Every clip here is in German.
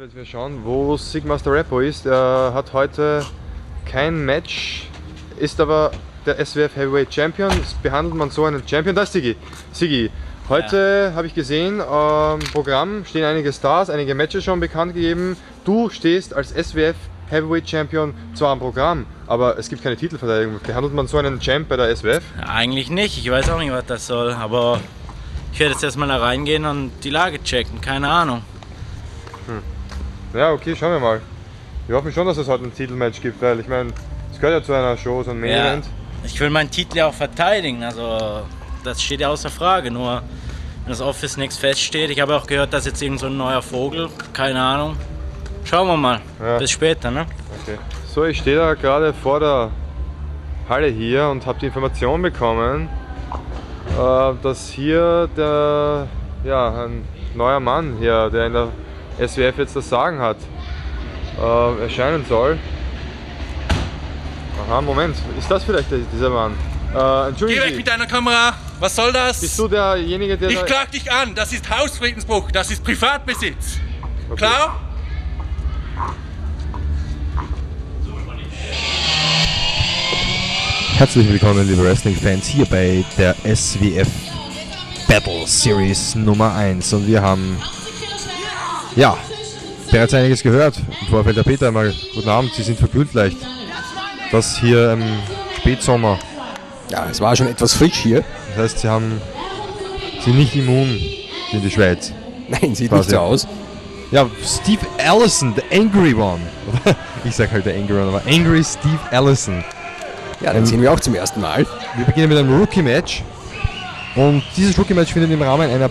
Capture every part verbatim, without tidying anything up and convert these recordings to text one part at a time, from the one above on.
Wenn wir schauen, wo Sigmaster Repo ist, er hat heute kein Match, ist aber der S W F Heavyweight Champion. Behandelt man so einen Champion? Das ist Sigi. Sigi, heute ja. habe ich gesehen, im Programm stehen einige Stars, einige Matches schon bekannt gegeben. Du stehst als S W F Heavyweight Champion zwar am Programm, aber es gibt keine Titelverteidigung. Behandelt man so einen Champ bei der S W F? Ja, eigentlich nicht. Ich weiß auch nicht, was das soll, aber ich werde jetzt erstmal da reingehen und die Lage checken. Keine Ahnung. Hm. Ja, okay, schauen wir mal. Wir hoffen schon, dass es heute ein Titelmatch gibt, weil ich meine, es gehört ja zu einer Show, so ein Main-Event. Ja, ich will meinen Titel ja auch verteidigen, also das steht ja außer Frage. Nur wenn das Office nichts feststeht, ich habe auch gehört, dass jetzt irgend so ein neuer Vogel, keine Ahnung. Schauen wir mal, ja. Bis später, ne? Okay. So, ich stehe da gerade vor der Halle hier und habe die Information bekommen, äh, dass hier der, ja, ein neuer Mann hier, der in der S W F jetzt das Sagen hat, äh, erscheinen soll. Aha, Moment, ist das vielleicht dieser Mann? Äh, Entschuldigung. Geh weg mit deiner Kamera! Was soll das? Bist du derjenige, der... Ich da klag dich an! Das ist Hausfriedensbruch! Das ist Privatbesitz! Okay. Klar? Herzlich willkommen, liebe Wrestling-Fans, hier bei der S W F Battle Series Nummer eins. Und wir haben, ja, bereits einiges gehört. Im Vorfeld der Peter einmal, guten Abend, Sie sind verkühlt leicht. Das hier im Spätsommer. Ja, es war schon etwas frisch hier. Das heißt, Sie haben, sind nicht immun in die Schweiz. Nein, sieht quasi nicht so aus. Ja, Steve Allison, the Angry One. Ich sag halt der Angry One, aber Angry Steve Allison. Ja, den ähm, sehen wir auch zum ersten Mal. Wir beginnen mit einem Rookie-Match. Und dieses Rookie-Match findet im Rahmen einer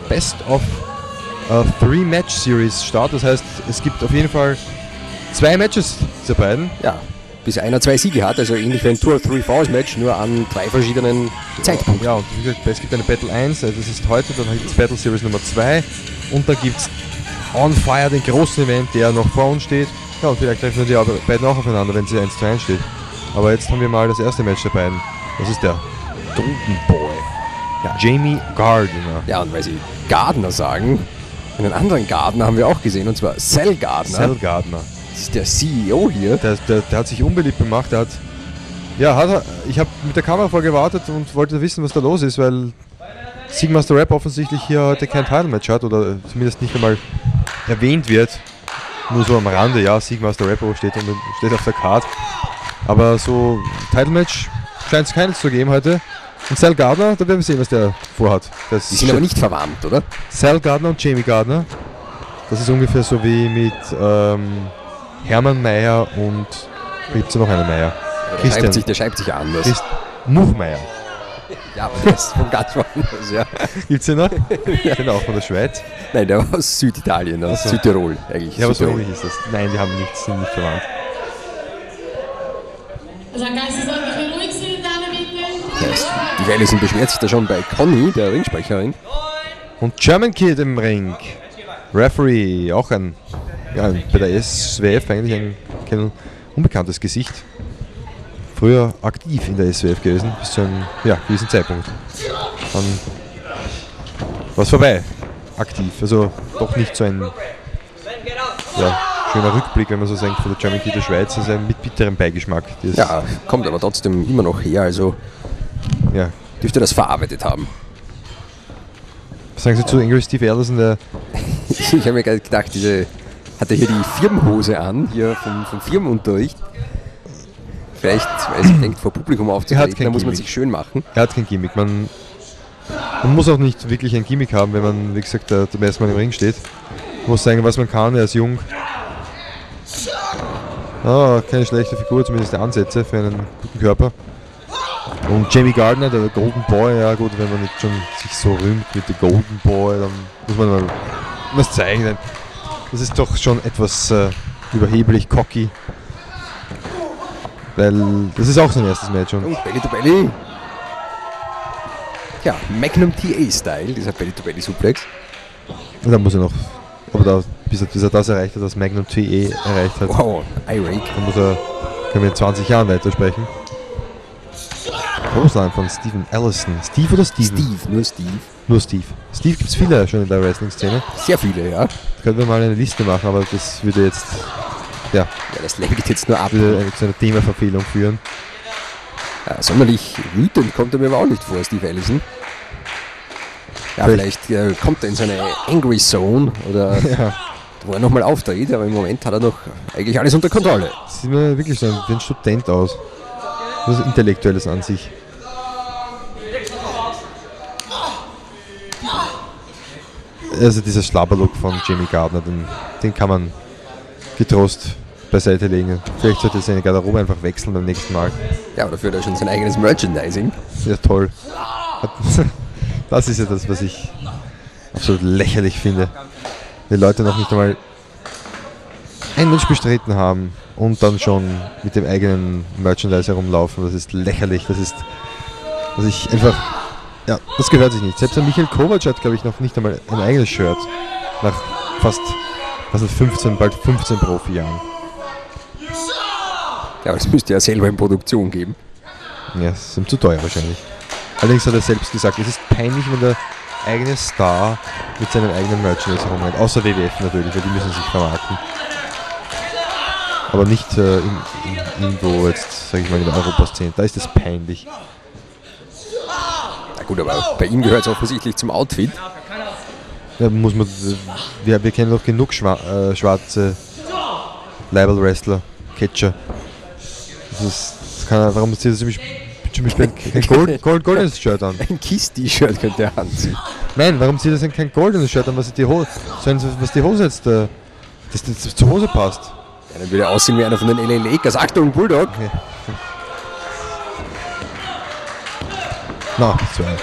Best-of-Three-Match-Series statt. Das heißt, es gibt auf jeden Fall zwei Matches dieser beiden. Ja, bis einer zwei Siege hat, also ähnlich wie ein Two or Three Falls Match, nur an drei verschiedenen Zeitpunkten. Ja, und wie gesagt, es gibt eine Battle eins, also das ist heute, dann gibt es Battle Series Nummer zwei. Und da gibt es On Fire, den großen Event, der noch vor uns steht. Ja, und vielleicht treffen die beiden auch aufeinander, wenn sie eins zu eins steht. Aber jetzt haben wir mal das erste Match der beiden. Das ist der Golden Boy. Ja, Jamie Gardner. Ja, und weil sie Gardner sagen, einen anderen Gardner haben wir auch gesehen, und zwar Cell Gardner. Cell Gardner. Das ist der C E O hier. Der, der, der hat sich unbeliebt gemacht. Der hat, ja, hat, ich habe mit der Kamera vorgewartet und wollte wissen, was da los ist, weil Sigmaster Rap offensichtlich hier heute kein Title-Match hat oder zumindest nicht einmal erwähnt wird. Nur so am Rande, ja, Sigmaster Rap steht, und steht auf der Card. Aber so Title-Match scheint es keines zu geben heute. Und Cell Gardner, da werden wir sehen, was der vorhat. Das Die sind aber nicht verwandt, oder? Cell Gardner und Jamie Gardner. Das ist ungefähr so wie mit ähm, Hermann Meyer und gibt es ja noch einen Meyer? Der schreibt sich, der schreibt sich anders. Christ Muffmeier. Ja, aber der ist von ganz woanders, ja. Gibt's den noch? Ja. Den auch von der Schweiz? Nein, der war aus Süditalien, aus also. Südtirol eigentlich. Ja, aber so ähnlich ist das. Nein, die haben nichts, sind nicht verwandt. Das heißt, die Wellison beschwert sich da schon bei Conny, der Ringsprecherin. Und German Kid im Ring. Referee, auch ein, ja, bei der S W F eigentlich ein, kein unbekanntes Gesicht. Früher aktiv in der S W F gewesen, bis zu einem ja, gewissen Zeitpunkt. Dann war es vorbei, aktiv. Also doch nicht so ein ja, schöner Rückblick, wenn man so sagt, von der German Kid der Schweiz. Also mit bitterem Beigeschmack. Ja, kommt aber trotzdem immer noch her, also ja, dürfte das verarbeitet haben. Was sagen Sie zu Angry Steve Allison, der... Ich habe mir gerade gedacht, diese, hat er hier die Firmenhose an, hier vom, vom Firmenunterricht. Vielleicht, weil er denkt, vor Publikum aufzutreten, da muss man sich schön machen. Er hat kein Gimmick. Man, man muss auch nicht wirklich ein Gimmick haben, wenn man, wie gesagt, da zum ersten Mal im Ring steht. Man muss sagen, was man kann, er ist jung. Ah, keine schlechte Figur, zumindest der Ansätze für einen guten Körper. Und Jamie Gardner, der Golden Boy, ja gut, wenn man nicht schon sich so rühmt mit dem Golden Boy, dann muss man mal was zeigen. Das ist doch schon etwas äh, überheblich, cocky. Weil das ist auch sein erstes Match. Und oh, Belly to Belly. Ja, Magnum T A-Style, dieser Belly to Belly Suplex. Und dann muss er noch, aber da, bis, er, bis er das erreicht hat, das Magnum T A erreicht hat. Wow, Eye-Rake. Dann muss er, können wir in zwanzig Jahren weitersprechen. Clothesline von Steven Allison. Steve oder Steven? Steve, nur Steve. Nur Steve. Steve gibt es viele schon in der Wrestling-Szene. Sehr viele, ja. Können wir mal eine Liste machen, aber das würde jetzt, ja, Ja, das lenkt jetzt nur ab. würde zu einer Themaverfehlung führen. Ja, sonderlich wütend kommt er mir aber auch nicht vor, Steve Allison. Ja, vielleicht, vielleicht äh, kommt er in so eine Angry Zone oder Ja. wo er nochmal auftritt, aber im Moment hat er noch eigentlich alles unter Kontrolle. Sieht mir wirklich so wie ein Student aus. Was Intellektuelles an sich. Also dieser Schlabberlook von Jamie Gardner, den, den kann man getrost beiseite legen. Vielleicht sollte er seine Garderobe einfach wechseln beim nächsten Mal. Ja, aber dafür hat er schon sein eigenes Merchandising. Ja, toll. Das ist ja das, was ich absolut lächerlich finde. Die Leute noch nicht einmal ein Match bestritten haben und dann schon mit dem eigenen Merchandise herumlaufen. Das ist lächerlich. Das ist, was ich einfach, ja, das gehört sich nicht. Selbst der Michael Kovac hat, glaube ich, noch nicht einmal ein eigenes Shirt. Nach fast, was sind fünfzehn, bald fünfzehn Profi-Jahren. Ja, aber das müsste er selber in Produktion geben. Ja, das ist ihm zu teuer wahrscheinlich. Allerdings hat er selbst gesagt, es ist peinlich, wenn der eigene Star mit seinem eigenen Merchandise herumrennt. Außer W W F natürlich, weil die müssen sich vermarkten. Aber nicht äh, in, in, irgendwo jetzt, sage ich mal, in der Europaszene. Da ist es peinlich. Na gut, aber bei ihm gehört es offensichtlich zum Outfit. Da muss man, wir, wir kennen doch genug schwa äh, schwarze Leibel-Wrestler, Catcher. Das ist, das kann, warum zieht er sich zum Beispiel kein Gold, Gold, goldenes Shirt an? Ein Kiss-T-Shirt könnte er anziehen. Nein, warum zieht er sich kein goldenes Shirt an, was die Hose, was die Hose jetzt, äh, das, das, das zur Hose passt? Ja, dann würde er aussehen wie einer von den L A Lakers. Achtung, Bulldog! Okay. Na, zwei.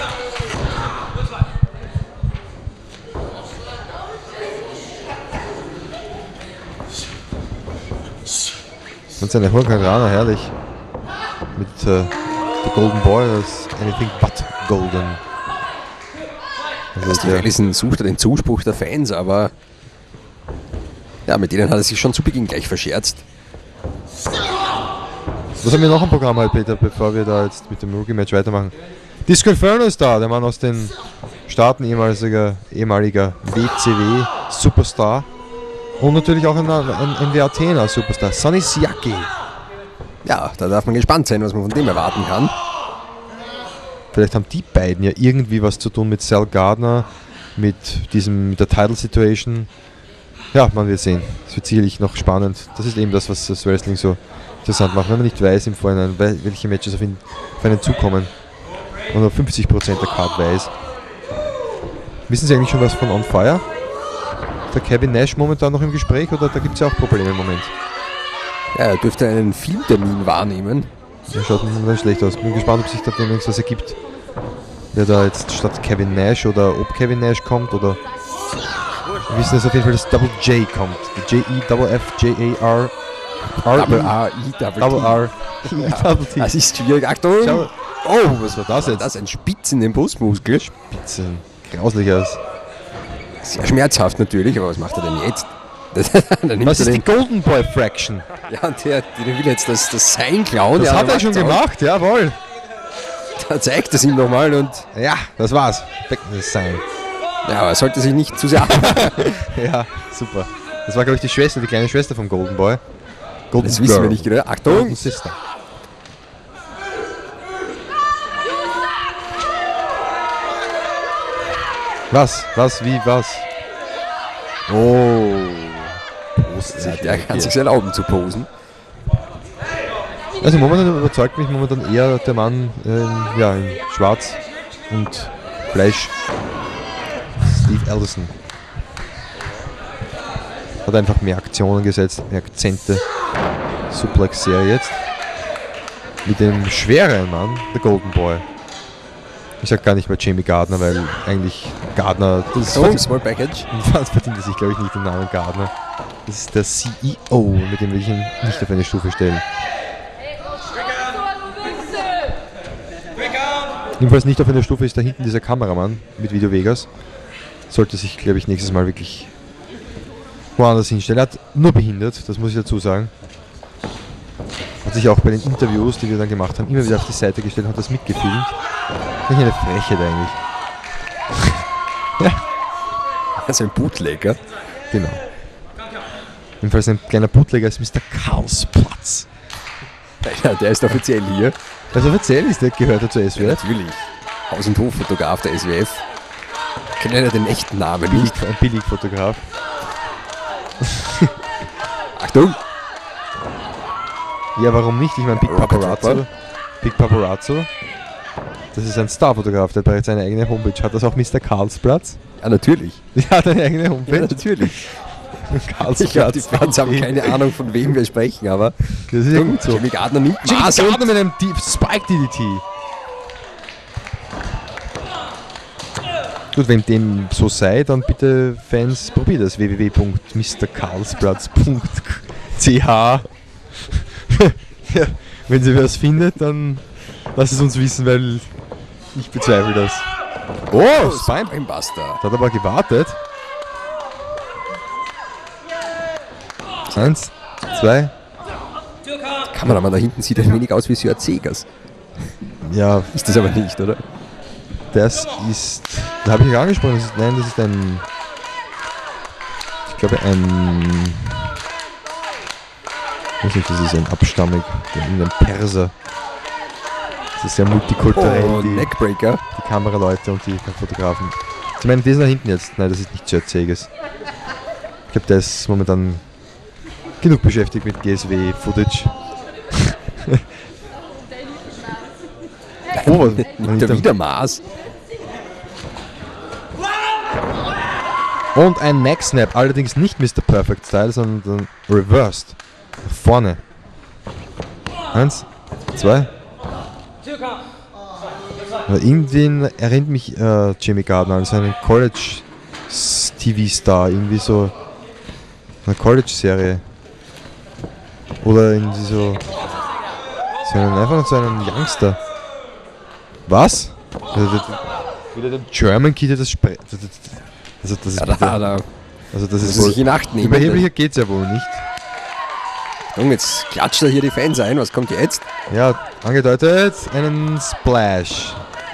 Und seine Hurricanrana, herrlich. Mit äh, der Golden Boy, das ist anything but golden. Also Steve Allison sucht den Zuspruch der Fans, aber ja, mit denen hat er sich schon zu Beginn gleich verscherzt. Was haben wir noch im Programm halt, Peter, bevor wir da jetzt mit dem Rookie-Match weitermachen? Disco Inferno ist da, der Mann aus den Staaten, ehemaliger, ehemaliger W C W-Superstar. Und natürlich auch ein, ein M W Athena-Superstar, Sonny Siaki. Ja, da darf man gespannt sein, was man von dem erwarten kann. Vielleicht haben die beiden ja irgendwie was zu tun mit Sal Gardner, mit diesem, mit der Title-Situation. Ja, man wird sehen. Es wird sicherlich noch spannend. Das ist eben das, was das Wrestling so interessant macht, wenn man nicht weiß im Vorhinein, welche Matches auf, ihn, auf einen zukommen. Und nur fünfzig Prozent der Card weiß. Wissen Sie eigentlich schon was von On Fire? Der Kevin Nash momentan noch im Gespräch oder da gibt es ja auch Probleme im Moment? Ja, er dürfte einen Filmtermin wahrnehmen. Der schaut momentan schlecht aus. Bin gespannt, ob sich da demnächst was ergibt. Wer da jetzt statt Kevin Nash oder ob Kevin Nash kommt oder... Wir wissen jetzt auf jeden Fall, dass Double J kommt. J E F F J A R Double R, I, Double Double T. R, I, Double T. Das ist schwierig. Achtung! Schau. Oh, was war das jetzt? Das ist ein Spitz in den Brustmuskel. Spitze. Grauslich aus. Sehr schmerzhaft natürlich, aber was macht er denn jetzt? Dann nimmt Was er ist die den, Golden Boy Fraction? ja, und der, der will jetzt das, das Sein klauen. Das ja, hat er macht's schon auch. gemacht, jawohl. Da zeigt es ihm nochmal und Ja, das war's. Becken sein. ja, aber er sollte sich nicht zu sehr ab. Ja, super. Das war, glaube ich, die Schwester, die kleine Schwester vom Golden Boy. Golden Das wissen wir nicht genau. Achtung! Golden Sister. Was? Was? Wie? Was? Oh. Prost Ja, sich der weg kann hier. sich erlauben zu posen. Also momentan überzeugt mich momentan eher der Mann ähm, ja, in Schwarz und Fleisch. Steve Allison. Hat einfach mehr Aktionen gesetzt, mehr Akzente. Suplex-Serie jetzt. Mit dem schwereren Mann, der Golden Boy. Ich sag gar nicht mal Jamie Gardner, weil eigentlich Gardner, das So, verdient, Small Package. das verdient er sich, glaube ich, nicht den Namen Gardner. Das ist der C E O, mit dem will ich ihn nicht auf eine Stufe stellen. Jedenfalls nicht auf einer Stufe ist da hinten dieser Kameramann mit Video Vegas. Sollte sich, glaube ich, nächstes Mal wirklich woanders hinstellen. Er hat nur behindert, das muss ich dazu sagen. Hat sich auch bei den Interviews, die wir dann gemacht haben, immer wieder auf die Seite gestellt und hat das mitgefilmt. Das ist eine Frechheit eigentlich. Ja. Das ist ein Bootlegger. Genau. Jedenfalls ein kleiner Bootlegger ist Mister Karlsplatz. Ja, der ist offiziell hier. Also offiziell ist der, gehört er zur S W F. Natürlich. Haus- und Hoffotograf der S W F. Kennen ja den echten Namen Billig, nicht. ein Billigfotograf. Achtung! Ja, warum nicht? Ich meine, Big Rocket Paparazzo. Rapper. Big Paparazzo. Das ist ein Starfotograf, der hat bereits seine eigene Homepage. Hat das auch Mister Karlsplatz? Ja, natürlich. Der hat eine eigene Homepage. Ja, natürlich. Karlsplatz. Ich glaube, die Fans haben keine Ahnung, von wem wir sprechen, aber Das ist ja gut so. Jimmy Gardner nimmt Jimmy Maß Gardner und mit einem Deep Spike D D T. Gut, wenn dem so sei, dann bitte Fans, probiert das. w w w punkt mister karlsplatz punkt c h Ja, wenn sie was findet, dann lasst es uns wissen, weil ich bezweifle das. Oh, Spine. Spinebuster. Da hat aber gewartet. Eins, zwei. Kameramann da hinten sieht ein wenig aus wie Sir Zegers. Ja, Ist das aber nicht, oder? das ist. Da habe ich ja angesprochen. Das ist, nein, das ist ein. Ich glaube ein. Ich weiß nicht, das ist ein abstammig. Ein Perser. Das ist sehr multikulturell, Oh, die, Neckbreaker. die Kameraleute und die Fotografen. Ich meine, die sind da hinten jetzt. Nein, das ist nicht Sir Zegers. Ich glaube, der ist momentan genug beschäftigt mit G S W-Footage. Oh, was- Nimmt er wieder Maß. Und ein Neck Snap, allerdings nicht Mister Perfect Style, sondern reversed. Nach vorne. Eins, zwei. Aber irgendwie erinnert mich äh, Jimmy Gardner an seinen College-T V-Star, irgendwie so eine College-Serie. Oder irgendwie so, so einen, einfach so einen Youngster. Was? Also, das- wieder dem German Kid das Spre... Also das ist Ja, da, bitte- da also das ist muss sich wohl... in Acht nehmen. Überheblicher geht's ja wohl nicht. Junge, jetzt klatscht er hier die Fans ein. Was kommt jetzt? Ja, angedeutet, einen Splash.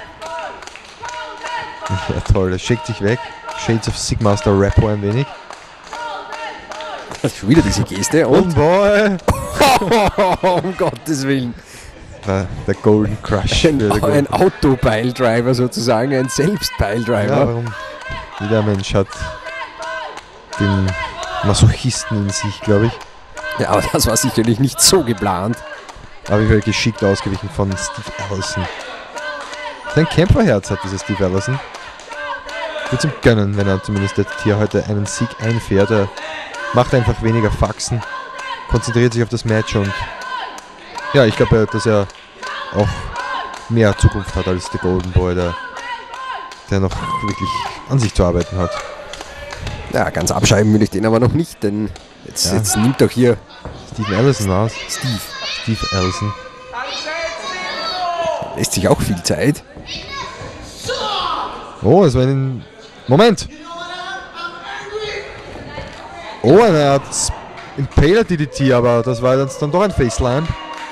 Ja toll, das schickt sich weg. Shades of Sigmaster Rappo ein wenig. Schon wieder diese Geste. Und Und boy! um Gottes Willen. Der, der Golden Crush. Ein, Der Golden- ein Autopiledriver sozusagen, ein ja, Selbstpiledriver. warum? Jeder Mensch hat den Masochisten in sich, glaube ich. Ja, aber das war sicherlich nicht so geplant. Aber ich werde geschickt ausgewichen von Steve Allison. Sein Kämpferherz hat dieser Steve Allison. Ich würde es ihm gönnen, wenn er zumindest jetzt hier heute einen Sieg einfährt. Er macht einfach weniger Faxen, konzentriert sich auf das Match und ja, ich glaube, dass er auch mehr Zukunft hat als der Golden Boy, der, der noch wirklich an sich zu arbeiten hat. Ja, ganz abschreiben will ich den aber noch nicht, denn jetzt, Ja. jetzt nimmt doch hier Steve Allison aus. Steve. Steve Allison. Lässt sich auch viel Zeit. Oh, es war ein... Moment! Oh, er hat Impaler D D T, aber das war jetzt dann doch ein Facelamp.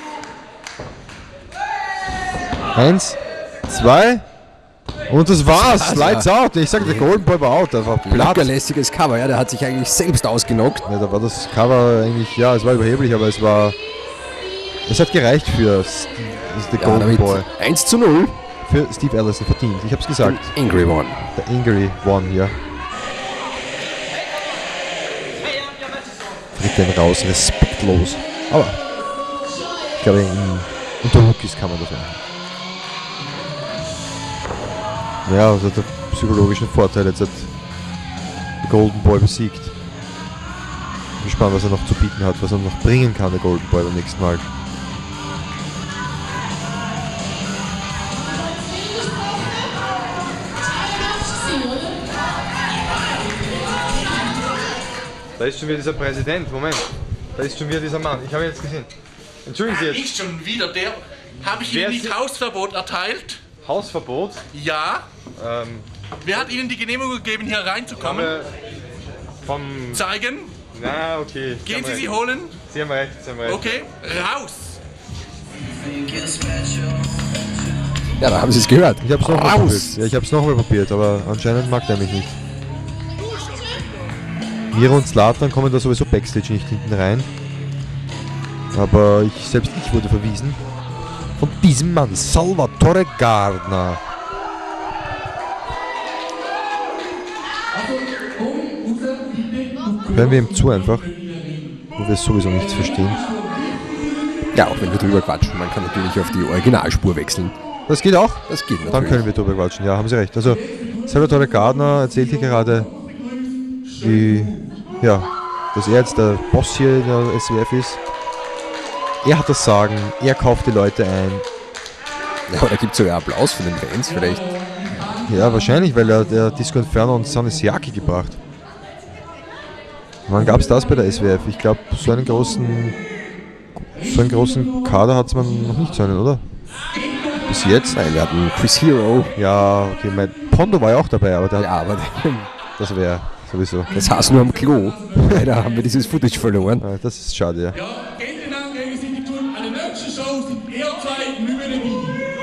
Eins, zwei und das war's. war's, Lights out. Ich sag, der Golden Boy war out. Der war platt. Lässiges Cover, ja, der hat sich eigentlich selbst ausgenockt. Ja, da war das Cover eigentlich, ja, es war überheblich, aber es war... Es hat gereicht für Steve, also der Ja, Golden damit Boy. eins zu null. Für Steve Allison verdient. Ich hab's gesagt. Angry One. Der Angry One hier. Tritt den raus, respektlos. Aber ich glaube, in, unter Rookies kann man das machen. Ja, also der psychologischen Vorteil jetzt hat der Golden Boy besiegt. Bin gespannt, was er noch zu bieten hat, was er noch bringen kann, der Golden Boy beim nächsten Mal. Da ist schon wieder dieser Präsident, Moment. Da ist schon wieder dieser Mann, ich habe ihn jetzt gesehen. Entschuldigen Sie jetzt. Nicht schon wieder der. Habe ich Wer Ihnen nicht Sie- Hausverbot erteilt? Hausverbot. Ja. Ähm, Wer hat Ihnen die Genehmigung gegeben, hier reinzukommen? Habe vom... Zeigen. Na, okay. Gehen Sie haben sie recht. holen. Sie haben recht, Sie haben recht. Okay. Raus. Ja, da haben Sie es gehört. Ich habe es nochmal Raus! probiert. Ja, ich habe es nochmal probiert, aber anscheinend mag der mich nicht. Miro und Zlatan kommen da sowieso Backstage nicht hinten rein. Aber ich, selbst ich wurde verwiesen. Von diesem Mann, Salvatore Gardner. Hören wir ihm zu einfach, wo wir sowieso nichts verstehen. Ja, auch wenn wir drüber quatschen, man kann natürlich auf die Originalspur wechseln. Das geht auch? Das geht natürlich. Dann können wir drüber quatschen, ja, haben Sie recht. Also, Salvatore Gardner erzählt hier gerade, wie, ja, dass er jetzt der Boss hier in der S W F ist. Er hat das Sagen, er kauft die Leute ein. Ja, aber da gibt es sogar Applaus von den Fans, vielleicht. Ja, wahrscheinlich, weil er der Disco Inferno und Sonny Siaki gebracht. Wann gab es das bei der S W F? Ich glaube, so einen großen so einen großen Kader hat man noch nicht so einen, oder? Bis jetzt? Nein, wir hatten Chris Hero. Ja, okay, mein Pondo war ja auch dabei, aber der, Ja, aber das wäre sowieso. das saß nur am Klo. Leider haben wir dieses Footage verloren. Ja, das ist schade, ja. Ja, gegeneinander gegenseitig tun. An der nächsten Show sind ihr zwei nicht mehr dabei.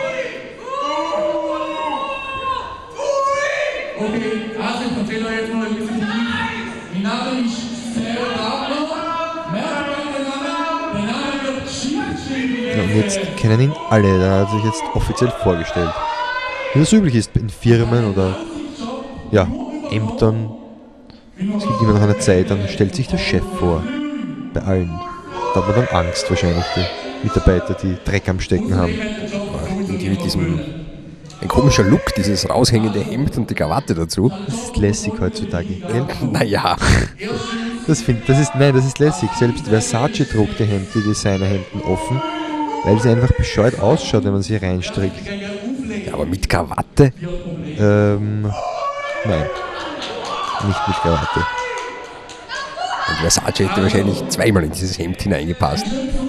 Okay, also ich erzähle euch jetzt mal ein bisschen. Mein Name ist Sarah Gardner. Merkt euch den Namen. Der Name wird Geschichte. Ja, und jetzt kennen ihn alle, der hat sich jetzt offiziell vorgestellt. Wie das üblich ist in Firmen oder ja, Ämtern. Es gibt immer noch eine Zeit, dann stellt sich der Chef vor. Bei allen. Da hat man dann Angst wahrscheinlich, die Mitarbeiter, die Dreck am Stecken haben. Irgendwie mit diesem, ein komischer Look, dieses raushängende Hemd und die Krawatte dazu. Das ist lässig heutzutage. Gell? Naja, Das find, das ist, nein, das ist lässig. Selbst Versace druckt die Hemden, die Designerhemden offen, weil sie einfach bescheuert ausschaut, wenn man sie reinstrickt. ja, aber mit Krawatte? Ähm, nein. Nicht mit Krawatte. Und Versace hätte wahrscheinlich zweimal in dieses Hemd hineingepasst.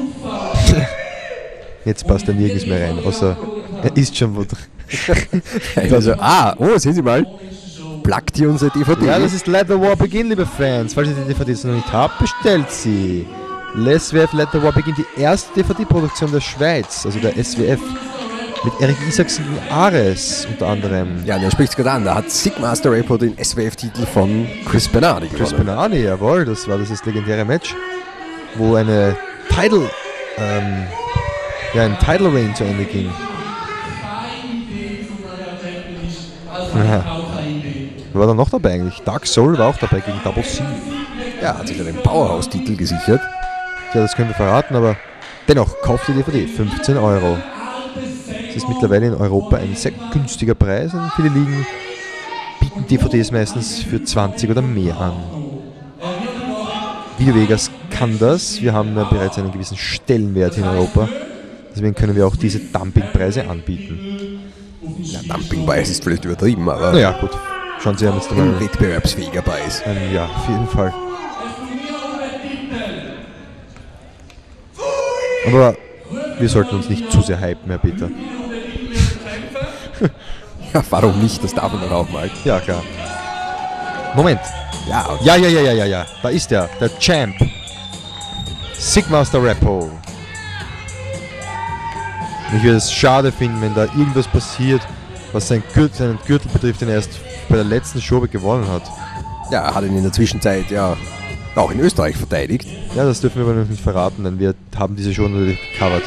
Jetzt passt er nirgends mehr rein, außer er ist schon wo drin. Also, ah, oh, sehen Sie mal. Plagt hier unsere D V D. Ja, das ist Let the War Begin, liebe Fans. Falls ihr die D V Ds noch nicht habt, bestellt sie. S W F Let the War Begin, die erste D V D-Produktion der Schweiz, also der S W F. Mit Erik Isaksen gegen Ares unter anderem. Ja, der spricht es gerade an. Da hat Sigmaster Rapper den S W F-Titel von Chris Bernardi gewonnen. Chris Bernardi, jawohl, das war dieses legendäre Match, wo eine Title, ähm, ja, ein Title Reign zu Ende ging. Ja. Wer war da noch dabei eigentlich? Dark Soul war auch dabei gegen Double C. Ja, hat sich den Powerhouse-Titel gesichert. Ja, das können wir verraten, aber dennoch, kauft die D V D, fünfzehn Euro. Das ist mittlerweile in Europa ein sehr günstiger Preis und viele Ligen bieten D V Ds meistens für zwanzig oder mehr an. Video Vegas kann das, wir haben ja bereits einen gewissen Stellenwert in Europa, deswegen können wir auch diese Dumpingpreise anbieten. Ja, Dumpingpreis ist vielleicht übertrieben, aber Naja, gut, schauen Sie, haben jetzt ein einmal wettbewerbsfähiger Preis. ein, ja, auf jeden Fall. Aber wir sollten uns nicht zu sehr hypen, Herr Peter. Ja, warum nicht? Das darf man dann auch mal. Ja, klar. Moment. Ja, Ja, ja, ja, ja, ja, ja. Da ist er, der Champ. Sigmaster Rappo. Ich würde es schade finden, wenn da irgendwas passiert, was seinen Gürtel, seinen Gürtel betrifft, den er erst bei der letzten Show gewonnen hat. ja, er hat ihn in der Zwischenzeit ja auch in Österreich verteidigt. Ja, das dürfen wir aber noch nicht verraten, denn wir haben diese Show natürlich gecovert.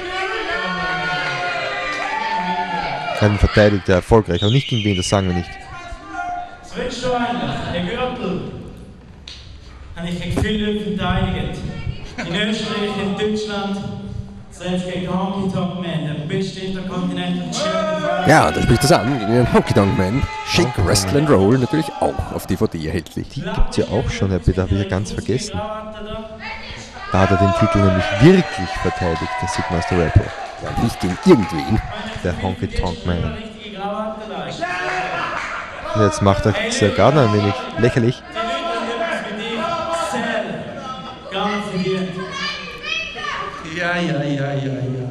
Einen verteidigt, der erfolgreich, aber nicht gegen wen, das sagen wir nicht. Was willst du eigentlich? Der Gürtel habe ich viel verteidigt. In Österreich, in Deutschland, selbst gegen Honky Tonk Man, der beste Intercontinental Champion. Ja, da spricht das an gegen den Honky Tonk Man. Shake, Wrestle and Roll natürlich auch auf D V D erhältlich. Die gibt es ja auch schon, Herr Peter, habe ich ja ganz vergessen. Da hat er den Titel nämlich wirklich verteidigt, der Sigmaster Rappo. Ja, nicht gegen irgendwen. Der Honky Tonk Man. Und jetzt macht er Sir Gardner ein wenig lächerlich. Ja, ja, ja, ja, ja.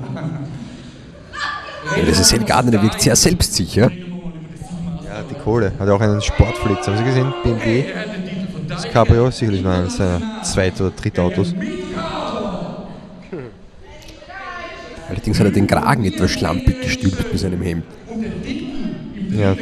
Ja, das ist Seth Gardner, der wirkt sehr selbstsicher. Ja, die Kohle. Hat ja auch einen Sportflitz. Haben Sie gesehen? B M W. Das Cabrio, sicherlich noch eines seiner Zweit- oder Drittautos. Allerdings hat er den Kragen etwas schlampig gestülpt mit seinem Hemd. Ja.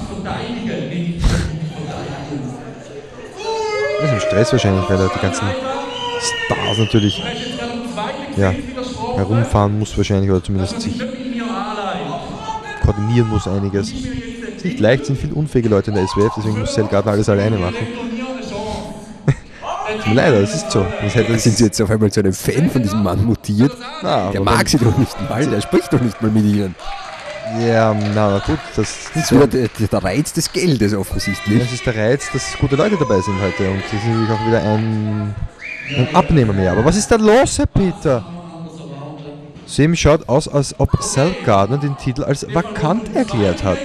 Das ist ein Stress wahrscheinlich, weil er die ganzen Stars natürlich ja, herumfahren muss wahrscheinlich oder zumindest sich koordinieren muss einiges. Es ist nicht leicht, es sind viele unfähige Leute in der S W F, deswegen muss Cell Gardner alles alleine machen. Leider, das ist so. Das hätte Sind Sie jetzt auf einmal zu einem Fan von diesem Mann mutiert? Na, der mag sie doch nicht mal, der spricht doch nicht mal mit ihnen. Ja, na gut, das Das ist wieder der, der Reiz des Geldes offensichtlich. Das ist der Reiz, dass gute Leute dabei sind heute und sie sind natürlich auch wieder ein, ein Abnehmer mehr. Aber was ist da los, Herr Peter? Sim schaut aus, als ob Cell Gardner den Titel als vakant erklärt hat.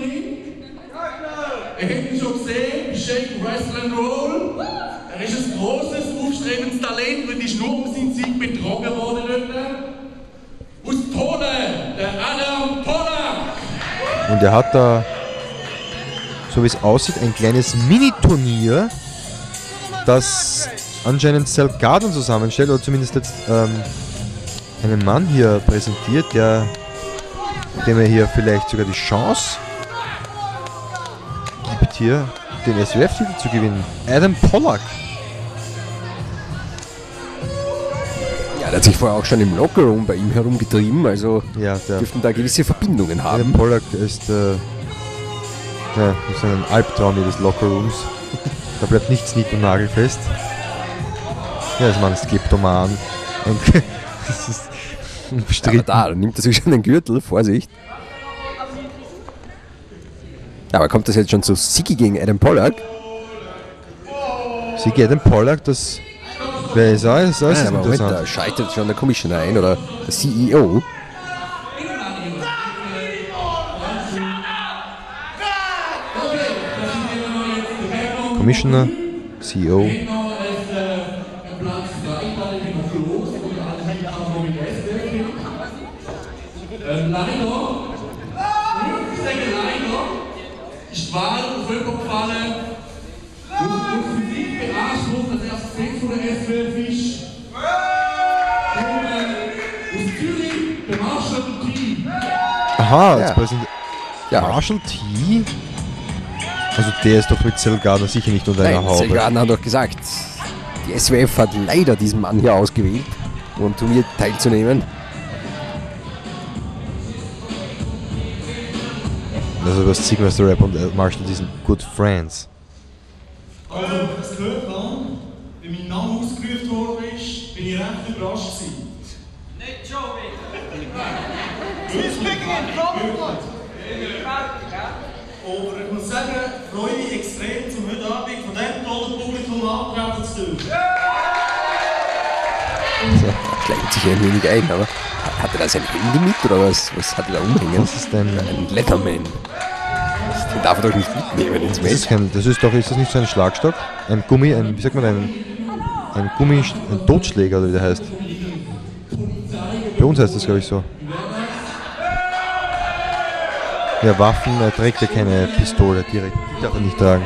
Ihr habt ihn schon gesehen, Shake Wrestle and Roll. Er ist ein großes, aufstrebendes Talent und ist nur um seinen Sieg betrogen worden. Aus Tone, der Adam Pollack. Und er hat da, so wie es aussieht, ein kleines Mini-Turnier, das anscheinend Cell Gardner zusammenstellt, oder zumindest jetzt ähm, einen Mann hier präsentiert, der, dem er hier vielleicht sogar die Chance gibt, hier den S W F-Titel zu gewinnen. Adam Pollack. Ja, der hat sich vorher auch schon im Lockerroom bei ihm herumgetrieben, also Ja, der dürften da gewisse Verbindungen Adam haben. Pollack ist, äh, ja, ist ein Albtraum jedes Lockerrooms. Da bleibt nichts nied- und nagelfest. Ja, das Mann ist Kleptoman. Und das ist Aber unbestritten. da, da nimmt er sich schon den Gürtel, Vorsicht. Aber kommt das jetzt schon zu Sigi gegen Adam Pollack? Sie geht Adam Pollack, das wäre ist alles, alles Nein, aber Moment, interessant. da scheitert schon der Commissioner ein oder der C E O. Commissioner, C E O. Ähm, leider, ich sage leider, ist die Wahl auf jemanden gefallen, der für sich beansprucht, dass er das Fan von der S W F ist. Und, äh, aus Zürich, der Marshall T. Aha, Ja. jetzt präsentiert Ja, Marshall T. Also der ist doch mit Cell Gardner sicher nicht unter einer nein, Haube. Selgarden hat doch gesagt, die S W F hat leider diesen Mann hier ausgewählt, um am Turnier teilzunehmen. Also was Sigmaster Rap und äh, Marshall, die sind good friends. Also, das gehört man, wie mein Name ausgerufen worden ist, bin ich recht überrascht gewesen. Nicht schon wieder. She's speaking in Frankfurt! Aber ich muss sagen, ich freue mich extrem, zum heute Abend von diesem tollen Publikum antreten zu dürfen. So, schlägt sich ein wenig ein, aber hat er da sein Handy mit oder was, was hat er da umhängen? Was ist denn? Ein Letterman. Den darf er doch nicht mitnehmen ins Das ist, Match. kein, das ist doch, ist das nicht so ein Schlagstock? Ein Gummi, ein, wie sagt man, ein, ein Gummi, ein Totschläger oder wie der heißt. Bei uns heißt das glaube ich so. Ja, Waffen, er trägt ja keine Pistole direkt, die darf er nicht tragen.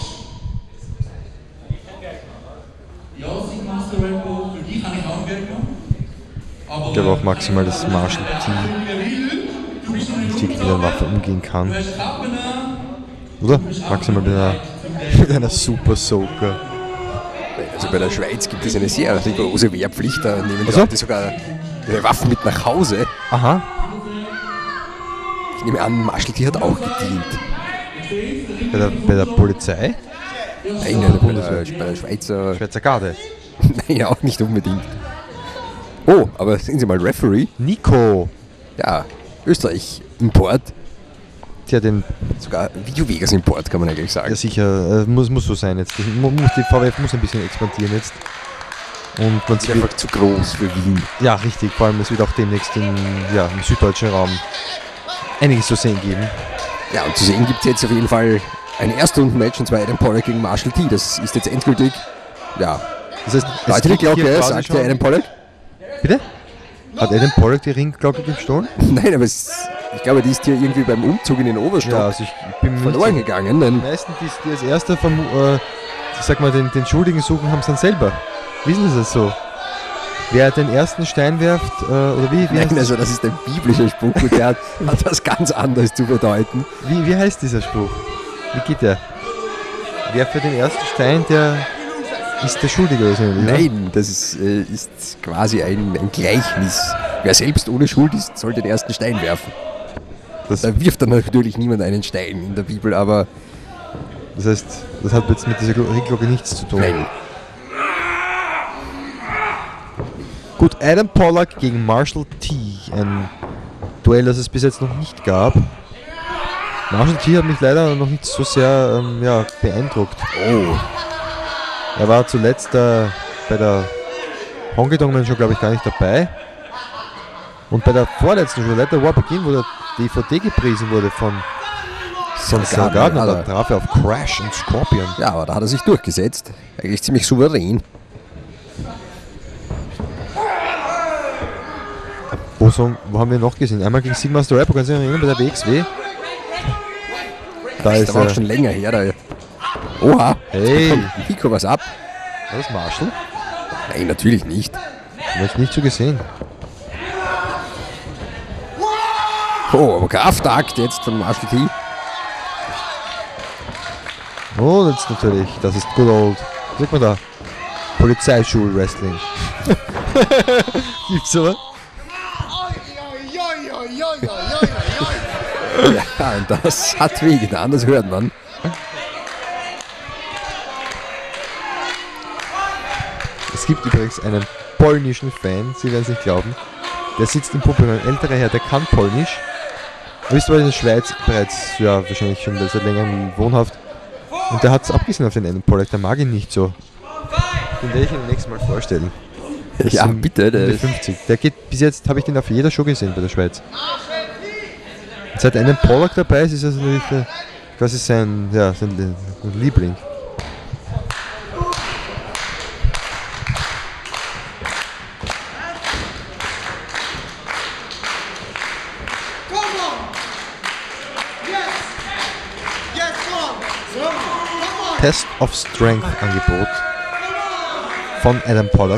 Ja, Sigmaster Rambo, für die kann ich auch Geld machen. Aber Ich glaube auch maximal, dass Marshall T nicht wirklich mit einer Waffe umgehen kann. du hast Kappen, Oder? Maximal mit einer, mit einer Super Soaker. Also bei der Schweiz gibt es eine sehr rigorose Wehrpflicht, da nehmen die Also? Leute sogar ihre Waffen mit nach Hause. Aha. Ich nehme an, Marshall T hat auch gedient. Bei der, bei der Polizei? Nein, nein, bei der, bei der Schweizer, Schweizer Garde. nein, auch nicht unbedingt. Oh, aber sehen Sie mal, Referee, Nico. ja, Österreich, Import, Tja, den, sogar Video Vegas Import, kann man eigentlich sagen. ja sicher, äh, muss, muss so sein jetzt. Das mu- muss, die V W F muss ein bisschen expandieren jetzt. Und man ist einfach zu groß für Wien. ja, richtig, vor allem es wird auch demnächst in, ja, im süddeutschen Raum einiges zu sehen geben. Ja, und zu sehen gibt es jetzt auf jeden Fall ein Erstrunden-Match, und zwar Adam Pollack gegen Marshall T. Das ist jetzt endgültig, ja, Das heißt, es Leute, die gibt hier Glocke, quasi sagt schon- der Adam Pollack. Bitte? Hat Adam Pollack die Ringglocke gestohlen? Nein, aber es, ich glaube, die ist hier irgendwie beim Umzug in den Oberstock Ja, also ich bin mir nicht verloren sicher. gegangen. Denn Die meisten, die, die als erster vom, äh, ich sag mal, den, den Schuldigen suchen, haben es dann selber. Wissen Sie das so? wer den ersten Stein werft, äh, oder wie? wie Nein, also das ist ein biblischer Spruch und der hat, hat was ganz anderes zu bedeuten. Wie, wie heißt dieser Spruch? Wie geht der? Wer für den ersten Stein, der ist der Schuldige oder so? Nein, das ist, äh, ist quasi ein, ein Gleichnis. Wer selbst ohne Schuld ist, soll den ersten Stein werfen. Das, Da wirft dann natürlich niemand einen Stein in der Bibel, aber das heißt, das hat jetzt mit dieser Ringglocke nichts zu tun. nein. Gut, Adam Pollack gegen Marshall T. Ein Duell, das es bis jetzt noch nicht gab. Marshall T. hat mich leider noch nicht so sehr ähm, ja, beeindruckt. Oh, Er war zuletzt äh, bei der Honky Tonk Man Show, glaube ich, gar nicht dabei. Und bei der vorletzten Show, Let the War Begin, wo der D V D gepriesen wurde von von Sal Gardner, da traf er auf Crash und Scorpion. ja, aber da hat er sich durchgesetzt. Eigentlich ziemlich souverän. Wo, so, wo haben wir noch gesehen? Einmal gegen Sigmaster Rapper, kannst du dich erinnern, bei der W X W? Da Das ist war auch er. schon länger her. Da. Oha, Hey. da kommt Nico was ab? War das Marshall? Nein, natürlich nicht. Habe ich nicht so gesehen. Oh, aber Kraftakt jetzt von Marshall T. Oh, jetzt natürlich. Das ist good old. Was sagt man da? Polizeischul-Wrestling. Gibt's sowas? Ja, und das hat wehgetan, das hört man. Es gibt übrigens einen polnischen Fan, Sie werden es nicht glauben. Der sitzt im Publikum, ein älterer Herr, der kann Polnisch. Er ist aber in der Schweiz bereits, ja, wahrscheinlich schon seit längerem wohnhaft. Und der hat es abgesehen auf den Adam Pollack, der mag ihn nicht so. Den werde ich Ihnen nächstes Mal vorstellen. Der ist Ja, um bitte. Der um die ist, fünfzig. Der geht, bis jetzt habe ich den auf jeder Show gesehen bei der Schweiz. Seit Adam Pollack dabei ist, ist er natürlich äh, quasi sein, ja, sein Liebling. Test of Strength Angebot von Adam Pollack.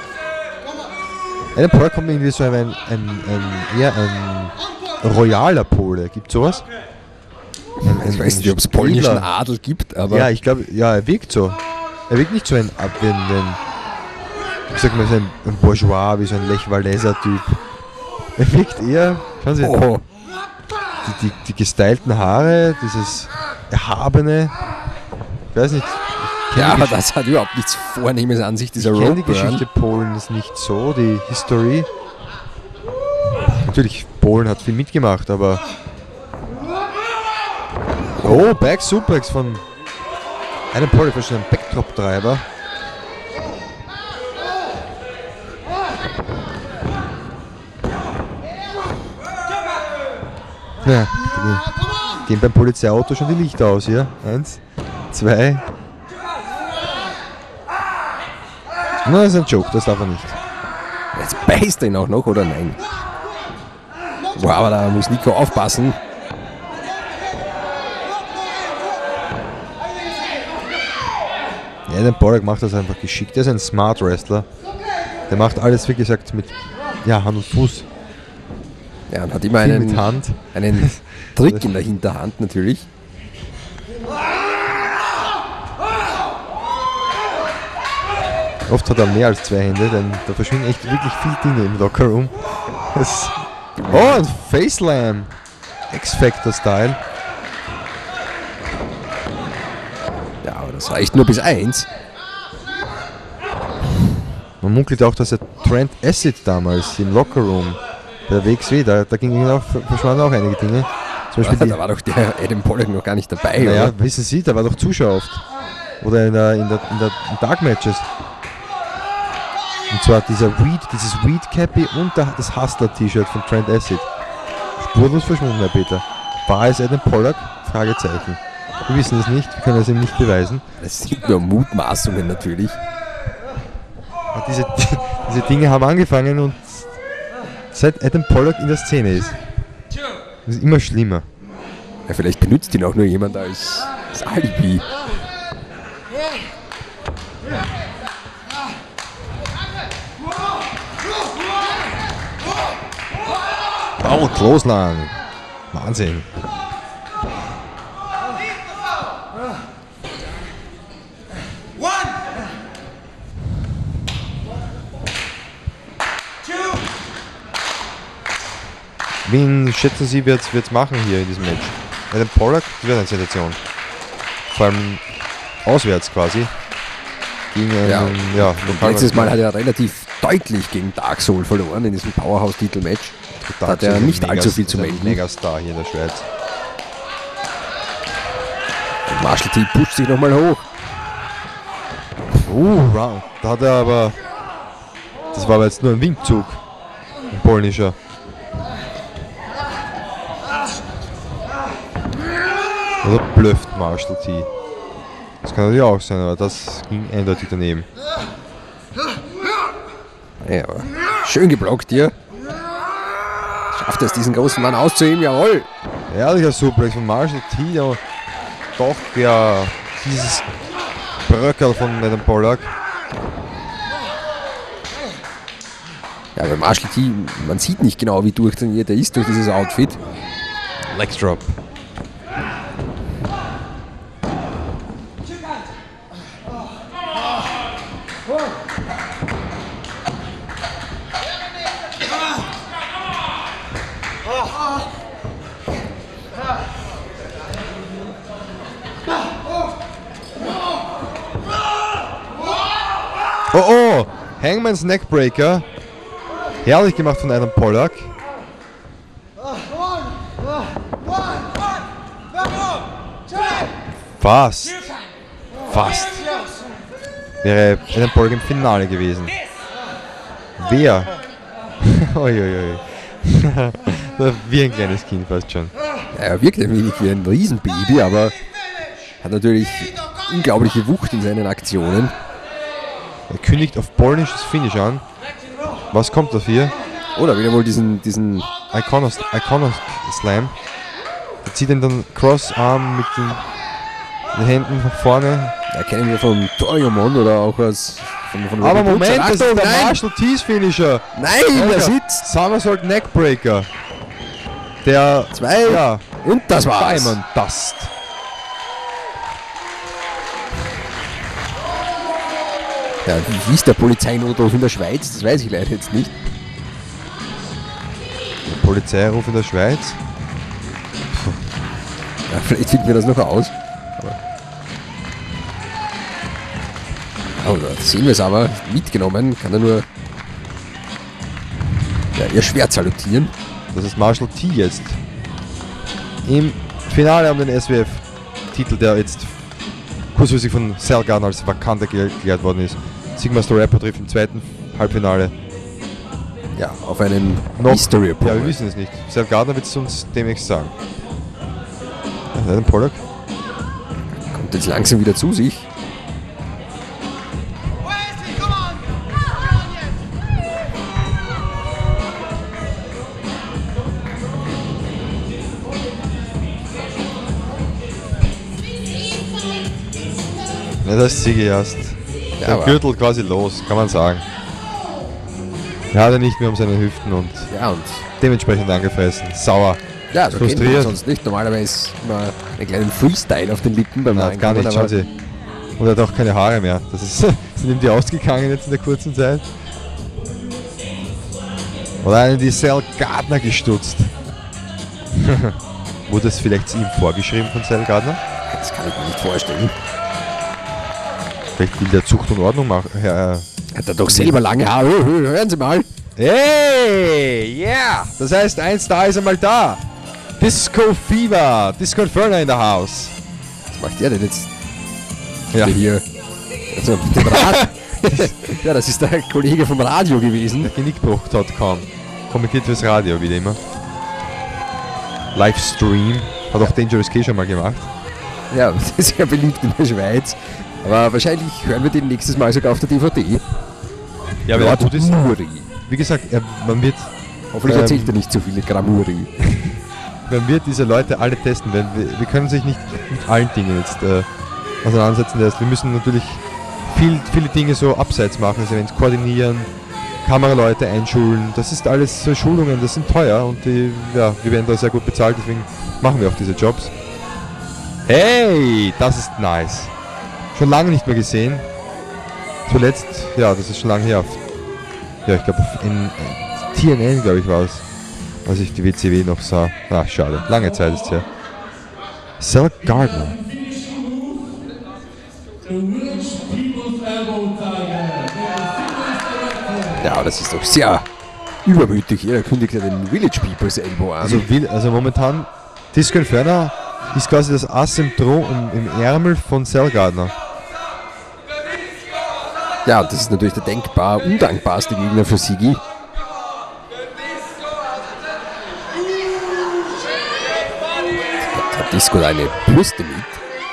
Adam Pollack kommt irgendwie so ein, ein, ein eher ein royaler Pole. Gibt sowas? Ein, ich weiß nicht, ob es polnischen Adel gibt, aber Ja, ich glaube, ja, er wirkt so. Er wirkt nicht so ein, ein, ein ich sag mal, so ein, ein Bourgeois, wie so ein Lech Waleser Typ. Er wirkt eher, schauen Sie, oh, die, die, die gestylten Haare, dieses erhabene, ich weiß nicht, ich ja, kenne aber die, Gesch- das hat überhaupt nichts Vornehmes an sich, dieser ich kenn die Rope Burn. Geschichte Polens nicht so, die History. Natürlich, Polen hat viel mitgemacht, aber... Oh, Back Suplex von Adam Pollack, für einen Backdrop-Treiber. Ja, die gehen beim Polizeiauto schon die Lichter aus hier. Eins, zwei. Na, das ist ein Joke, das darf er nicht. Jetzt beißt er ihn auch noch, oder nein? Wow, aber da muss Nico aufpassen. Ja, Adam Pollack macht das einfach geschickt. Der ist ein Smart Wrestler. Der macht alles, wie gesagt, mit ja, Hand und Fuß. Ja, und hat immer Viel einen, mit Hand. einen Trick in der Hinterhand natürlich. Oft hat er mehr als zwei Hände, denn da verschwinden echt wirklich viele Dinge im Lockerroom. Das oh, ein Facelam. X-Factor-Style. Ja, aber das reicht nur bis eins. Man munkelt auch, dass er Trent Acid damals im Lockerroom bei der W X W, da, da ging auch, verschwanden auch einige Dinge. Zum Beispiel Da war doch der Adam Pollack noch gar nicht dabei, die, naja, oder? wissen Sie, da war doch Zuschauer oft. Oder in der, in der, in der in Dark Matches. Und zwar dieser Weed, dieses Weed Cappy und der, das Hustler-T-Shirt von Trent Acid. Spurlos verschwunden, Herr Peter. War es Adam Pollack? Fragezeichen. Wir wissen es nicht, wir können es ihm nicht beweisen. Das sind nur Mutmaßungen natürlich. Und diese, diese Dinge haben angefangen und seit Adam Pollack in der Szene ist, ist es immer schlimmer. Ja, vielleicht benutzt ihn auch nur jemand als, als Alibi. Oh, Clothesline. Wahnsinn. Wen schätzen Sie, wird es machen hier in diesem Match? Adam Pollock, das wäre eine Sensation. Vor allem auswärts quasi. Gegen einen, Ja, ja, letztes Mal hat er relativ deutlich gegen Dark Soul verloren in diesem Powerhouse-Titel-Match. Da hat er nicht allzu viel zu melden. Megastar hier in der Schweiz. Und Marshall T pusht sich nochmal hoch. Uh, round. Da hat er aber... Das war aber jetzt nur ein Windzug. Ein polnischer. Oder blufft Marshall T. Das kann natürlich auch sein, aber das ging eindeutig daneben. Ja, aber schön geblockt hier. Schafft es, diesen großen Mann auszuheben? Jawohl! Ehrlicher Suplex von Marshall T. Der doch ja dieses Bröckerl von Adam Pollock. Ja, bei Marshall T, man sieht nicht genau, wie durchtrainiert er ist durch dieses Outfit. Leg Drop. Oh oh! Hangman's Neckbreaker. Herrlich gemacht von Adam Pollock. Fast. Fast. Wäre Adam Pollock im Finale gewesen. Wer? Uiuiui. Wie ein kleines Kind fast schon. Ja, er wirkt ein wenig wie ein Riesenbaby, aber hat natürlich unglaubliche Wucht in seinen Aktionen. Er kündigt auf polnisches Finish an. Was kommt dafür? Oder wieder wohl diesen, diesen Iconos, Iconos Slam. Er zieht ihn dann Crossarm mit den, den Händen nach vorne. ja, kennen wir vom Toriumon oder auch aus von, von Aber Robin Moment, Butcher. das ist der Nein, Marshall T's Finisher. nein, Alter, der sitzt. Somersault Neckbreaker. Der Zwei. Ja, Und das war's. Diamond Dust. Ja, wie ist der Polizeinotruf in der Schweiz? Das weiß ich leider jetzt nicht. Der Polizeiruf in der Schweiz. Ja, vielleicht finden wir das noch aus. Aber, aber sehen wir es aber. Mitgenommen kann er nur ja, ihr Schwert salutieren. Das ist Marshall T jetzt. Im Finale um den S W F-Titel, der jetzt kurzfristig von Sal Gardner als vakant erklärt worden ist. Sigmaster Rapper trifft im zweiten Halbfinale. Ja, auf einen Noch- Mystery Ja, wir Opponent. wissen es nicht. Sal Gardner wird es uns demnächst sagen. Ja, Adam Pollock. Kommt jetzt langsam wieder zu sich. Ja, das ist Siege erst. Ja, Der aber- Gürtel quasi los, kann man sagen. Er hat er nicht mehr um seine Hüften und Ja, und dementsprechend angefressen. Sauer. ja, so kennt man ihn Frustriert. sonst nicht. Normalerweise immer einen kleinen Freestyle auf den Lippen beim Nein, gar Reinkommen, nicht, aber schauen Sie. Und er hat auch keine Haare mehr. Das ist, sind ihm die ausgegangen jetzt in der kurzen Zeit. Oder einen die Sal Gardner gestutzt. Wurde es vielleicht ihm vorgeschrieben von Sal Gardner? das kann ich mir nicht vorstellen. Vielleicht will der Zucht und Ordnung machen. Ja, Hat er doch selber lange Haare. Hö- hö- Hören Sie mal. hey, yeah! Das heißt, ein Star ist einmal da. Disco Fever, Disco Inferno in the house. Was macht der denn jetzt Ja, hier? Also, mit dem Rad. Ja, das ist der Kollege vom Radio gewesen. Genickbruch Punkt com. Kommentiert fürs Radio, wie immer. Livestream. Hat auch Dangerous K schon mal gemacht. Ja, sehr beliebt in der Schweiz. Aber wahrscheinlich hören wir den nächstes Mal sogar auf der D V D. Ja, Lord gut ist. Muri. Wie gesagt, er, man, wird, Hoffentlich Ähm, erzählt er nicht so viele Gramuri. man wird diese Leute alle testen, weil wir, wir können sich nicht mit allen Dingen jetzt äh, auseinandersetzen. Das heißt, wir müssen natürlich viel, viele Dinge so abseits machen, also wenn es koordinieren, Kameraleute einschulen. Das ist alles so Schulungen, das sind teuer und die, ja, wir werden da sehr gut bezahlt, deswegen machen wir auch diese Jobs. Hey, das ist nice. Schon lange nicht mehr gesehen. Zuletzt, ja, das ist schon lange her. Ja, ich glaube, in T N N, glaube ich, war es, als ich die W C W noch sah. Ach, schade. Lange Zeit ist es her. Cell Gardner. Ja, das ist doch sehr übermütig. Er kündigt ja den Village People's Elbow an. Also, will, also momentan, Disco Inferno ist quasi das Ass im, Dro im, im Ärmel von Cell Gardner. Ja, das ist natürlich der denkbar undankbarste Gegner für Siggy. Hat Disco da eine Brüste mit?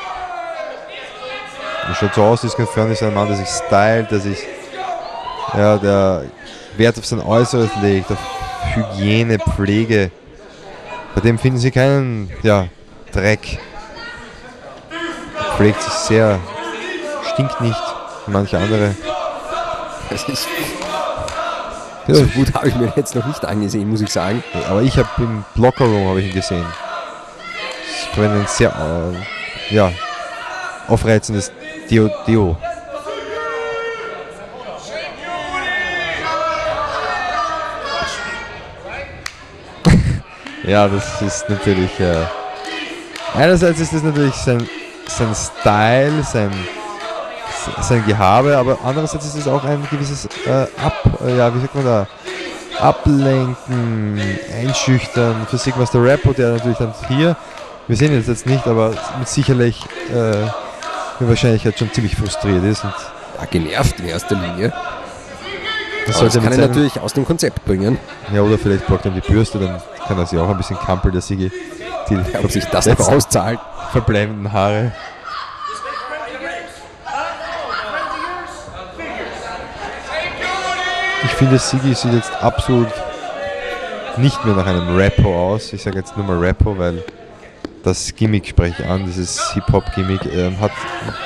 Das schaut so aus, Disco Inferno ist ein Mann, der sich stylt, der sich, ja, der Wert auf sein Äußeres legt, auf Hygiene, Pflege. Bei dem finden Sie keinen, ja, Dreck. Er pflegt sich sehr, stinkt nicht, wie manche andere. Das ist ja, so gut habe ich mir jetzt noch nicht angesehen, muss ich sagen. Aber ich habe im Blocker Room habe ich ihn gesehen. Das war ein sehr, äh, ja, aufreizendes Deo. Deo. Ja, das ist natürlich. Äh, einerseits ist das natürlich sein, sein Style, sein, sein Gehabe, aber andererseits ist es auch ein gewisses äh, Ab, äh, ja, wie sagt man da, Ablenken, Einschüchtern für Sigmaster Rappo, der natürlich dann hier, wir sehen ihn jetzt nicht, aber mit sicherlich äh, mit Wahrscheinlichkeit schon ziemlich frustriert ist. Und ja, genervt in erster Linie. Das, aber das kann er seinen, natürlich aus dem Konzept bringen. Ja, oder vielleicht blockt er die Bürste, dann kann er sich auch ein bisschen kampeln, der Sigi. Die ja, ob sich das noch auszahlt. Verbleibenden Haare. Ich finde, Sigi sieht jetzt absolut nicht mehr nach einem Rappo aus. Ich sage jetzt nur mal Rappo, weil das Gimmick spreche ich an, dieses Hip-Hop-Gimmick ähm, hat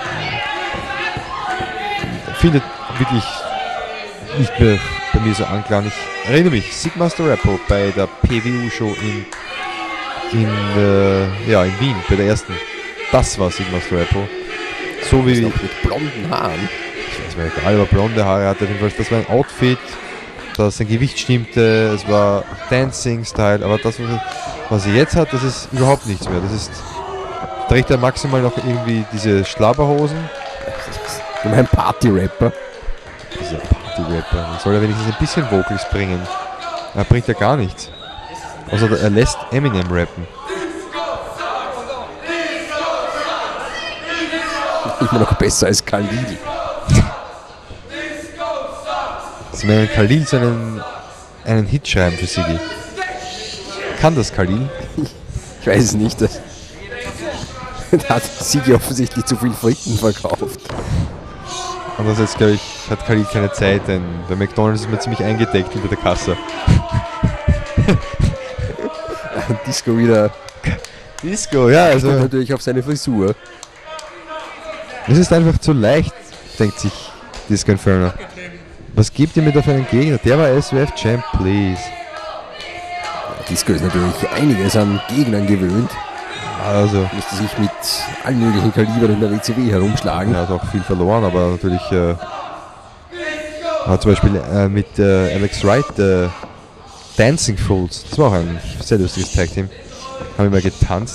findet wirklich nicht mehr bei mir so anklang. Ich erinnere mich, Sigmaster Rappo bei der P W U-Show in, in, äh, ja, in Wien, bei der ersten. Das war Sigmaster Rappo. So wie mit blonden Haaren. Ich weiß mir egal, aber blonde Haare hatte jedenfalls. Das war ein Outfit, das sein Gewicht stimmte, es war Dancing-Style, aber das, was er jetzt hat, das ist überhaupt nichts mehr. Das ist, trägt er maximal noch irgendwie diese Schlabberhosen. Ich mein Party-Rapper. Dieser Party-Rapper. Dann soll er wenigstens ein bisschen Vocals bringen. Er bringt ja gar nichts. Also er lässt Eminem rappen. Immer noch besser als Khalil. Sie meinen, Khalil soll einen, einen Hit schreiben für Siggy. Kann das Khalil? Ich weiß es nicht. Da hat Siggy offensichtlich zu viel Fritten verkauft. Andererseits, glaube ich, hat Khalil keine Zeit, denn bei McDonald's ist man ziemlich eingedeckt hinter der Kasse. Disco wieder. Disco, ja, also. Natürlich auf seine Frisur. Es ist einfach zu leicht, denkt sich Disco Inferno. Was gibt ihr mir da für einen Gegner? Der war S W F Champ, please. Ja, Disco ist natürlich einiges an Gegnern gewöhnt. Also. Musste sich mit allen möglichen Kalibern in der W C W herumschlagen. Er hat auch viel verloren, aber natürlich äh, hat zum Beispiel äh, mit äh, Alex Wright äh, Dancing Fools. Das war auch ein sehr lustiges Tag Team. Haben wir mal getanzt.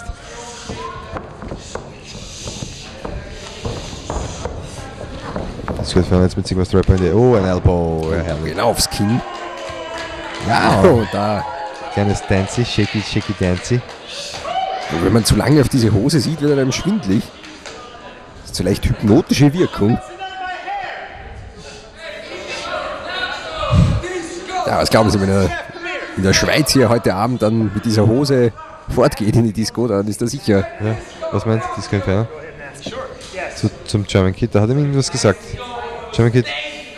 Das wird jetzt mit Sigmaster Rapper in die. Oh, ein Elbow. Ja, genau aufs Kinn. Ja, oh, da. Kleines Dancy, shaky, shaky Dancy. Und wenn man zu lange auf diese Hose sieht, wird einem schwindlig. Das ist so leicht hypnotische Wirkung. Ja, was glauben Sie, wenn er in der Schweiz hier heute Abend dann mit dieser Hose fortgeht in die Disco, dann ist er sicher. Ja, was meint Disco Inferno? Zu, zum German Kid, da hat er mir irgendwas gesagt. German Kid.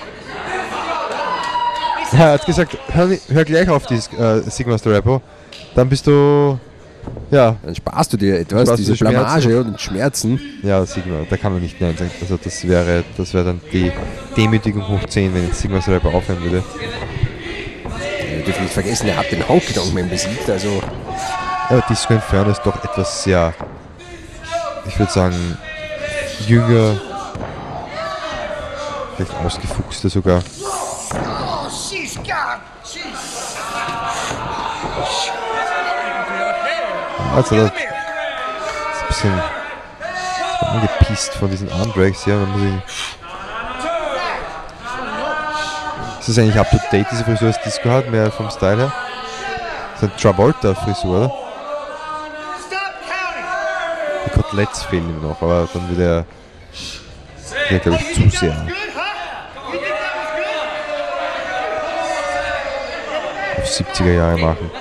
Ja, er hat gesagt, hör, hör gleich auf, dieses äh, Sigmaster Rappo. Dann bist du. Ja. Dann sparst du dir etwas, sparst diese Blamage und Schmerzen. Ja, Sigma, da kann man nicht nein sagen. Also das wäre das wäre dann die Demütigung hoch zehn, wenn jetzt Sigmaster Rappo aufhören würde. dürfen nicht vergessen, er hat den Honky Tonk Man besiegt, also... Ja, aber Disco Inferno ist doch etwas sehr, ich würde sagen, jünger, vielleicht ausgefuchster sogar. Also das ist ein bisschen angepisst von diesen Armdrags, ja, man muss ich... Ist das eigentlich up to date, diese Frisur, als Disco hat, mehr vom Style her? Das ist eine Travolta-Frisur, oder? Die Koteletts fehlen ihm noch, aber dann wird er, wird er glaube ich, zu sehr auf siebziger Jahre machen.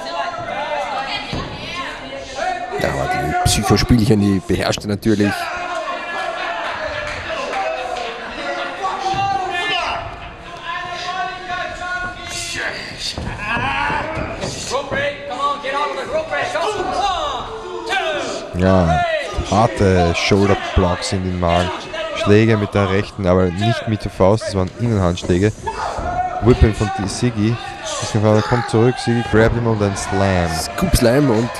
Ja, aber die Psychospielchen, die beherrscht er natürlich. Ja, harte Shoulder-Blocks in den Magen. Schläge mit der rechten, aber nicht mit der Faust, das waren Innenhandschläge. Whipping von Siggy. Er kommt zurück, Siggy grabt ihn und ein Slam. Scoop Slam und...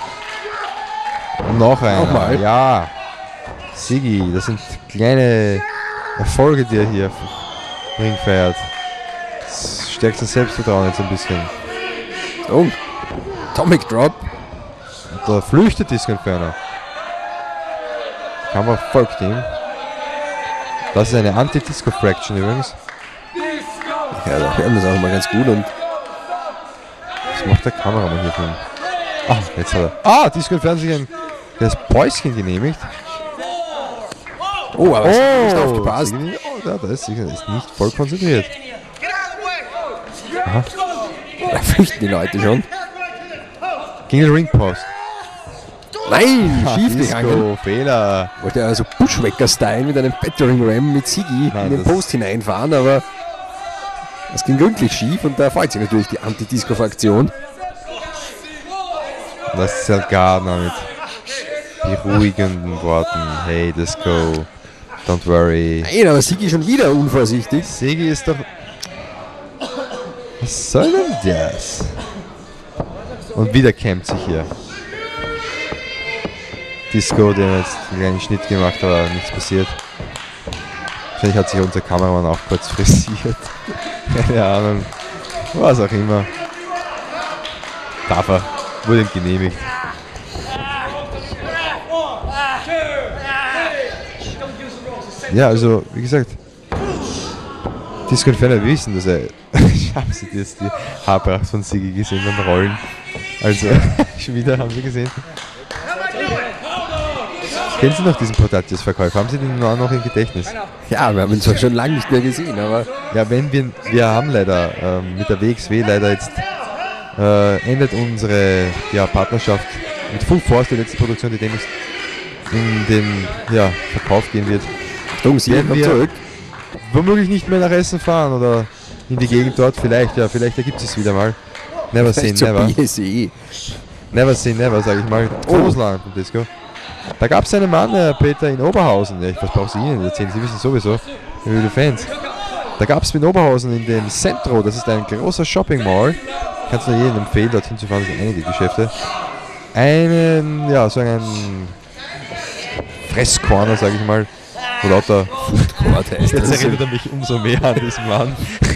Und noch einer. Nochmal. Ja. Siggy, das sind kleine Erfolge, die er hier im Ring feiert. Das stärkt sein Selbstvertrauen jetzt ein bisschen. Und Atomic Drop. Und da flüchtet Disco Inferno. Kamera folgt ihm. Das ist eine Anti-Disco-Fraction übrigens. Ja, da hören wir es auch mal ganz gut. Und was macht der Kameramann hier für ihn? Ah, jetzt hat er. Ah, Disco Inferno sich ein das Päuschen genehmigt. oh, aber Oh, es hat nicht aufgepasst. Oh, da, da ist sicher ist nicht voll konzentriert. Aha. Da flüchten die Leute schon. Gegen den Ringpost. Nein, Ah, schief Disco, gegangen. Fehler. Wollte also Bushwacker-Style mit einem Battering Ram mit Siggy Nein, in den das- Post hineinfahren, aber das ging gründlich schief und da freut sich natürlich die Anti-Disco-Fraktion. Das ist halt Gardner mit beruhigenden Worten. Hey Disco, don't worry. Nein, aber Siggy schon wieder unvorsichtig. Siggy ist doch... Was soll denn das? Und wieder kämpft sich hier. Disco, der hat jetzt einen kleinen Schnitt gemacht, aber nichts passiert. Wahrscheinlich hat sich unser Kameramann auch kurz frisiert. Keine Ahnung. Was auch immer. Darf er. Wurde ihm genehmigt. Ja, also, wie gesagt, Disco Inferno wissen, dass er... Ich habe sie jetzt die Haarpracht von Siggy gesehen beim Rollen. Also, schon wieder haben sie gesehen. Kennen Sie noch diesen Portatius-Verkäufer? Haben Sie den auch noch im Gedächtnis? Ja, wir haben ihn zwar schon lange nicht mehr gesehen, aber Ja, wenn wir... Wir haben leider ähm, mit der W X W leider jetzt... Äh, endet unsere ja, Partnerschaft mit Full Force, die letzte Produktion, die demnächst in den ja, Verkauf gehen wird. Achtung, Siggy Werden kommt wir- zurück. Womöglich nicht mehr nach Essen fahren oder in die Gegend dort, vielleicht, ja, vielleicht ergibt es wieder mal. Never say Vielleicht zur never. B S E. Never say never, sage ich mal. Oh. Großland vom Disco. Da gab es einen Mann, äh, Peter, in Oberhausen. Ja, ich was brauche Sie Ihnen erzählen, Sie wissen sowieso, liebe Fans. Da gab es in Oberhausen in dem Centro, das ist ein großer Shopping Mall. Kannst du jedem empfehlen, dorthin zu fahren, das sind einige Geschäfte. Einen, ja, so einen Fresscorner, sage ich mal. Wo lauter Gott heißt Jetzt das. erinnert er mich umso mehr an diesen Mann.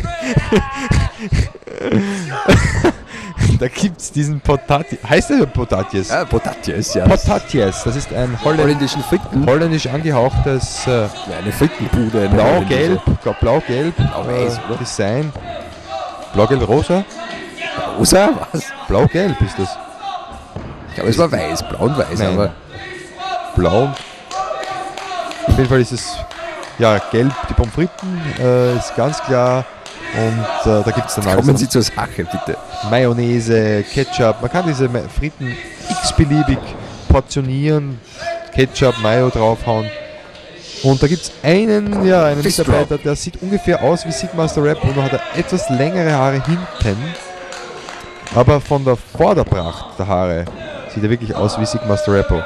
Da gibt es diesen Potati. Heißt der Potatius? Ja, Potatius, ja. Potatius, das ist ein Holländ Holländischen Fritten. holländisch angehauchtes äh, Ja, eine Frittenbude. eine Blau-Gelb, holländische. Blau-Gelb Blau-Weiß, äh, oder? Design. Blau-Gelb-Rosa? Rosa? Was? Blau-Gelb ist das. Ich glaube, es war weiß, blau und weiß, Nein. aber Blau. Auf jeden Fall ist es ja gelb, die Pommes frites äh, ist ganz klar. Und äh, da gibt es dann alles. kommen Sie zur Sache, bitte. Mayonnaise, Ketchup. Man kann diese Ma- Fritten x-beliebig portionieren, Ketchup, Mayo draufhauen. Und da gibt es einen, ja, einen Fist Mitarbeiter, der sieht ungefähr aus wie Sigmaster Rap und noch hat er etwas längere Haare hinten. Aber von der Vorderpracht der Haare sieht er wirklich aus wie Sigmaster Rappo.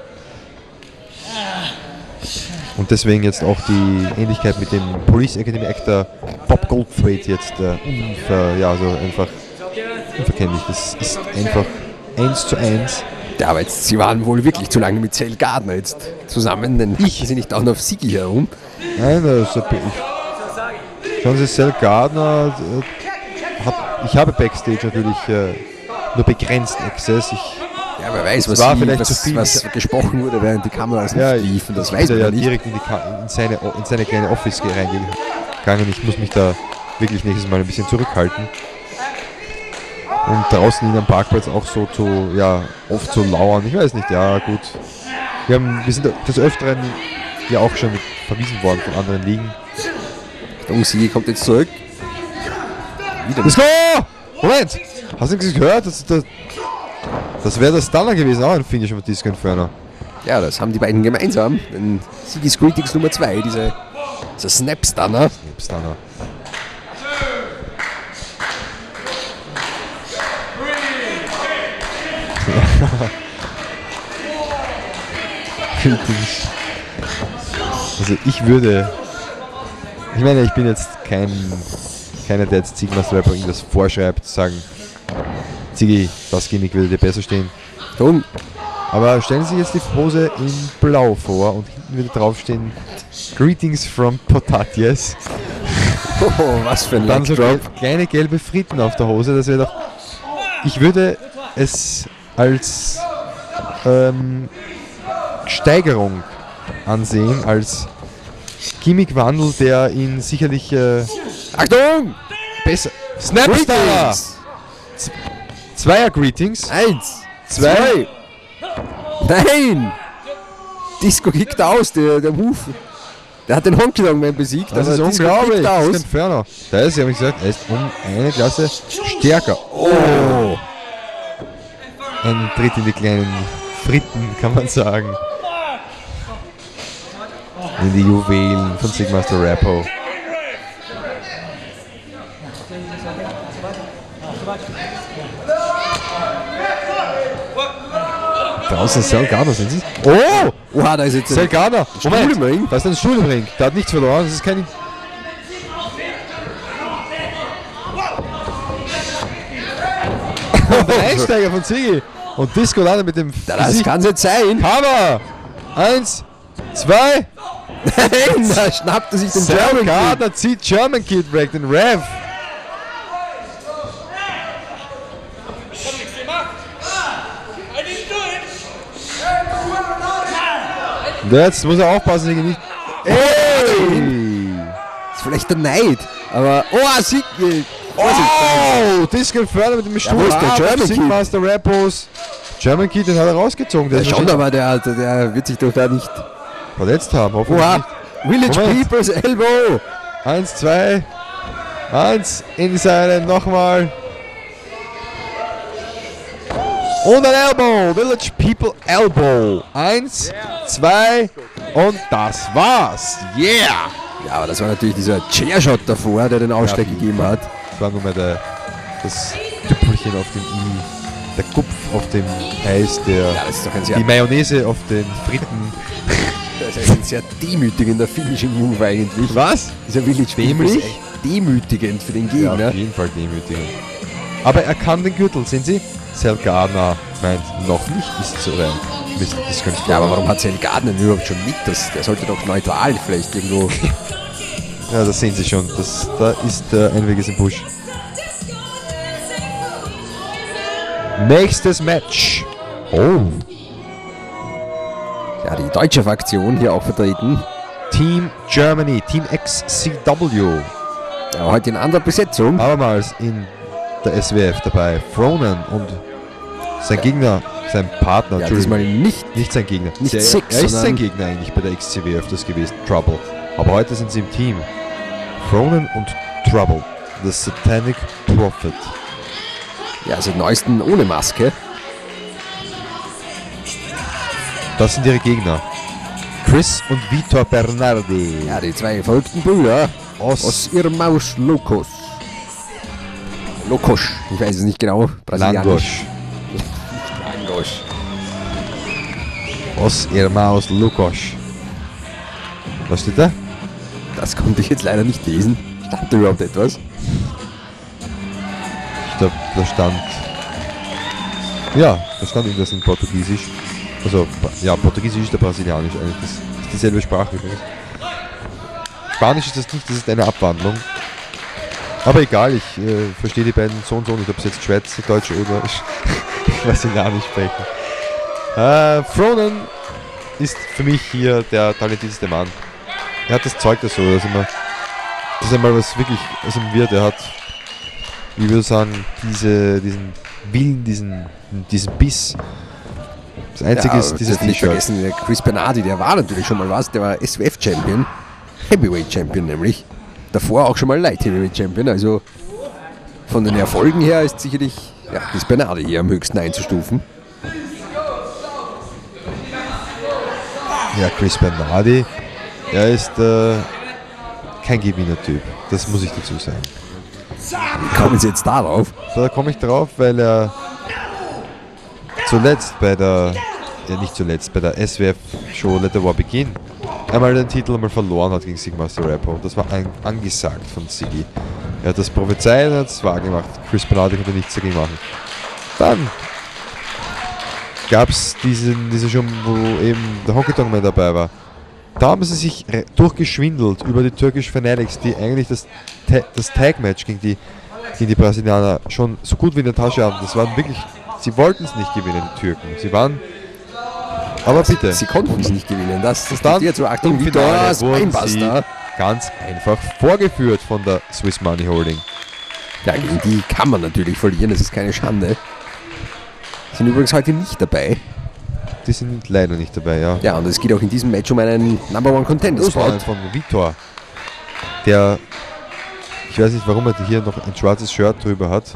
Und deswegen jetzt auch die Ähnlichkeit mit dem Police Academy Actor Bob Goldthwait jetzt äh, unver, ja, so einfach unverkennlich. Das ist einfach eins zu eins. Ja, aber jetzt, sie waren wohl wirklich zu lange mit Cell Gardner jetzt zusammen, denn ich sie nicht auch noch auf Sigi herum. Nein, also ich, schauen Sie, Cell Gardner, äh, hat, ich habe Backstage natürlich äh, nur begrenzt Access. Ich, ja, wer weiß, was, war sie, vielleicht was, zu viel. was gesprochen wurde, während die Kameras ja, nicht liefen, das ich weiß bin man ja nicht. direkt in, die Ka in, seine, in seine kleine Office reingegangen. Ich muss mich da wirklich nächstes Mal ein bisschen zurückhalten. Und draußen in einem Parkplatz auch so zu, ja, oft zu lauern. Ich weiß nicht, ja gut. Wir, haben, wir sind des Öfteren ja auch schon verwiesen worden von anderen Ligen. Und Sigi kommt jetzt zurück. Wieder Let's go! Moment! Hast du nichts gehört? Das, das, das wäre der Stunner gewesen, auch ein Finish von Disco Inferno. Ja, das haben die beiden gemeinsam. Denn Sigis Greetings Nummer zwei, diese, dieser Snap Stunner. Snap Stunner. Also ich würde, ich meine, ich bin jetzt kein, keiner, der jetzt Zigmaster Rapper irgendwas vorschreibt, sagen, Ziggy, das Gimmick würde dir besser stehen. Dumm. Aber stellen Sie sich jetzt die Pose in Blau vor und hinten würde draufstehen Greetings from Potatjes. Oh, was für ein Dann so Drop. kleine gelbe Fritten auf der Hose, das wäre doch. Ich würde es als ähm, Steigerung ansehen, als Gimmickwandel, der ihn sicherlich äh, Achtung! besser. Snapstar! Zweier Greetings. Eins! Zwei. Zwei! Nein! Disco kickt aus, der, der Move. Der hat den Honky Tonk Man besiegt, Das aber ist Disco unglaublich. kickt Das ist aus. Inferno. Da ist, habe ich gesagt, er ist um eine Klasse stärker. Oh! Ein Tritt in die kleinen Fritten, kann man sagen. In die Juwelen von Sigmaster Rappo. Draußen ist Cell Gardner, sind Sie? Oh! Oha, da ist jetzt Cell Gardner! Stuhl im Ring. Moment! Da ist ein Stuhl im Ring. Der hat nichts verloren. Das ist kein... Der Einsteiger von Ziggy. Und Disco landet mit dem Das Gesicht. kann es nicht sein. Hammer! Eins, zwei. Nein, da schnappt er sich den Cell German Kid. Gardner zieht German Kid weg, den Rev. Und jetzt muss er aufpassen, dass er nicht. Ey! Ist vielleicht der Neid, aber... Oh, Sieg... Oh! Disco Inferno mit dem Stuhl. wo ist der Ah, German Kid? Sigmaster Rappos. German Kid, den hat er rausgezogen. Der Ja, ist schon, wahrscheinlich aber der, der, der wird sich doch da nicht... verletzt haben, hoffentlich Oha! nicht. Village Moment. People's Elbow! Eins, zwei. Eins in die Seile, nochmal. Und ein Elbow. Village People Elbow. Eins, zwei und das war's. Yeah! Ja, aber das war natürlich dieser Chairshot davor, der den Ausschlag Ja, gegeben hat. Das war nur mal der, das Tüpfelchen auf dem I. Der Kupf auf dem Eis, der, Ja, das ist doch ein sehr, die Mayonnaise auf den Fritten. das ist ein sehr demütigender Finishing Move eigentlich. Was? Dieser Village People Dämlich? ist echt demütigend für den Ja, Gegner. auf jeden Fall demütigend. Aber er kann den Gürtel, sehen Sie? Cell Gardner meint, noch nicht ist so rein. Mist, das könnte ich Ja, aber warum hat Cell Gardner überhaupt schon mit? Das, der sollte doch neutral vielleicht irgendwo... Ja, das sehen Sie schon. Das, da ist der Einweges im Busch. Nächstes Match. Oh. Ja, die deutsche Fraktion hier auch vertreten. Team Germany, Team X C W. Ja, heute in anderer Besetzung. Abermals in der S W F dabei. Fronen und sein Gegner, sein Partner, Ja, Entschuldigung. diesmal nicht. Nicht sein Gegner. Nicht Der, Six, er ist sondern- sein Gegner eigentlich bei der X C W F das gewesen, Trouble. Aber heute sind sie im Team. Fronen und Trouble. The Satanic Prophet. Ja, seit neuestem ohne Maske. Das sind ihre Gegner. Chris und Vitor Bernardi. Ja, die zwei verrückten Brüder Aus, aus ihrem Maus Locos. Lokos, ich weiß es nicht genau. Langosch. Langosch. Os Irmãos Lucas. Was steht da? Das konnte ich jetzt leider nicht lesen. Stand da überhaupt etwas? da, da stand, ja, da stand irgendwas in Portugiesisch. Also, ja, Portugiesisch ist der Brasilianisch eigentlich, das ist dieselbe Sprache übrigens. Spanisch ist das nicht, das ist eine Abwandlung. Aber egal, ich äh, verstehe die beiden so und so nicht, ob sie jetzt Schweizerdeutsch oder Brasilianisch sprechen. Äh, Fronen ist für mich hier der talentierteste Mann. Er hat das Zeug dazu, dass er mal, dass er mal was wirklich aus ihm wird. Er hat, wie würde ich sagen, diese, diesen Willen, diesen, diesen Biss. Das Einzige ja, ist dieses nicht T-Shirt. vergessen, der Chris Bernardi, der war natürlich schon mal was, der war S W F-Champion, Heavyweight-Champion nämlich. Davor auch schon mal Light Heavyweight-Champion, also von den Erfolgen her ist sicherlich ja, Chris Bernardi hier am höchsten einzustufen. Ja, Chris Bernardi, er ist äh, kein Gewinnertyp, das muss ich dazu sagen. Wie kommen Sie jetzt darauf? So, da komme ich drauf, weil er zuletzt bei der, ja nicht zuletzt, bei der S W F-Show Let the War Begin einmal den Titel einmal verloren hat gegen Sigmaster Rappo. Das war ein, angesagt von Siggy. Er hat das prophezeit und hat es wahr gemacht. Chris Bernardi konnte nichts dagegen machen. Dann gab es diesen, diese schon, wo eben der Honky Tonk Man dabei war. Da haben sie sich durchgeschwindelt über die Turkish Fanatics, die eigentlich das, Ta das Tag-Match gegen die, gegen die Brasilianer schon so gut wie in der Tasche haben. Das waren wirklich, sie wollten es nicht gewinnen, die Türken. Sie waren, aber bitte. Sie konnten es nicht gewinnen. Das, das Dann jetzt so Achtung, im Vitor Finale wurden sie Spinebuster. ganz einfach vorgeführt von der Swiss Money Holding. Ja, gegen die kann man natürlich verlieren, das ist keine Schande. Sind übrigens heute nicht dabei. Die sind leider nicht dabei, ja. Ja, und es geht auch in diesem Match um einen Number One Contender Das war Spot. ein von Vitor, der, ich weiß nicht, warum er hier noch ein schwarzes Shirt drüber hat.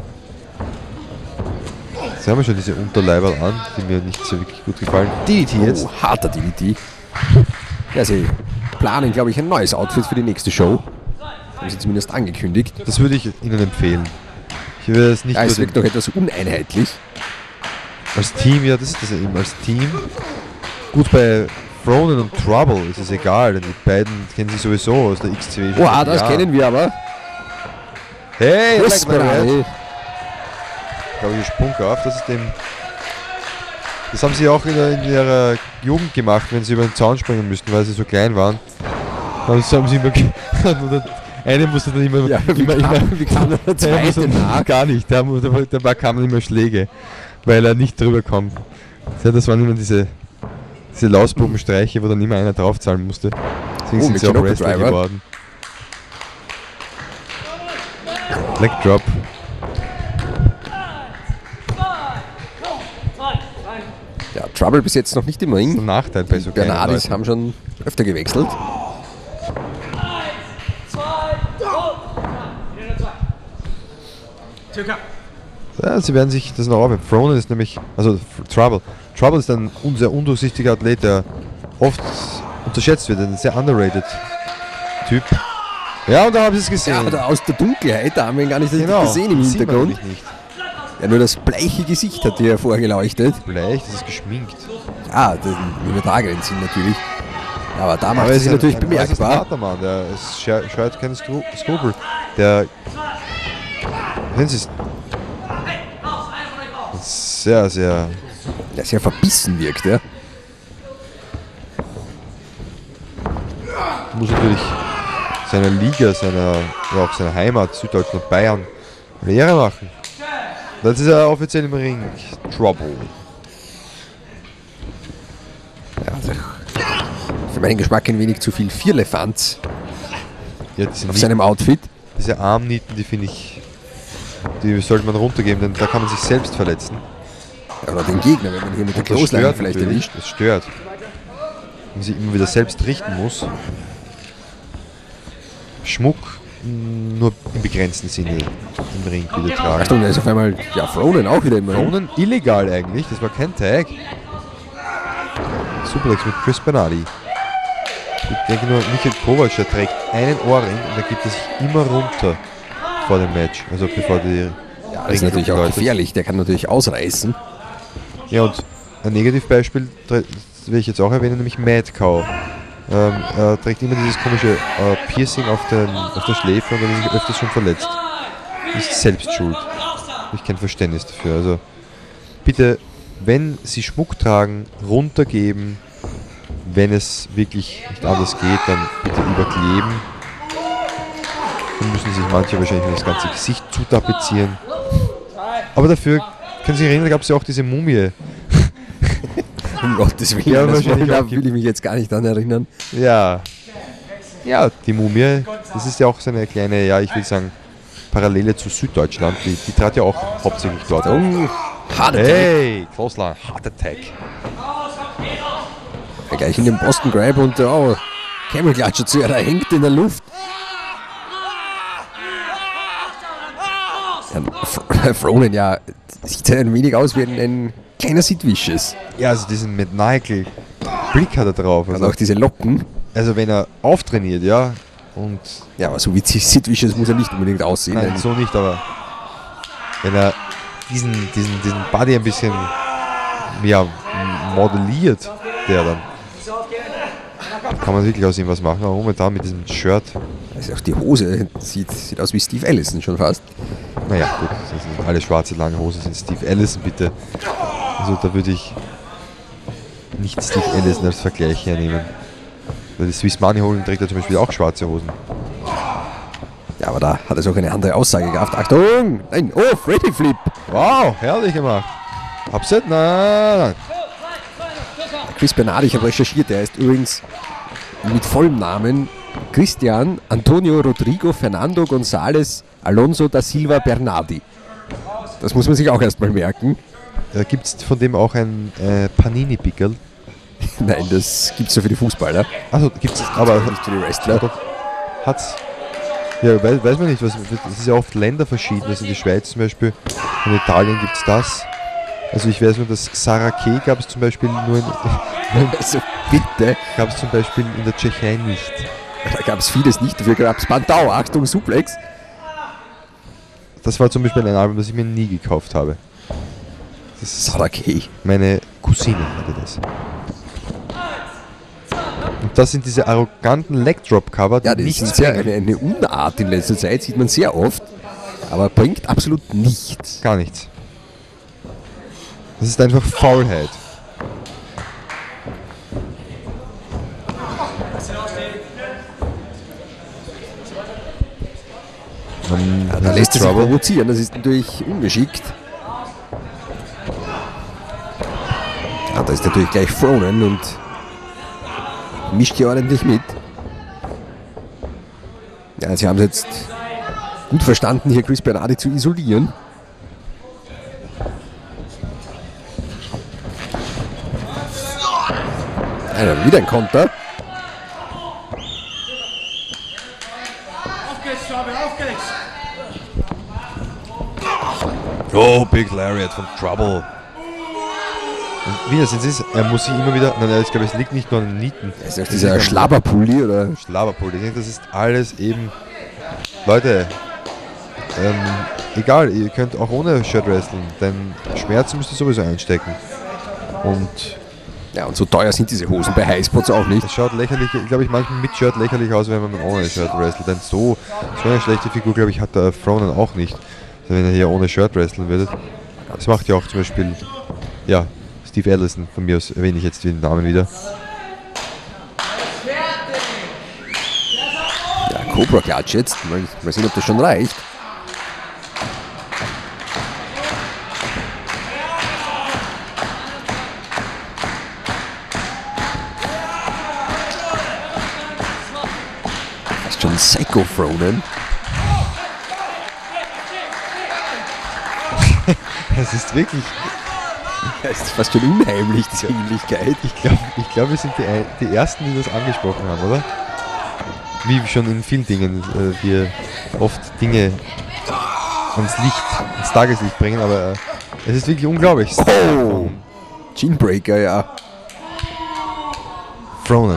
Jetzt haben wir schon diese Unterleiberl an, die mir nicht so wirklich gut gefallen. D D T jetzt. Oh, harter D D T. Ja, sie planen, glaube ich, ein neues Outfit für die nächste Show. Haben sie zumindest angekündigt. Das würde ich Ihnen empfehlen. Ich würde es nicht Ja, es nur wirkt doch etwas uneinheitlich. als Team, ja, das ist das ja eben, als Team. Gut, bei Fronen und Trouble ist es egal, denn die beiden kennen sich sowieso aus der X C W. Oh, das kennen wir aber. Hey, Chris Bernardi. glaube ich, Sprung auf. Das ist dem. Das haben sie auch in, der, in ihrer Jugend gemacht, wenn sie über den Zaun springen müssten, weil sie so klein waren. Dann haben sie immer. Eine musste dann immer. Ja, wie immer, kam- immer wie kam der der zweite musste- nach? Gar nicht. Da, da, da war- kamen immer Schläge, weil er nicht drüber kommt. Ja, das waren immer diese, diese Lausbubenstreiche, wo dann immer einer draufzahlen musste. Deswegen Oh, sind mit sie auch Knuckle Wrestler Driver. geworden. Leg Drop. Ja, Trouble bis jetzt noch nicht im Das ist ein Ring. Nachteil bei so kleinen Bernardis Leuten. haben schon öfter gewechselt. Ja, sie werden sich das noch aufheben. Fronen ist nämlich, also F- Trouble. Trouble ist ein un sehr undurchsichtiger Athlet, der oft unterschätzt wird, ein sehr underrated Typ. Ja, und da haben sie es gesehen. Ja, aber aus der Dunkelheit, da haben wir ihn gar nicht richtig genau, gesehen im sieht man Hintergrund. nämlich nicht. Ja, nur das bleiche Gesicht hat hier hervorgeleuchtet. Bleich, das ist geschminkt. Ja, den übertragenen Sinn natürlich. Aber da macht er es ist sich ein- natürlich ein äußerst bemerkbar. harter Mann, der ist, sche- scheut keinen Skru- Skrupel. Der wenn sie es sehr, sehr Der sehr verbissen wirkt, ja. muss natürlich seiner Liga, seiner, ja auch seiner Heimat, Süddeutschland, Bayern, Lehre machen. Jetzt ist er offiziell im Ring. Trouble. Ja, also für meinen Geschmack ein wenig zu viel Vierlefanz Ja, diese, auf Nieten, seinem Outfit. diese Armnieten, die finde ich, die sollte man runtergeben, denn da kann man sich selbst verletzen. Ja, oder den Gegner, wenn man hier mit der Und das Clothesline stört vielleicht natürlich, erwischt. das stört. Wenn man sich immer wieder selbst richten muss. Schmuck mh, nur im begrenzten Sinne im Ring wieder tragen. Achtung, da ist auf einmal ja, Fronen auch wieder im Ring. Ronan illegal eigentlich, das war kein Tag. Suplex mit Chris Bernardi. Ich denke nur, Michael Kovac, der trägt einen Ohrring und der gibt er sich immer runter vor dem Match. Also bevor die Ja, das ist natürlich auch läutet. gefährlich, der kann natürlich ausreißen. Ja, und ein Negativbeispiel das will ich jetzt auch erwähnen, nämlich Mad Cow. Ähm, er trägt immer dieses komische äh, Piercing auf, den, auf der Schläfe und er ist öfters schon verletzt. Ist selbst schuld. habe ich kein Verständnis dafür. Also bitte, wenn Sie Schmuck tragen, runtergeben. Wenn es wirklich nicht anders geht, dann bitte überkleben. Dann müssen sich manche wahrscheinlich das ganze Gesicht zutapezieren. Aber dafür, können Sie sich erinnern, da gab es ja auch diese Mumie. Um Gottes Willen, Ja, das wahrscheinlich da auch will ich mich jetzt gar nicht daran erinnern. Ja. Ja, die Mumie, das ist ja auch so eine kleine, ja, ich will sagen, Parallele zu Süddeutschland. Die, die trat ja auch hauptsächlich dort auf. Oh, Hard Attack. Hey, Klosler, Heart Attack. Ja, gleich in den Boston Grab und oh, Camel Clutcher zu, er hängt in der Luft. Ja, Fronen, ja, sieht ein wenig aus wie ein, ein kleiner Sid Vicious. Ja, also diesen maniacal Blick hat er drauf. Hat Also, auch diese Locken. also wenn er auftrainiert, ja, und Ja, aber so wie Sid Vicious muss er nicht unbedingt aussehen. nein, Ein- so nicht, aber wenn er diesen, diesen, diesen Body ein bisschen ja, modelliert, der dann kann man wirklich aus ihm was machen, aber momentan mit diesem Shirt, Also auch die Hose sieht, sieht aus wie Steve Allison schon fast. naja gut, das sind alle schwarze lange Hosen sind Steve Allison bitte. Also da würde ich nicht Steve Allison als Vergleich hernehmen. Weil die Swiss Money Holding trägt ja zum Beispiel auch schwarze Hosen. Ja, aber da hat es auch eine andere Aussage gehabt. Achtung! Nein, oh, Freddy Flip! Wow, herrlich gemacht. Upset? Nein, nein. Chris Bernardi, ich habe recherchiert, der ist übrigens mit vollem Namen Christian Antonio Rodrigo Fernando González Alonso da Silva Bernardi. Das muss man sich auch erstmal merken. Äh, Gibt es von dem auch ein äh, Panini-Pickel? Nein, das gibt es nur für die Fußballer, Achso, gibt es, aber nicht für die Wrestler. hat's. Ja, weiß, weiß man nicht, was, das ist ja oft länderverschieden. Also in der Schweiz zum Beispiel, in Italien gibt es das. Also ich weiß nur, dass Sarake gab es zum Beispiel nur in, Also bitte, gab es zum Beispiel in der Tschechei nicht. da gab es vieles nicht, dafür gab es Bandau, Achtung, Suplex. Das war zum Beispiel ein Album, das ich mir nie gekauft habe. Das ist Sarake. meine Cousine hatte das. Und das sind diese arroganten Leg-Drop-Cover, die Ja, das nichts ist sehr bringen. eine, eine Unart in letzter Zeit, sieht man sehr oft, aber bringt absolut nichts. Gar nichts. Das ist einfach Faulheit. Um, Ja, da lässt er sich provozieren, das ist natürlich ungeschickt. Ja, da ist natürlich gleich Fronen und mischt hier ordentlich mit. Ja, sie haben es jetzt gut verstanden, hier Chris Bernardi zu isolieren. Ja, wieder ein Konter. Oh, Big Lariat von Trouble. Und wie das jetzt ist, er muss sich immer wieder. Nein, ich glaube, es liegt nicht nur an den Nieten. Das ist auch dieser Schlabberpulli oder. Schlabberpulli. Ich denke, das ist alles eben. Leute, ähm, egal, ihr könnt auch ohne Shirt wresteln, denn Schmerzen müsst ihr sowieso einstecken. Und Ja, und so teuer sind diese Hosen bei Highspots auch nicht. es schaut lächerlich, glaube ich, manchmal mit Shirt lächerlich aus, wenn man ohne Shirt wrestelt. Denn so, so eine schlechte Figur, glaube ich, hat der Fronen auch nicht. Also wenn er hier ohne Shirt wresteln würde. Das macht ja auch zum Beispiel, ja, Steve Allison, von mir aus erwähne ich jetzt den Namen wieder. Ja, Cobra Clutch jetzt. Mal, mal sehen, ob das schon reicht. Das ist schon Psycho Fronen. Das ist wirklich, Das ist fast schon unheimlich, diese Ähnlichkeit. ich glaube, ich glaub, wir sind die, Ein- die Ersten, die das angesprochen haben, oder? Wie schon in vielen Dingen, äh, wir oft Dinge ans Licht, ins Tageslicht bringen, aber äh, es ist wirklich unglaublich. Oh! Ginbreaker, ja. Fronen.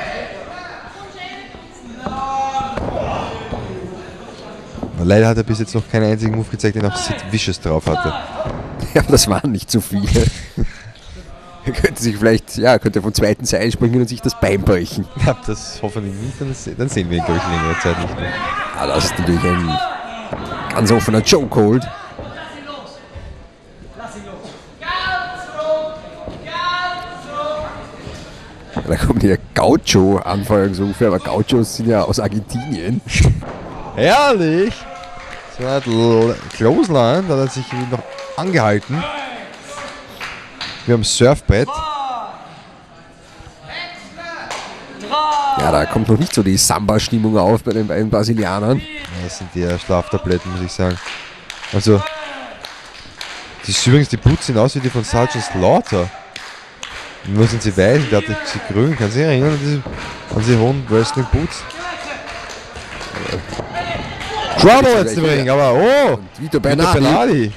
Leider hat er bis jetzt noch keinen einzigen Move gezeigt, den auch Sid Vicious drauf hatte. Ja, aber das waren nicht so viele. Er könnte sich vielleicht, ja, könnte vom zweiten Seil springen und sich das Bein brechen. Ja, das hoffentlich nicht, dann, se- dann sehen wir ihn, glaube ich, längere Zeit nicht mehr. Ja, das ist natürlich ein ganz offener Chokehold. Da kommt hier Gaucho-Anfeuerung so ungefähr, aber Gauchos sind ja aus Argentinien. Herrlich! So eine Clothesline, da hat er sich noch angehalten. Wir haben Surfbrett. Ja, da kommt noch nicht so die Samba-Stimmung auf bei den beiden Brasilianern. Das sind die eher Schlaftabletten, muss ich sagen. Also, die übrigens, die Boots sehen aus wie die von Sergeant Slaughter. Nur sind sie weiß, der hat sie grün. Kannst du dich erinnern an diese, an diese hohen Wrestling Boots? Trouble jetzt im Ring, aber oh! Und Vito Vito Bernardi. Bernardi.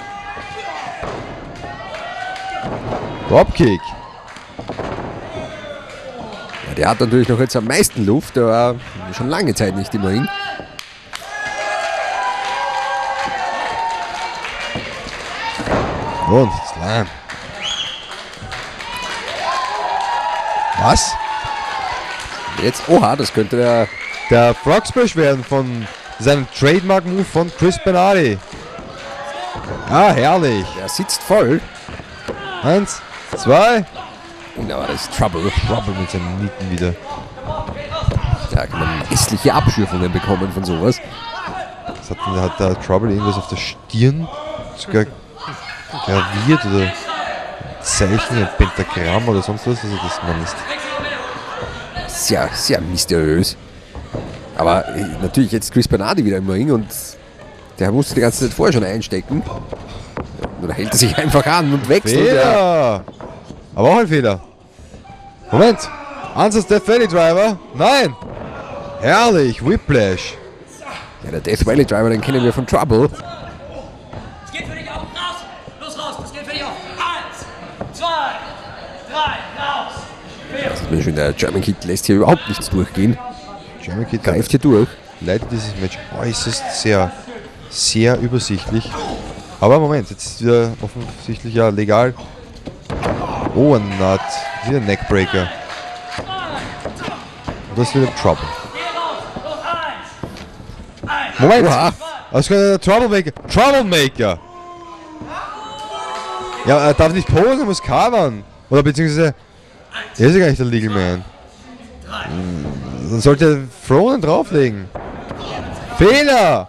Dropkick. Ja, der hat natürlich noch jetzt am meisten Luft, der war schon lange Zeit nicht im Ring. Und Slam. Was? Jetzt, oha, das könnte der. Der Frog Splash werden von seinem Trademark-Move von Chris Bernardi. Ah, herrlich. Der sitzt voll. Eins, zwei. Und aber das ist Trouble. Trouble mit seinen Nieten wieder. Da kann man hässliche Abschürfungen bekommen von sowas. Das hat, hat der Trouble irgendwas auf der Stirn sogar graviert oder ein Zeichen, ein Pentagramm oder sonst was. Also das man ist. Sehr, sehr mysteriös. Aber äh, natürlich jetzt Chris Bernardi wieder im Ring und der musste die ganze Zeit vorher schon einstecken. Oder hält er sich einfach an und wechselt. Ja. Fehler! Aber auch ein Fehler. Moment! Ansatz Death Valley Driver? Nein! Herrlich! Whiplash! Ja, der Death Valley Driver, den kennen wir von Trouble. Das geht für dich auch. Raus! Los, raus! Das geht für dich auch. Eins, zwei, drei, raus! Das ist mir schon, der German Kid lässt hier überhaupt nichts durchgehen. German Kid Greift hier durch. leitet dieses Match äußerst sehr, sehr übersichtlich. Aber Moment, jetzt ist wieder offensichtlich ja legal. Oh, ein Nut. Wieder ein Neckbreaker. Und das ist wieder Trouble. Moment! Oha. Das ist der Troublemaker. Troublemaker! Ja, er darf nicht posen, er muss covern. Oder beziehungsweise, er ist ja gar nicht der Legal Man. Hm, dann sollte er Fronen drauflegen. Fehler!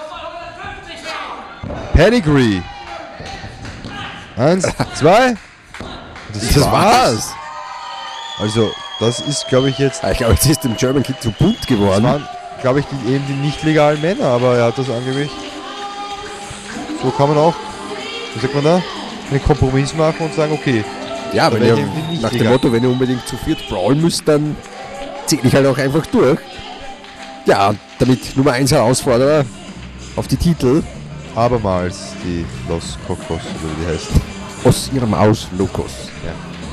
Pedigree. Eins, zwei. Das, Das war's. Also, das ist, glaube ich, jetzt. Ah, ich glaube, jetzt ist dem German Kid zu bunt Das geworden. waren, glaube ich, die, eben die nicht legalen Männer, aber er hat das angeblich. So kann man auch, wie sagt man da, einen Kompromiss machen und sagen, okay. Ja, wenn ihr, welche sind nicht nach dem legal? Motto, wenn ihr unbedingt zu viert brawlen müsst, dann zähle ich halt auch einfach durch. Ja, damit Nummer eins Herausforderer auf die Titel Abermals die Los Cocos, oder wie die heißen. aus ihrem Haus Locos. Ja.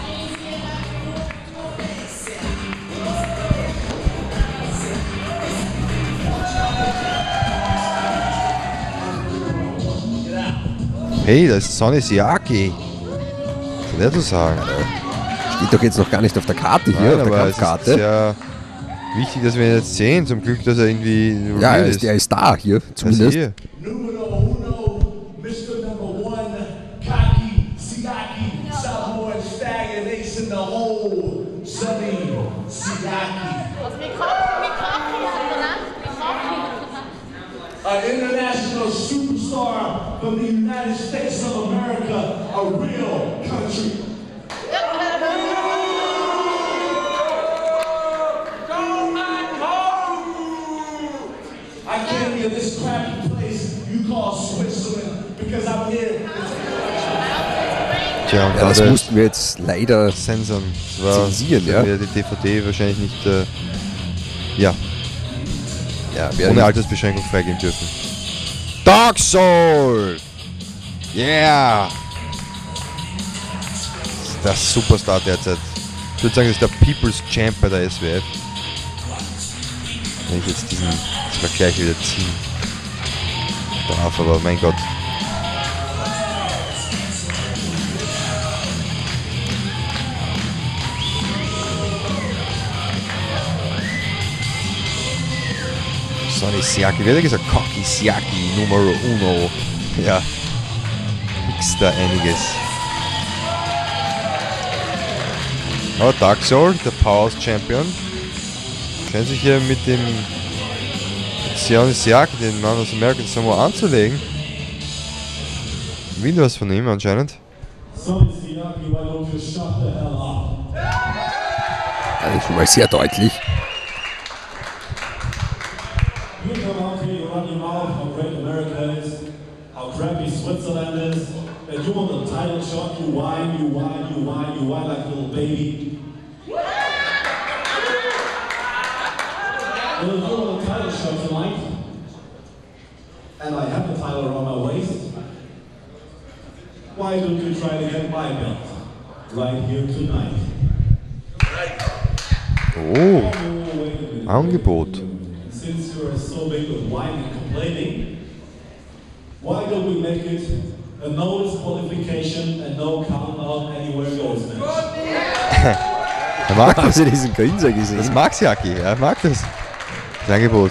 Hey, das ist Sonny Siaki. Schwer zu sagen. Steht doch jetzt noch gar nicht auf der Karte hier, Nein, auf der aber es ist Kampfkarte. sehr wichtig, dass wir ihn jetzt sehen. Zum Glück, dass er irgendwie Ja, real er ist, er ist da hier, Das zumindest. hier. Numero uno, Mister Number One, Kaki, Siaki, Samoa Stallion, Ace in the Hole, Sonny Siaki. An international superstar from the United States of America, a real country. I came to this crappy place you call Switzerland because I'm here. Tja, und Ja, das gerade mussten wir jetzt leider. censoren. Das war zensieren, wenn ja. wir die D V D wahrscheinlich nicht äh, ja, Ja, wir ohne Altersbeschränkung freigeben dürfen. Dark Soul! Yeah! Das ist der Superstar derzeit. Ich würde sagen, das ist der People's Champ bei der S W F. Wenn ich jetzt diesen Vergleich wieder ziehen darf, aber mein Gott. Sonny Siaki, wie hat er gesagt? Cocky Siaki, Numero Uno. Ja, mixt da einiges. Aber Dark Soul, der Powerhouse Champion, scheint sich hier mit dem Sion Isiaki, den Mann aus American Samoa, anzulegen. Will was von ihm anscheinend. Das ist schon mal sehr deutlich. You come out here, you run your mouth how great America is, how crappy Switzerland is, and you want the title shot, you whine, you whine, you whine, you whine like a little baby. Well, if you want a title shot tonight, and I have the title around my waist, why don't you try to get my belt right here tonight? Oh, Angebot. Since you are so big with whining and complaining, why don't we make it a no disqualification and no count out anywhere goes match? Er mag Haben das. Sie diesen Grinser Das gesehen? mag Siaki, er mag das. Das Angebot.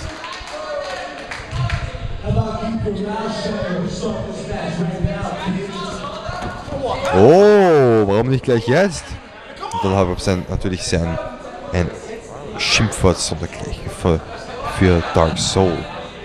How about keep your mouth shut and stop this match right now? Oh, warum nicht gleich jetzt? Und dann habe ich sein, natürlich sein ein Schimpfwort sondergleichen für, für Dark Soul.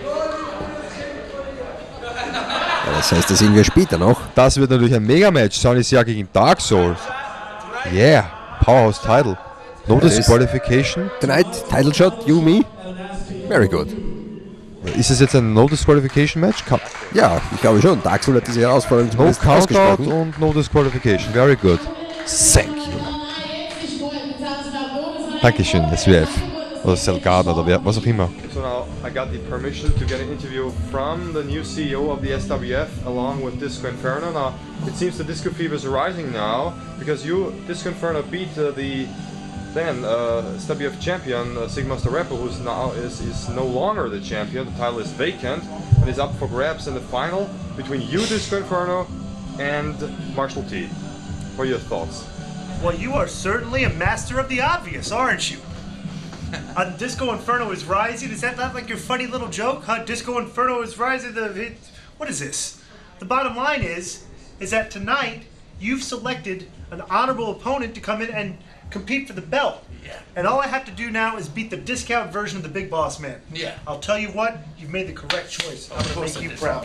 Ja, das heißt, das sehen wir später noch. Das wird natürlich ein Mega-Match. Sonny Siaki gegen Dark Soul. Yeah, Powerhouse Title. No Ja, das- Disqualification. Tonight, Title Shot, you, me. Very good. Ist es jetzt ein No Disqualification Match? Ka- Ja, ich glaube schon. Dark Soul hat diese Herausforderung No zumindest Countout ausgesprochen. und No Disqualification. Very good. Thank you. Dankeschön, S W F. Oder Selgado oder wer, was auch immer. So now I got the permission to get an interview from the new C E O of the S W F along with Disco Inferno. Now it seems the Disco fever is rising now because you, Disco Inferno, beat uh, the then uh, S W F champion uh, Sigmaster Rapper, who's now is, is no longer the champion. The title is vacant and is up for grabs in the final between you, Disco Inferno, and Marshall T. What are your thoughts? Well, you are certainly a master of the obvious, aren't you? uh, Disco Inferno is rising. Is that not like your funny little joke? Huh? Disco Inferno is rising. The it, what is this? The bottom line is, is that tonight you've selected an honorable opponent to come in and compete for the belt. Yeah. And all I have to do now is beat the discount version of the Big Boss Man. Yeah. I'll tell you what, you've made the correct choice. I'm going course to I make you did. proud.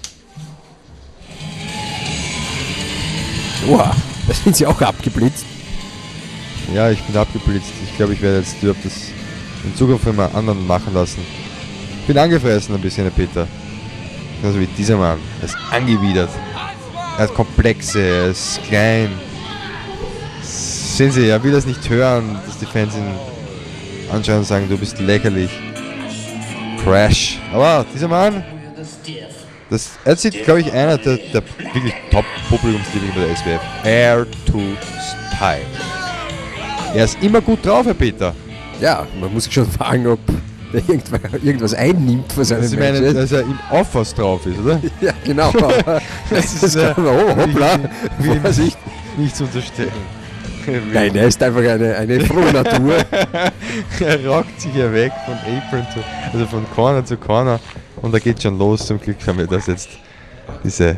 Wow, da sind sie auch abgeblitzt. Ja, ich bin abgeblitzt. Ich glaube, ich werde jetzt überhaupt das in Zukunft immer anderen machen lassen. Ich bin angefressen ein bisschen, der Peter. Genauso wie dieser Mann. Er ist angewidert. Er hat Komplexe, er ist klein. Sehen Sie, er will das nicht hören, dass die Fans ihn anschauen und sagen, du bist lächerlich. Crash. Aber dieser Mann, das, er sieht, glaube ich, einer der, der wirklich Top-Publikumslieblinge bei der S W F. Air to Style. Er ist immer gut drauf, Herr Peter. Ja, man muss sich schon fragen, ob der irgendwas, irgendwas einnimmt von seinen Also ich meine, Matches. dass er im Offers drauf ist, oder? Ja, genau. Aber Das das äh, kann man, oh, hoppla, will ihm Vorsicht. nicht zu unterstellen. Nein, er ist einfach eine, eine frohe Natur. Er rockt sich ja weg von Apron zu, also von Corner zu Corner und da geht schon los. Zum Glück haben wir das jetzt, diese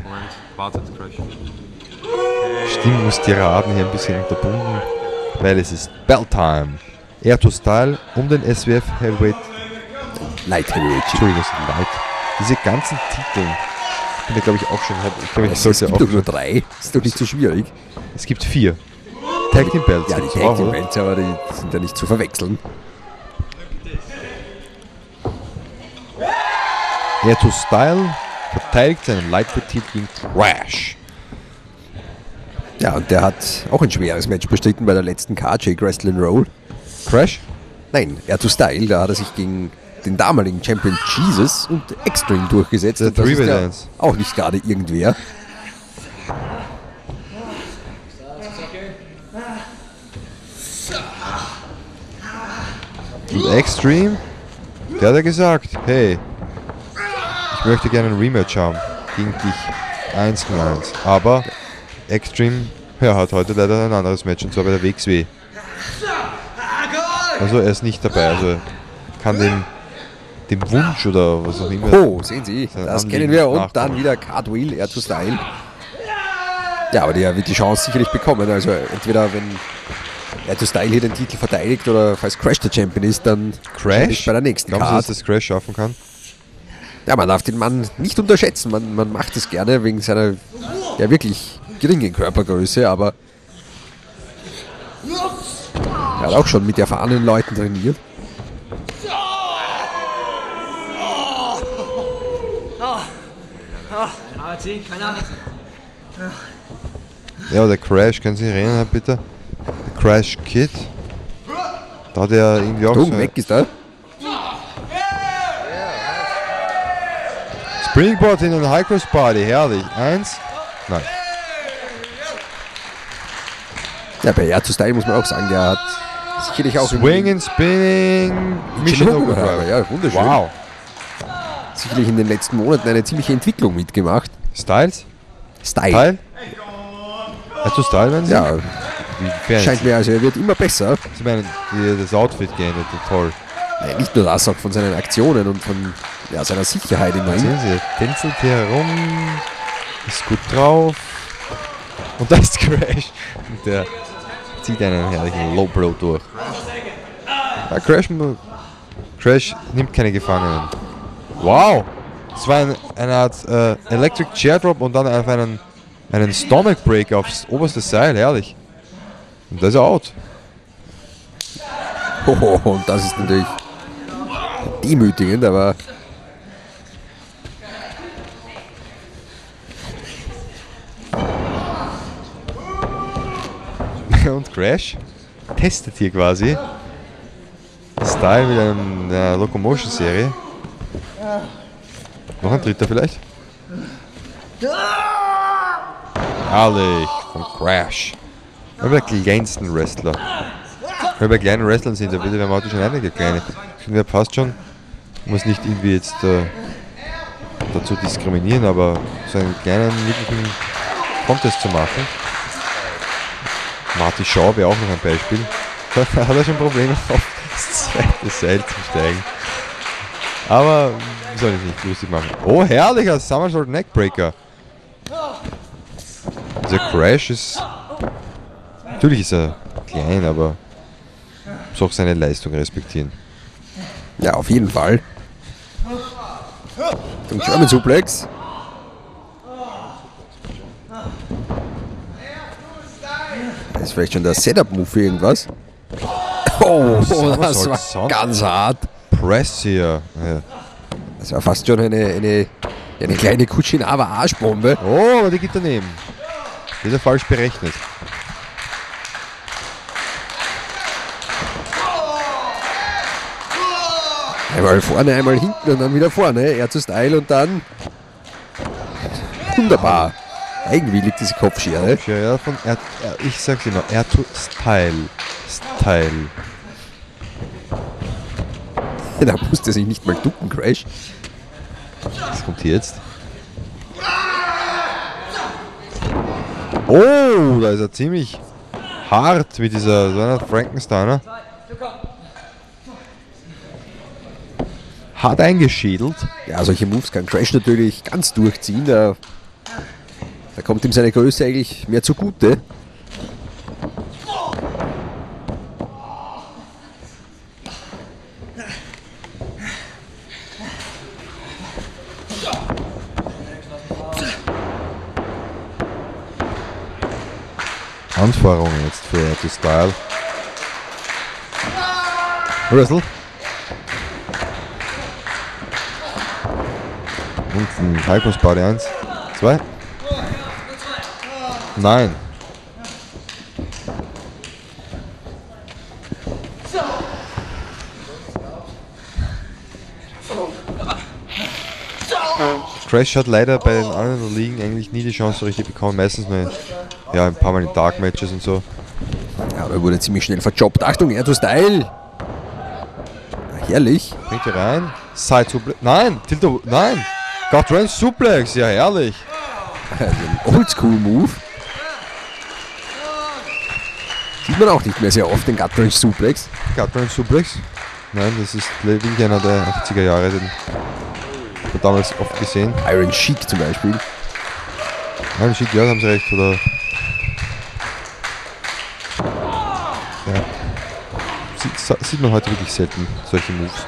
Stimmungstiraden hier ein bisschen unterbunden, weil es ist Bell Time. Air to Style um den S W F Heavyweight, Light Heavyweight. Entschuldigung, es ist Light. Diese ganzen Titel, ich bin da glaube ich auch schon, ich glaube ich Es sollte gibt auch doch nur schon, drei. Ist doch nicht so schwierig. es gibt vier. Tag Team Belts. Ja, die gibt's auch, Tag Team oder? Belts, aber die sind ja nicht zu verwechseln. Air to Style verteidigt seinen Lightweight-Titel gegen Crash. Ja, und der hat auch ein schweres Match bestritten bei der letzten Card, Jake Wrestling Roll. Crash? Nein, Air to Style, da hat er sich gegen den damaligen Champion Jesus und Extreme durchgesetzt. Der Und das ist Three-Way ja Dance. auch nicht gerade irgendwer. Und Extreme, der hat ja gesagt, hey, ich möchte gerne ein Rematch haben gegen dich, eins gegen eins. Aber Extreme, ja, hat heute leider ein anderes Match, und zwar bei der W X W. Also er ist nicht dabei, also kann dem, dem Wunsch oder was auch immer. Oh, sehen Sie, sein das Anliegen kennen wir. Und nachkommen. dann wieder Cartwheel, Air to Style. Ja, aber der wird die Chance sicherlich bekommen. Also entweder wenn er zu Style hier den Titel verteidigt oder falls Crash der Champion ist, dann Crash? bei der nächsten Glauben Sie, Card. dass das Crash schaffen kann? Ja, man darf den Mann nicht unterschätzen. Man, man macht es gerne wegen seiner ja wirklich geringen Körpergröße, aber er hat auch schon mit erfahrenen Leuten trainiert. Ja, der Crash, können Sie sich erinnern, bitte? Der Crash Kid. Da hat er irgendwie auch Oh, so weg ist er. Springboard in den High Cross Party, herrlich. Eins. Nein. Ja, bei Air to Style muss man auch sagen, der hat sicherlich auch Swing and Spinning. Mission Overdrive. Ja, wunderschön. Wow. Sicherlich in den letzten Monaten eine ziemliche Entwicklung mitgemacht. Styles? Style. Style? Hast du Style, wenn Sie? Ja, Wie scheint mir, also er wird immer besser. Sie meinen, die, das Outfit geändert, toll. Naja, nicht nur das, auch von seinen Aktionen und von ja, seiner Sicherheit im Ring. Sehen Sie, tänzelt hier herum, ist gut drauf. Und da ist Crash. Und der zieht einen herrlichen Low Blow durch. Ja, Crash, Crash nimmt keine Gefangenen. Wow! Das war ein, eine Art äh, Electric Chair Drop und dann auf einen, einen Stomach Break aufs oberste Seil, herrlich. Und da ist er out. Oh, und das ist natürlich demütigend, aber und Crash testet hier quasi Style mit einem, einer Locomotion-Serie. Noch ein dritter vielleicht? Herrlich von Crash. Weil wir die kleinsten Wrestler. Weil wir kleinen Wrestlern sind, da wird wir haben schon einige kleine. Ich finde, passt schon. Muss nicht irgendwie jetzt äh, dazu diskriminieren, aber so einen kleinen, wirklichen Contest zu machen. Marty Shaw wäre auch noch ein Beispiel. Da hat er schon Probleme auf das zweite Seil zu steigen. Aber wie soll ich nicht lustig machen? Oh, herrlicher Somersault Neckbreaker. Dieser Crash ist... Natürlich ist er klein, aber muss auch seine Leistung respektieren. ja, auf jeden Fall. Zum German Suplex. Das ist vielleicht schon der Setup-Move für irgendwas. Oh, das Somersault war ganz hart. Press hier. Ja. Das war fast schon eine, eine, eine kleine Kuchinawa-Arschbombe. Oh, aber die geht daneben. Die ist ja falsch berechnet. Einmal vorne, einmal hinten und dann wieder vorne. Er zu Style und dann... Wunderbar. Irgendwie liegt diese Kopfschere. Ja, ja, von er, er, ich sag's immer, er tut Style. Style. Da musste er sich nicht mal ducken, Crash. Was kommt hier jetzt? Oh, da ist er ziemlich hart mit dieser so einer Frankensteiner. Hart eingeschädelt. Ja, solche Moves kann Crash natürlich ganz durchziehen. Da, da kommt ihm seine Größe eigentlich mehr zugute. Anforderungen jetzt für die Style. Wrestle. Und ein High Cross Body eins, zwei. Nein. Crash hat leider bei den anderen Ligen eigentlich nie die Chance so richtig bekommen. Meistens nur ja, ein paar Mal in Dark Matches und so. Ja, da wurde ziemlich schnell verjobbt. Achtung, er zu Style. Ja, herrlich. Bringt er rein. Side Suplex. Nein, Tilto. Nein. Gut Range Suplex. Ja, herrlich. Also ein Oldschool-Move. Sieht man auch nicht mehr sehr oft, den Gut Range Suplex. Gut Range Suplex. Nein, das ist wirklich einer der achtziger Jahre. Den hat man damals oft gesehen. Iron Sheik zum Beispiel. Iron Sheik, ja, da haben sie recht. Oder das sieht man heute wirklich selten, solche Moves.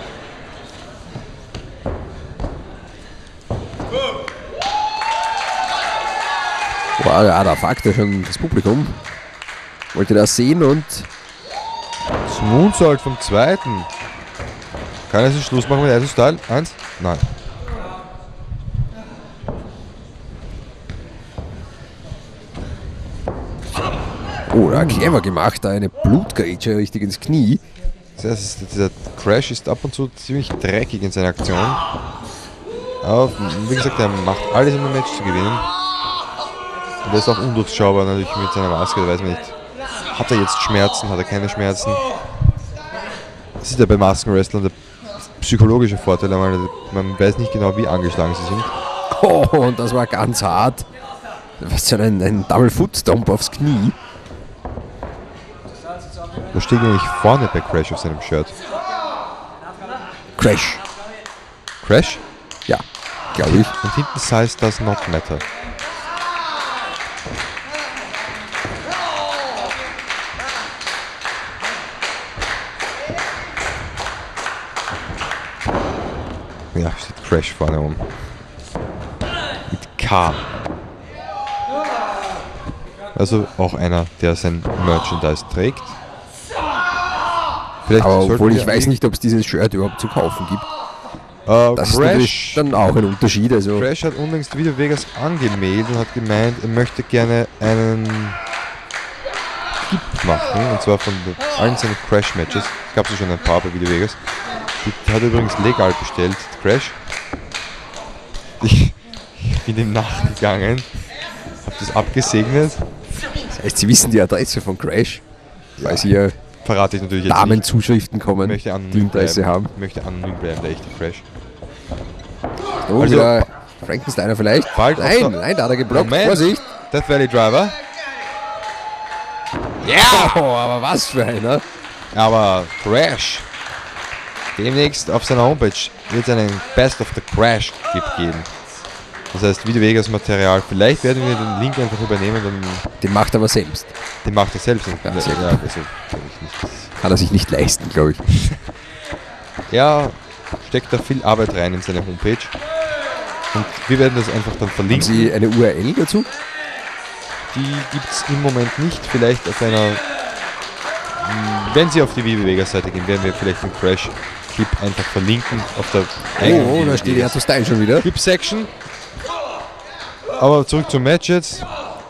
Wow, ja, da fragt er schon das Publikum. Wollte das sehen und Das Moonsault vom zweiten. Kann er sich Schluss machen mit Isis Style? Eins? Nein. oh, da clever gemacht, da eine Blutgrätsche richtig ins Knie. Das heißt, dieser Crash ist ab und zu ziemlich dreckig in seiner Aktion. Aber wie gesagt, er macht alles, um ein Match zu gewinnen. Und er ist auch undurchschaubar natürlich mit seiner Maske, da weiß man nicht. Hat er jetzt Schmerzen, hat er keine Schmerzen? Das ist ja bei Maskenwrestlern der psychologische Vorteil, man weiß nicht genau, wie angeschlagen sie sind. Oh, und das war ganz hart. Was für ein, ein Double Foot Stomp aufs Knie. Wo steht eigentlich vorne bei Crash auf seinem Shirt? Crash. Crash? Ja, glaube ich. Und hinten Size does not matter. Ja, steht Crash vorne oben. Mit K. Also auch einer, der sein Merchandise trägt. Vielleicht Aber sollten obwohl wir ich weiß nicht, ob es dieses Shirt überhaupt zu kaufen gibt. Äh, Das ist natürlich Crash, dann auch ein Unterschied. Also Crash hat unlängst Video Vegas angemeldet und hat gemeint, er möchte gerne einen Skip machen. Und zwar von allen seinen Crash-Matches. Es gab ja schon ein paar bei Video Vegas. Die hat er übrigens legal bestellt, Crash. Ich, ich bin ihm nachgegangen, habe das abgesegnet. das heißt, Sie wissen die Adresse von Crash, weil Sie ja Verrate ich natürlich jetzt nicht. Damenzuschriften kommen, Ich möchte die anonym Interesse bleiben. haben. Ich möchte anonym bleiben, der echte Crash. Oh, Also- wieder Frankensteiner vielleicht? Bald auf Nein, der- nein, da hat er geblockt. Moment. Vorsicht! Death Valley Driver. Ja! Oh, aber was für einer! Aber Crash. Demnächst auf seiner Homepage wird es einen Best of the Crash Clip geben. Das heißt, Video Vegas Material. Vielleicht werden wir den Link einfach übernehmen, dann Den macht er aber selbst. den macht er selbst. Und, Ja, ja, sehr gut. also, glaub ich nicht. Kann er sich nicht leisten, glaube ich. Er steckt da viel Arbeit rein in seine Homepage. Und wir werden das einfach dann Haben verlinken. Sie eine U R L dazu? Die gibt es im Moment nicht. Vielleicht auf einer. mh, Wenn Sie auf die Vivo Vegas Seite gehen, werden wir vielleicht den Crash Clip einfach verlinken auf der eigenen Oh, oh, Vivo da steht Vegas er zu Style schon wieder. Clip Section. Aber zurück zum Match jetzt.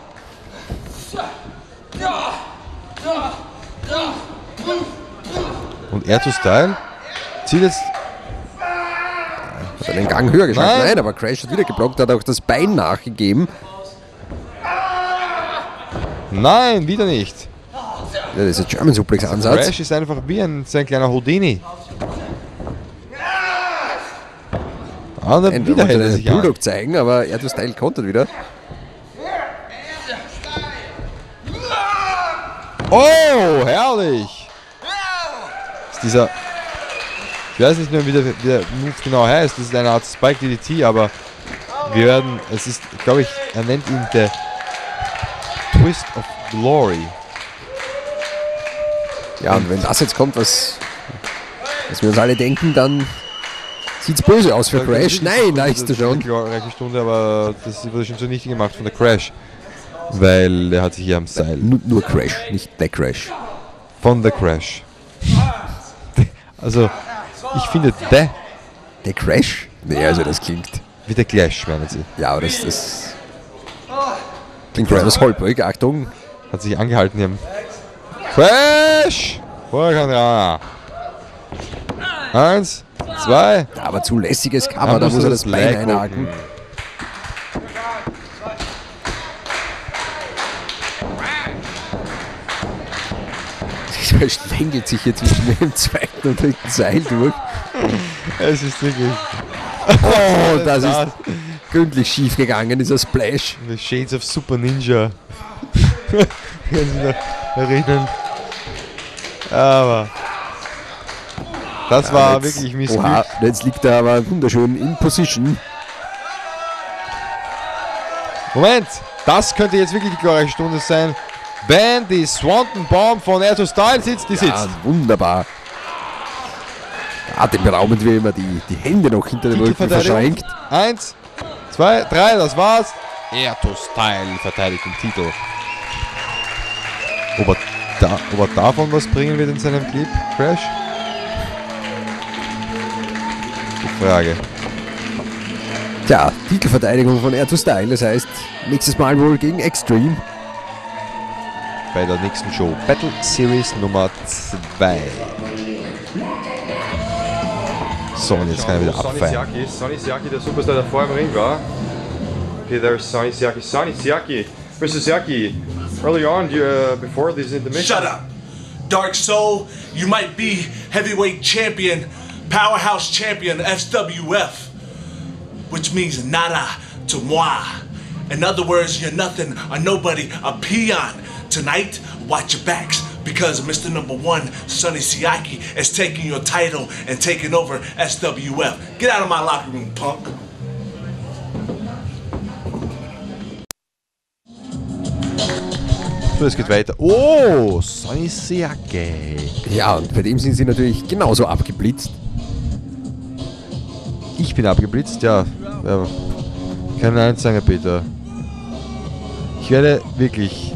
Und er to Style zieht jetzt. Hat er den Gang höher geschafft? Nein. Nein, aber Crash hat wieder geblockt, hat auch das Bein nachgegeben. Nein, wieder nicht. Ja, das ist ein German Suplex Ansatz. Crash ist einfach wie ein, so ein kleiner Houdini. Ah, und Nein, dann da wieder wollte hält er er sich an. Bulldog zeigen, aber er to Style kontert wieder. Oh, herrlich! Ist dieser. Ich weiß nicht mehr, wie der, wie der Move genau heißt. Das ist eine Art Spike D D T, aber wir werden. Es ist, glaube ich, er nennt ihn der Twist of Glory. Ja, und wenn das jetzt kommt, was, was wir uns alle denken, dann sieht's böse aus für Crash. Nein, da ist er schon. Eine glorreiche Stunde, aber das wurde schon zunichte gemacht von der Crash. Weil er hat sich hier am Seil. Nur, nur Crash, nicht der Crash. Von der Crash. Also, ich finde, der Der Crash? Nee, also das klingt. wie der Clash, meinen Sie. Ja, aber das, das klingt etwas holprig. Achtung. Hat sich angehalten hier. Crash! Hurricanrana. Eins, zwei. Ja, aber zu lässiges Cover, da muss er das Bein einhaken. Er schlängelt sich jetzt zwischen dem zweiten und dritten Seil durch. Es ist wirklich Oh, das ist gründlich schief gegangen, dieser Splash. The Shades of Super Ninja. Können Sie noch erinnern? Aber das war jetzt, wirklich missglückt. Oha, jetzt liegt er aber wunderschön in Position. Moment, das könnte jetzt wirklich die glorreiche Stunde sein. Wenn die Swanton Bomb von Air to Style sitzt, die sitzt. Ja, wunderbar. Atemberaubend, wie immer die, die Hände noch hinter dem Rücken verschränkt. Eins, zwei, drei, das war's. Air to Style verteidigt den Titel. Ob er, da, ob er davon was bringen wird in seinem Clip, Crash? Die Frage. Tja, Titelverteidigung von Air to Style, das heißt, nächstes Mal wohl gegen Extreme. Bei der nächsten Show. Battle Series Nummer zwei. So, und jetzt kann er wieder Sonny abfeiern. Siaki, Sonny Siaki, der Superstar, der vorher im Ring war. Okay, there's Sonny Siaki. Sonny Siaki. Mister Siaki, early on, you, uh, before this intermission... Shut up. Dark Soul, you might be heavyweight champion, powerhouse champion, S W F, which means nada to moi. In other words, you're nothing, a nobody, a peon. Tonight, watch your backs, because Mister Number One, Sonny Siaki, is taking your title and taking over S W F. Get out of my locker room, punk. So, es geht weiter. Oh, Sonny Siaki. Ja, und bei dem sind sie natürlich genauso abgeblitzt. Ich bin abgeblitzt, ja. ja. Kein Nein sagen, Peter. Ich werde wirklich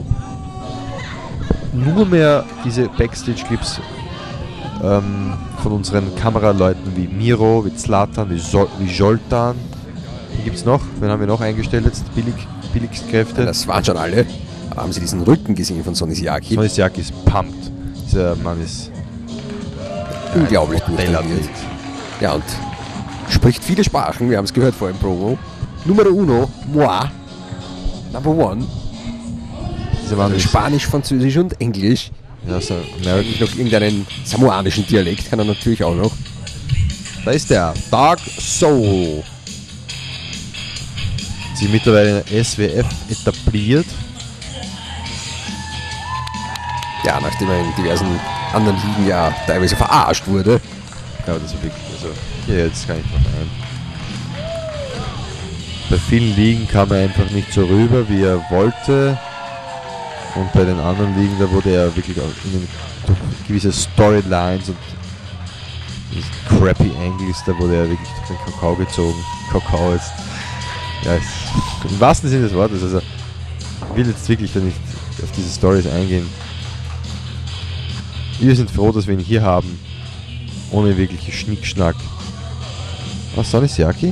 nur mehr diese Backstage-Clips ähm, von unseren Kameraleuten wie Miro, wie Zlatan, wie, Sol wie Joltan. Die gibt es noch. Wen haben wir noch eingestellt jetzt? Billig, Billigskräfte. Das waren schon alle. Aber haben Sie diesen Rücken gesehen von Sonny Siaki? Sonny Siaki ist pumped. Dieser Mann ist unglaublich durchtrainiert. Ja, und spricht viele Sprachen. Wir haben es gehört vor dem Promo. Numero uno, moi. Number one. Dieser Mann also Spanisch, Französisch und Englisch. Ja, so merkt noch irgendeinen samoanischen Dialekt kann er natürlich auch noch. Da ist der Dark Soul. Sie mittlerweile in der S W F etabliert. Ja, nachdem er in diversen anderen Ligen ja teilweise verarscht wurde. Ja, das war wirklich, also hier jetzt kann ich noch ein. Bei vielen Ligen kam er einfach nicht so rüber, wie er wollte. Und bei den anderen Ligen, da wurde er wirklich auch in den, durch gewisse Storylines und crappy Angles, da wurde er wirklich durch den Kakao gezogen. Kakao ist, ja, ist, im wahrsten Sinne des Wortes, also ich will jetzt wirklich da nicht auf diese Stories eingehen. Wir sind froh, dass wir ihn hier haben, ohne wirkliche Schnickschnack. Was, Sonny Siaki?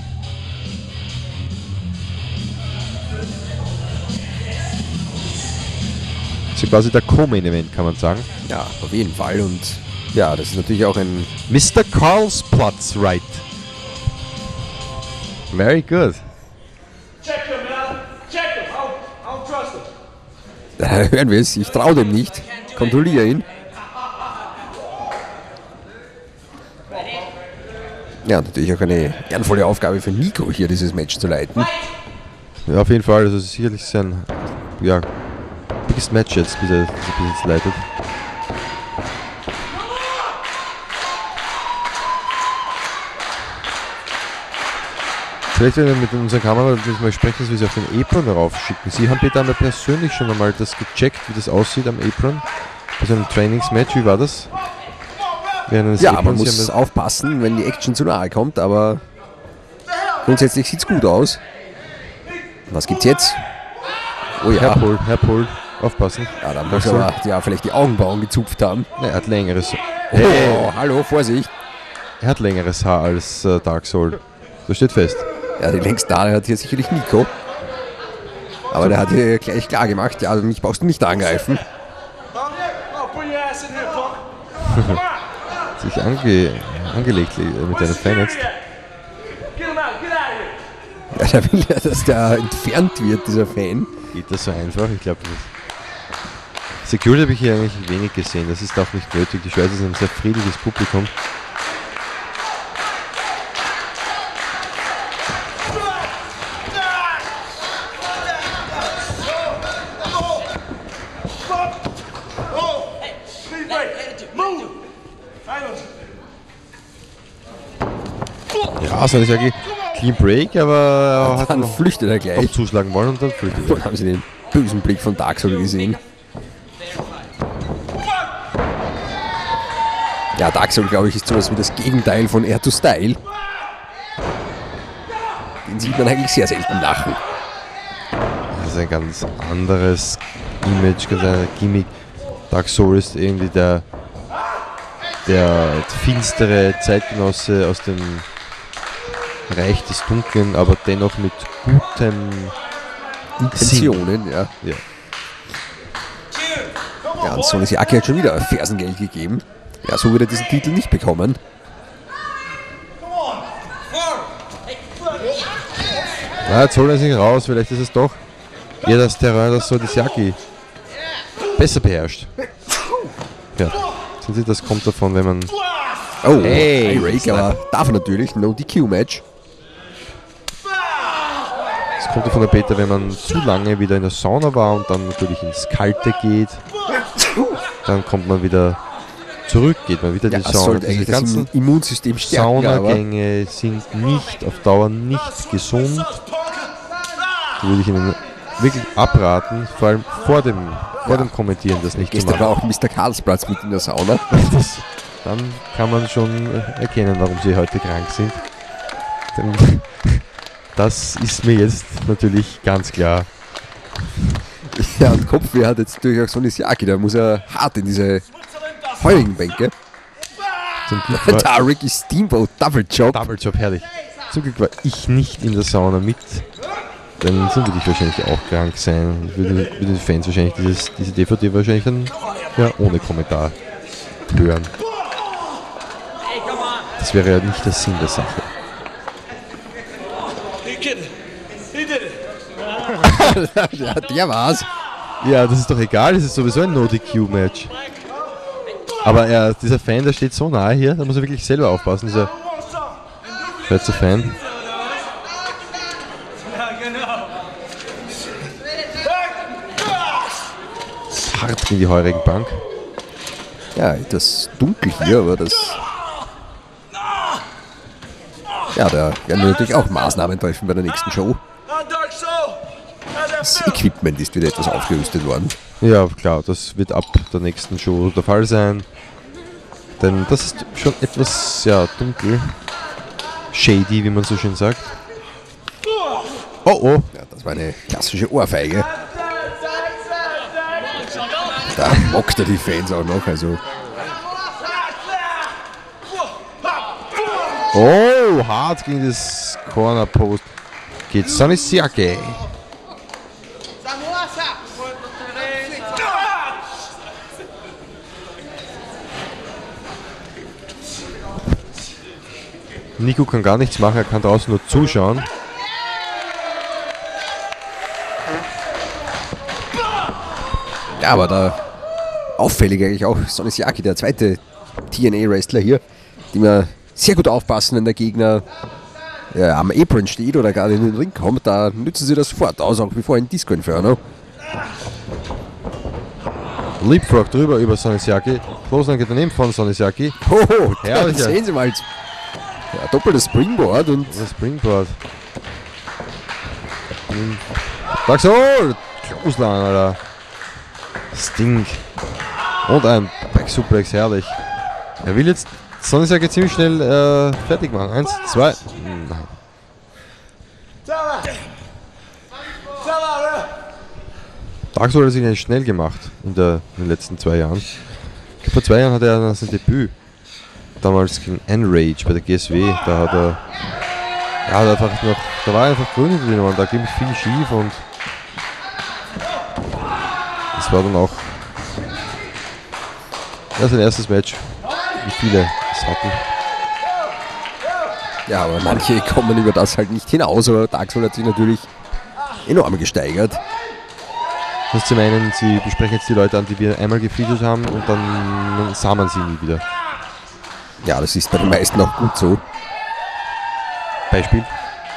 Das ist quasi der Co-Main-Event, kann man sagen. Ja, auf jeden Fall. Und ja, das ist natürlich auch ein Mister Karlsplatz, right? Very good. Check him, man. Check him. I don't trust him. Da hören wir es. Ich traue dem nicht. Kontrolliere ihn. Ja, natürlich auch eine ehrenvolle Aufgabe für Nico, hier dieses Match zu leiten. Ja, auf jeden Fall. Also es ist sicherlich sein, ja, biggest Match jetzt, bis er, bis er jetzt leitet. Vielleicht werden wir mit unserer Kamera mal sprechen, dass wir sie auf den Apron darauf schicken. Sie haben Peter einmal persönlich schon einmal das gecheckt, wie das aussieht am Apron. Bei so einem Trainingsmatch, wie war das? Ja, man muss aufpassen, wenn die Action zu nahe kommt, aber grundsätzlich sieht es gut aus. Was gibt's jetzt? Oh ja. Herr Pohl, Herr Pohl, aufpassen. Ja, da muss er ja vielleicht die Augenbrauen gezupft haben. Ne, er hat längeres. Hey. Oh, hallo, Vorsicht. Er hat längeres Haar als äh, Dark Soul. Das steht fest. Ja, die längsten Haare hat hier sicherlich Nico. Aber der hat hier gleich klar gemacht, ja, also mich brauchst du nicht angreifen. Sich ange angelegt mit seinen Fan jetzt. Ja, der will ja, dass der entfernt wird, dieser Fan. Geht das so einfach? Ich glaube, Security habe ich hier eigentlich wenig gesehen. Das ist auch nicht nötig. Die Schweizer sind ein sehr friedliches Publikum. Ja, soll ich sagen, Clean Break, aber ja, dann flüchtet er gleich. Zuschlagen wollen und dann flüchtet er. Dann haben sie den bösen Blick von Dark Soul gesehen. Ja, Dark Soul, glaube ich, ist sowas wie das Gegenteil von Air to Style. Den sieht man eigentlich sehr selten lachen. Das ist ein ganz anderes Image, ganz anderes Gimmick. Dark Soul ist irgendwie der, der finstere Zeitgenosse aus dem Reich des Dunklen, aber dennoch mit gutem Intentionen, ja. Ja. Ja, und Sonny Siaki hat schon wieder Fersengeld gegeben. Ja, so wird er diesen Titel nicht bekommen. Na, jetzt holt er sich raus, vielleicht ist es doch eher das Terrain, das Sonny Siaki besser beherrscht. Ja, sehen Sie, das kommt davon, wenn man... Oh, hey, Rake, aber darf er natürlich, no D Q-Match. Das kommt davon, Peter, wenn man zu lange wieder in der Sauna war und dann natürlich ins Kalte geht, dann kommt man wieder zurück, geht man wieder in Ja, die das Sauna. sollte Diese eigentlich das ganzen Immunsystem stärken, aber Saunagänge sind nicht auf Dauer nicht gesund. Da würde ich Ihnen wirklich abraten, vor allem vor dem, vor dem Kommentieren das nicht zu gestern machen. war auch Mister Karlsplatz mit in der Sauna. Das, dann kann man schon erkennen, warum Sie heute krank sind. Denn das ist mir jetzt natürlich ganz klar. Ja, und Kopfweh hat jetzt natürlich auch Sonny Siaki, da muss er hart in diese heurigen Bänke. Zum Glück war Da Ricky Steamboat Double Job. Double Job, herrlich. Zum Glück war ich nicht in der Sauna mit, denn so würde ich wahrscheinlich auch krank sein. Ich würde, würde den Fans wahrscheinlich dieses, diese D V D wahrscheinlich dann ja, ohne Kommentar hören. Das wäre ja nicht der Sinn der Sache. Ja, der war's. Ja, das ist doch egal, das ist sowieso ein No-D Q-Match. Aber er, dieser Fan, der steht so nahe hier, da muss er wirklich selber aufpassen, dieser Schweizer Fan. Hart in die heurigen Bank. Ja, etwas dunkel hier, aber das... Ja, da werden wir natürlich auch Maßnahmen treffen bei der nächsten Show. Das Equipment ist wieder etwas aufgerüstet worden. Ja, klar, das wird ab der nächsten Show der Fall sein. Denn das ist schon etwas, ja, dunkel. Shady, wie man so schön sagt. Oh, oh. Ja, das war eine klassische Ohrfeige. Da mockt er die Fans auch noch, also... Oh, hart gegen das Corner Post geht Sonny Siaki. Nico kann gar nichts machen, er kann draußen nur zuschauen. Ja, aber da auffällig eigentlich auch Sonny Siaki, der zweite T N A-Wrestler hier, dem wir sehr gut aufpassen, wenn der Gegner ja, am Apron steht oder gerade in den Ring kommt, da nützen sie das sofort aus, auch wie vorhin Disco Inferno. Leapfrog drüber über Sonny Siaki. Clothesline geht daneben von Sonny Siaki. Hoho, Herrlich, ja. sehen Sie mal, ja, doppeltes Springboard und Das Springboard. Dark Soul! Clothesline, Alter. Sting. Und ein Back-Suplex, herrlich. Er will jetzt Sonny Siaki ziemlich schnell äh, fertig machen. Eins, zwei. Nein. Dark Soul hat sich eigentlich schnell gemacht in, der, in den letzten zwei Jahren. Ich glaub, vor zwei Jahren hatte er dann sein Debüt. Damals gegen Enrage bei der G S W. Da hat er. Ja, da, hat einfach noch, da war einfach grün drin und da ging viel schief und. Das war dann auch. Ja, sein erstes Match. Wie viele es hatten. ja, aber manche kommen über das halt nicht hinaus, aber Dark Soul hat sich natürlich enorm gesteigert. Das ist zum einen, sie besprechen jetzt die Leute an, die wir einmal gefeatured haben und dann sah man sie nie wieder. Ja, das ist bei den meisten auch gut so. Beispiel?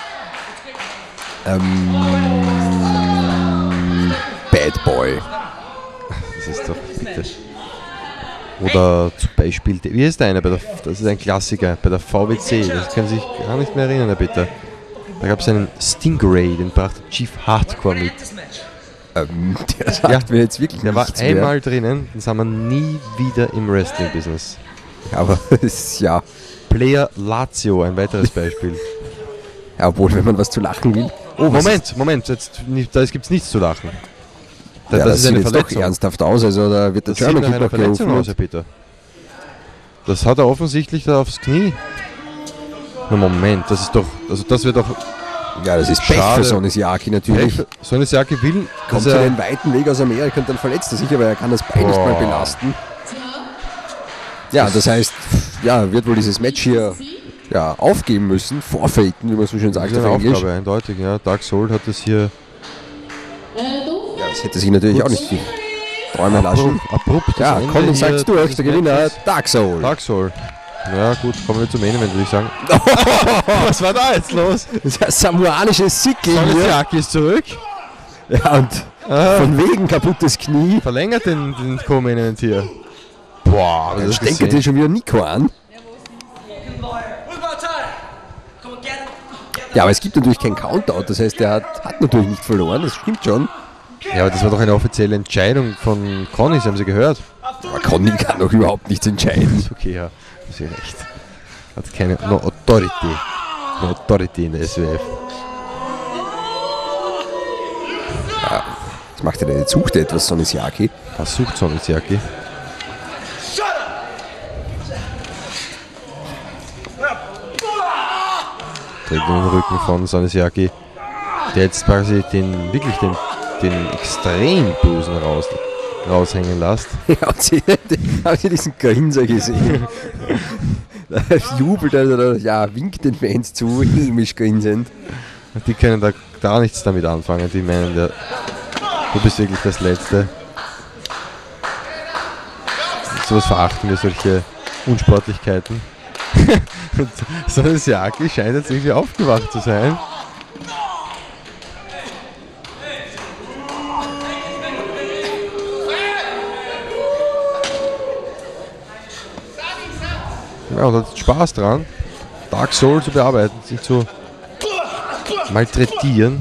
Ähm, Bad Boy. Das ist doch bitte. Oder zum Beispiel, wie ist der eine? Bei der, das ist ein Klassiker, bei der V W C. Das können Sie sich gar nicht mehr erinnern, Herr Peter. Da gab es einen Stingray, den brachte Chief Hardcore mit. Ähm, der sagt Ja, mir jetzt wirklich Der war nichts einmal mehr. drinnen, den sah man nie wieder im Wrestling-Business. Aber es, ja, Player Lazio, ein weiteres Beispiel. ja, obwohl, wenn man was zu lachen will. Oh, Moment, Moment, jetzt, nicht- da gibt es nichts zu lachen. Da, Ja, das, das, ist eine sieht jetzt doch Verletzung. ernsthaft aus, also da wird der Das sieht German nach Keeper einer Verletzung gerufen. aus, Herr Peter. Das hat er offensichtlich da aufs Knie. Na Moment, das ist doch, also das wird doch... Ja, das ist Pech Schade. für Sonesiaki natürlich. So eine Sache will, Kommt dass zu er, den weiten Weg aus Amerika und dann verletzt er sich, aber er kann das Bein nicht mal Boah. belasten. Ja, das heißt, ja, wird wohl dieses Match hier ja, aufgeben müssen, forfeiten, wie man so schön sagt das ist auf eine Englisch. Aufgabe, eindeutig, ja. Dark Soul hat das hier Ja, das hätte sich natürlich auch nicht träumen lassen. abrupt, abrupt Ja, das Ende komm und hier sag's durch, des der Gewinner Matches. Dark Soul. Dark Soul. Ja gut, kommen wir zum Main Event, würde ich sagen. Was war da jetzt los? Der samoanische Sicki hier. Sonesiaki ist zurück. Ja, und von wegen kaputtes Knie. Verlängert den, den Co-Main Event hier. Boah, Dann das stänkert hier schon wieder Nico an. Ja, aber es gibt natürlich kein Countout, das heißt, er hat, hat natürlich nicht verloren, das stimmt schon. Ja, aber das war doch eine offizielle Entscheidung von Conny, Sie haben sie gehört. Aber Conny kann doch überhaupt nichts entscheiden. Ist okay, ja, hast du recht. Hat keine no Authority. No Authority in der S W F. Das macht er denn? Jetzt sucht er etwas, Sonesiaki. Was sucht Sonesiaki? Tritt in den Rücken von Sonesiaki, der jetzt quasi den, wirklich den, den extrem bösen raus, raushängen lässt. Ja, und Sie, haben Sie diesen Grinser gesehen? Da jubelt er, oder, ja, winkt den Fans zu, hämisch grinsend. Die können da gar nichts damit anfangen. Die meinen, der, du bist wirklich das Letzte. Sowas verachten wir, solche Unsportlichkeiten. Und Sonesiaki scheint jetzt irgendwie aufgewacht zu sein. Ja, und hat Spaß dran, Dark Soul zu bearbeiten, sich zu malträtieren.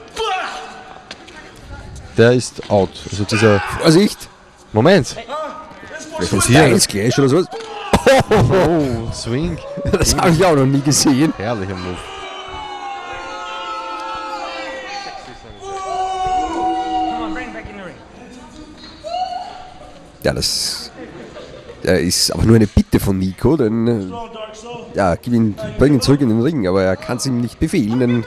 Der ist out. Also dieser... Vorsicht! Moment! Vielleicht ein Hier. Styles Clash oder sowas. Oh, Swing. Das habe ich auch noch nie gesehen. Herrlicher Move. Ja, das ja, ist aber nur eine Bitte von Nico, denn äh, ja, gib ihn, bring ihn zurück in den Ring, aber er kann es ihm nicht befehlen, denn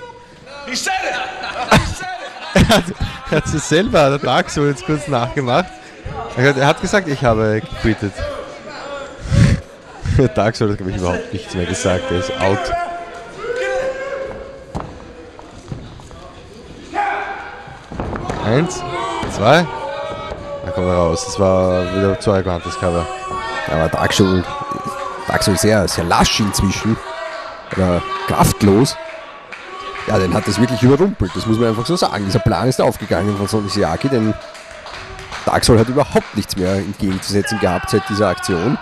Er hat sich selber, der Dark Soul, jetzt kurz nachgemacht. Er hat, er hat gesagt, ich habe gequittet. Der Dark Soul hat, glaube ich, überhaupt nichts mehr gesagt. Er ist out. Eins, zwei. Da kommt er raus. Das war wieder zu arrogantes Cover. aber Dark Soul, Dark Soul sehr, sehr lasch inzwischen. Oder kraftlos. Ja, den hat das wirklich überrumpelt, das muss man einfach so sagen. Dieser Plan ist aufgegangen von Sonesiaki, denn Dark Soul hat überhaupt nichts mehr entgegenzusetzen gehabt seit dieser Aktion.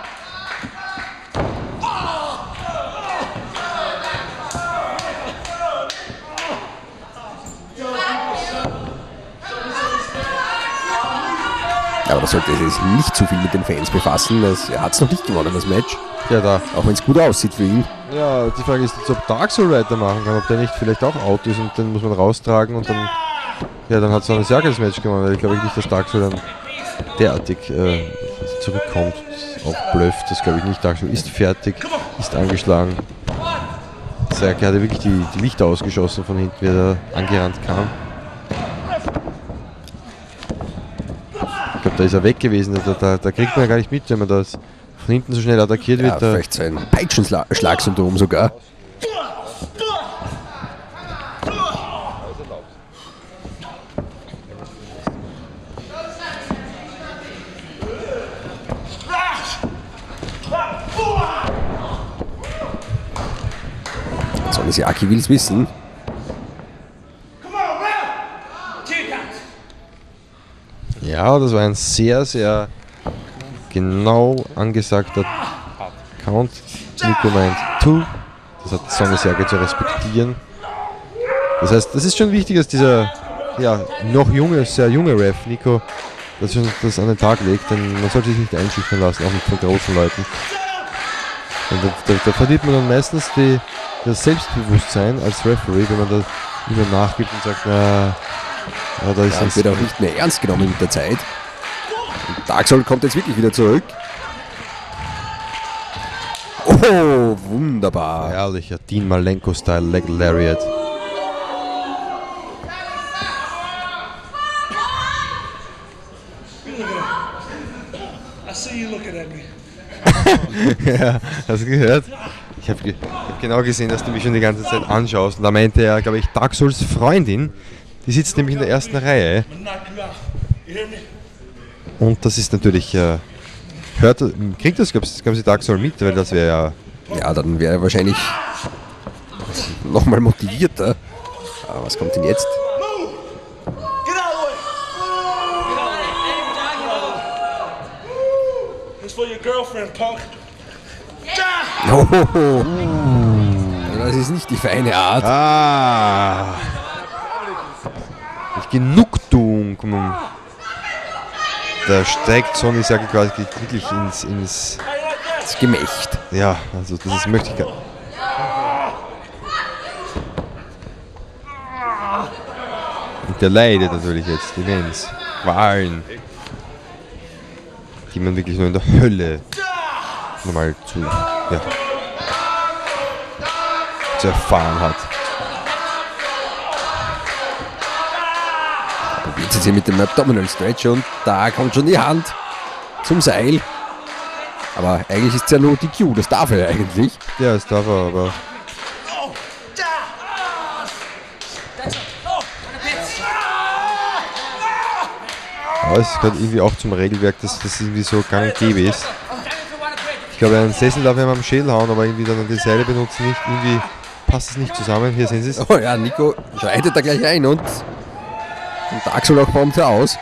Aber das sollte sich nicht zu viel mit den Fans befassen. Das, er hat es noch nicht gewonnen, das Match. Ja, da. Auch wenn es gut aussieht für ihn. Ja, die Frage ist jetzt, ob Dark Soul weitermachen kann, ob der nicht vielleicht auch out ist und den muss man raustragen und dann, ja, dann hat Sonesiaki das Match gewonnen, weil ich glaube nicht, dass Dark Soul dann derartig äh, zurückkommt, auch blufft, das glaube ich nicht. Dark Soul ist fertig, ist angeschlagen. Sonesiaki hatte wirklich die, die Lichter ausgeschossen von hinten, wie er da angerannt kam. Ich glaube, da ist er weg gewesen, da, da, da kriegt man ja gar nicht mit, wenn man das von hinten so schnell attackiert Ja, wird. Da, vielleicht so ein Peitschenschlag-Syndrom sogar. Sonesiaki will es wissen. Ja, das war ein sehr, sehr genau angesagter Count. Nico meint two. Das hat Sonesiaki zu respektieren. Das heißt, das ist schon wichtig, dass dieser ja, noch junge, sehr junge Ref, Nico, das schon das an den Tag legt, denn man sollte sich nicht einschüchtern lassen, auch nicht von großen Leuten. Und da, da, da verliert man dann meistens die, das Selbstbewusstsein als Referee, wenn man da immer nachgibt und sagt, na, ja, da ist Ja, das wird auch nicht mehr ernst genommen mit der Zeit. Und Dark Soul kommt jetzt wirklich wieder zurück. Oh, wunderbar. herrlicher Dean Malenko-Style Leg Lariat. I see you looking at me. Ja, hast du gehört? Ich habe ge hab genau gesehen, dass du mich schon die ganze Zeit anschaust. Und da meinte er, glaube ich, Dark Souls Freundin, die sitzt nämlich in der ersten Reihe. I'm gonna knock you out. You hear me? Und das ist natürlich, äh, hört, kriegt das, glaubst du, glaubst du, Dark Soul mit? Weil das wäre ja, Ja, dann wäre er wahrscheinlich nochmal motivierter. Aber was kommt denn jetzt? Move! Get out of the way! It's for your girlfriend, punk. Oh, oh, oh. Das ist nicht die feine Art. ah, mit Genugtuung. Da steigt Sonny Saki quasi wirklich ins, ins, Das Gemächt. ja, also das ist, möchte ich gar Und der leidet natürlich jetzt immens. Qualen, die man wirklich nur in der Hölle normal zu, ja, zu erfahren hat. Probiert sie mit dem Abdominal Stretch und da kommt schon die Hand zum Seil. Aber eigentlich ist es ja nur die Q, das darf er eigentlich. Ja, das darf er, aber aber es gehört irgendwie auch zum Regelwerk, dass das irgendwie so gang und gäbe ist. Ich glaube, einen Sessel darf er am Schädel hauen, aber irgendwie dann die Seile benutzen nicht. Irgendwie passt es nicht zusammen. Hier sehen Sie es. Oh ja, Nico schreitet da gleich ein und, und Dark Soul auch bombt er aus.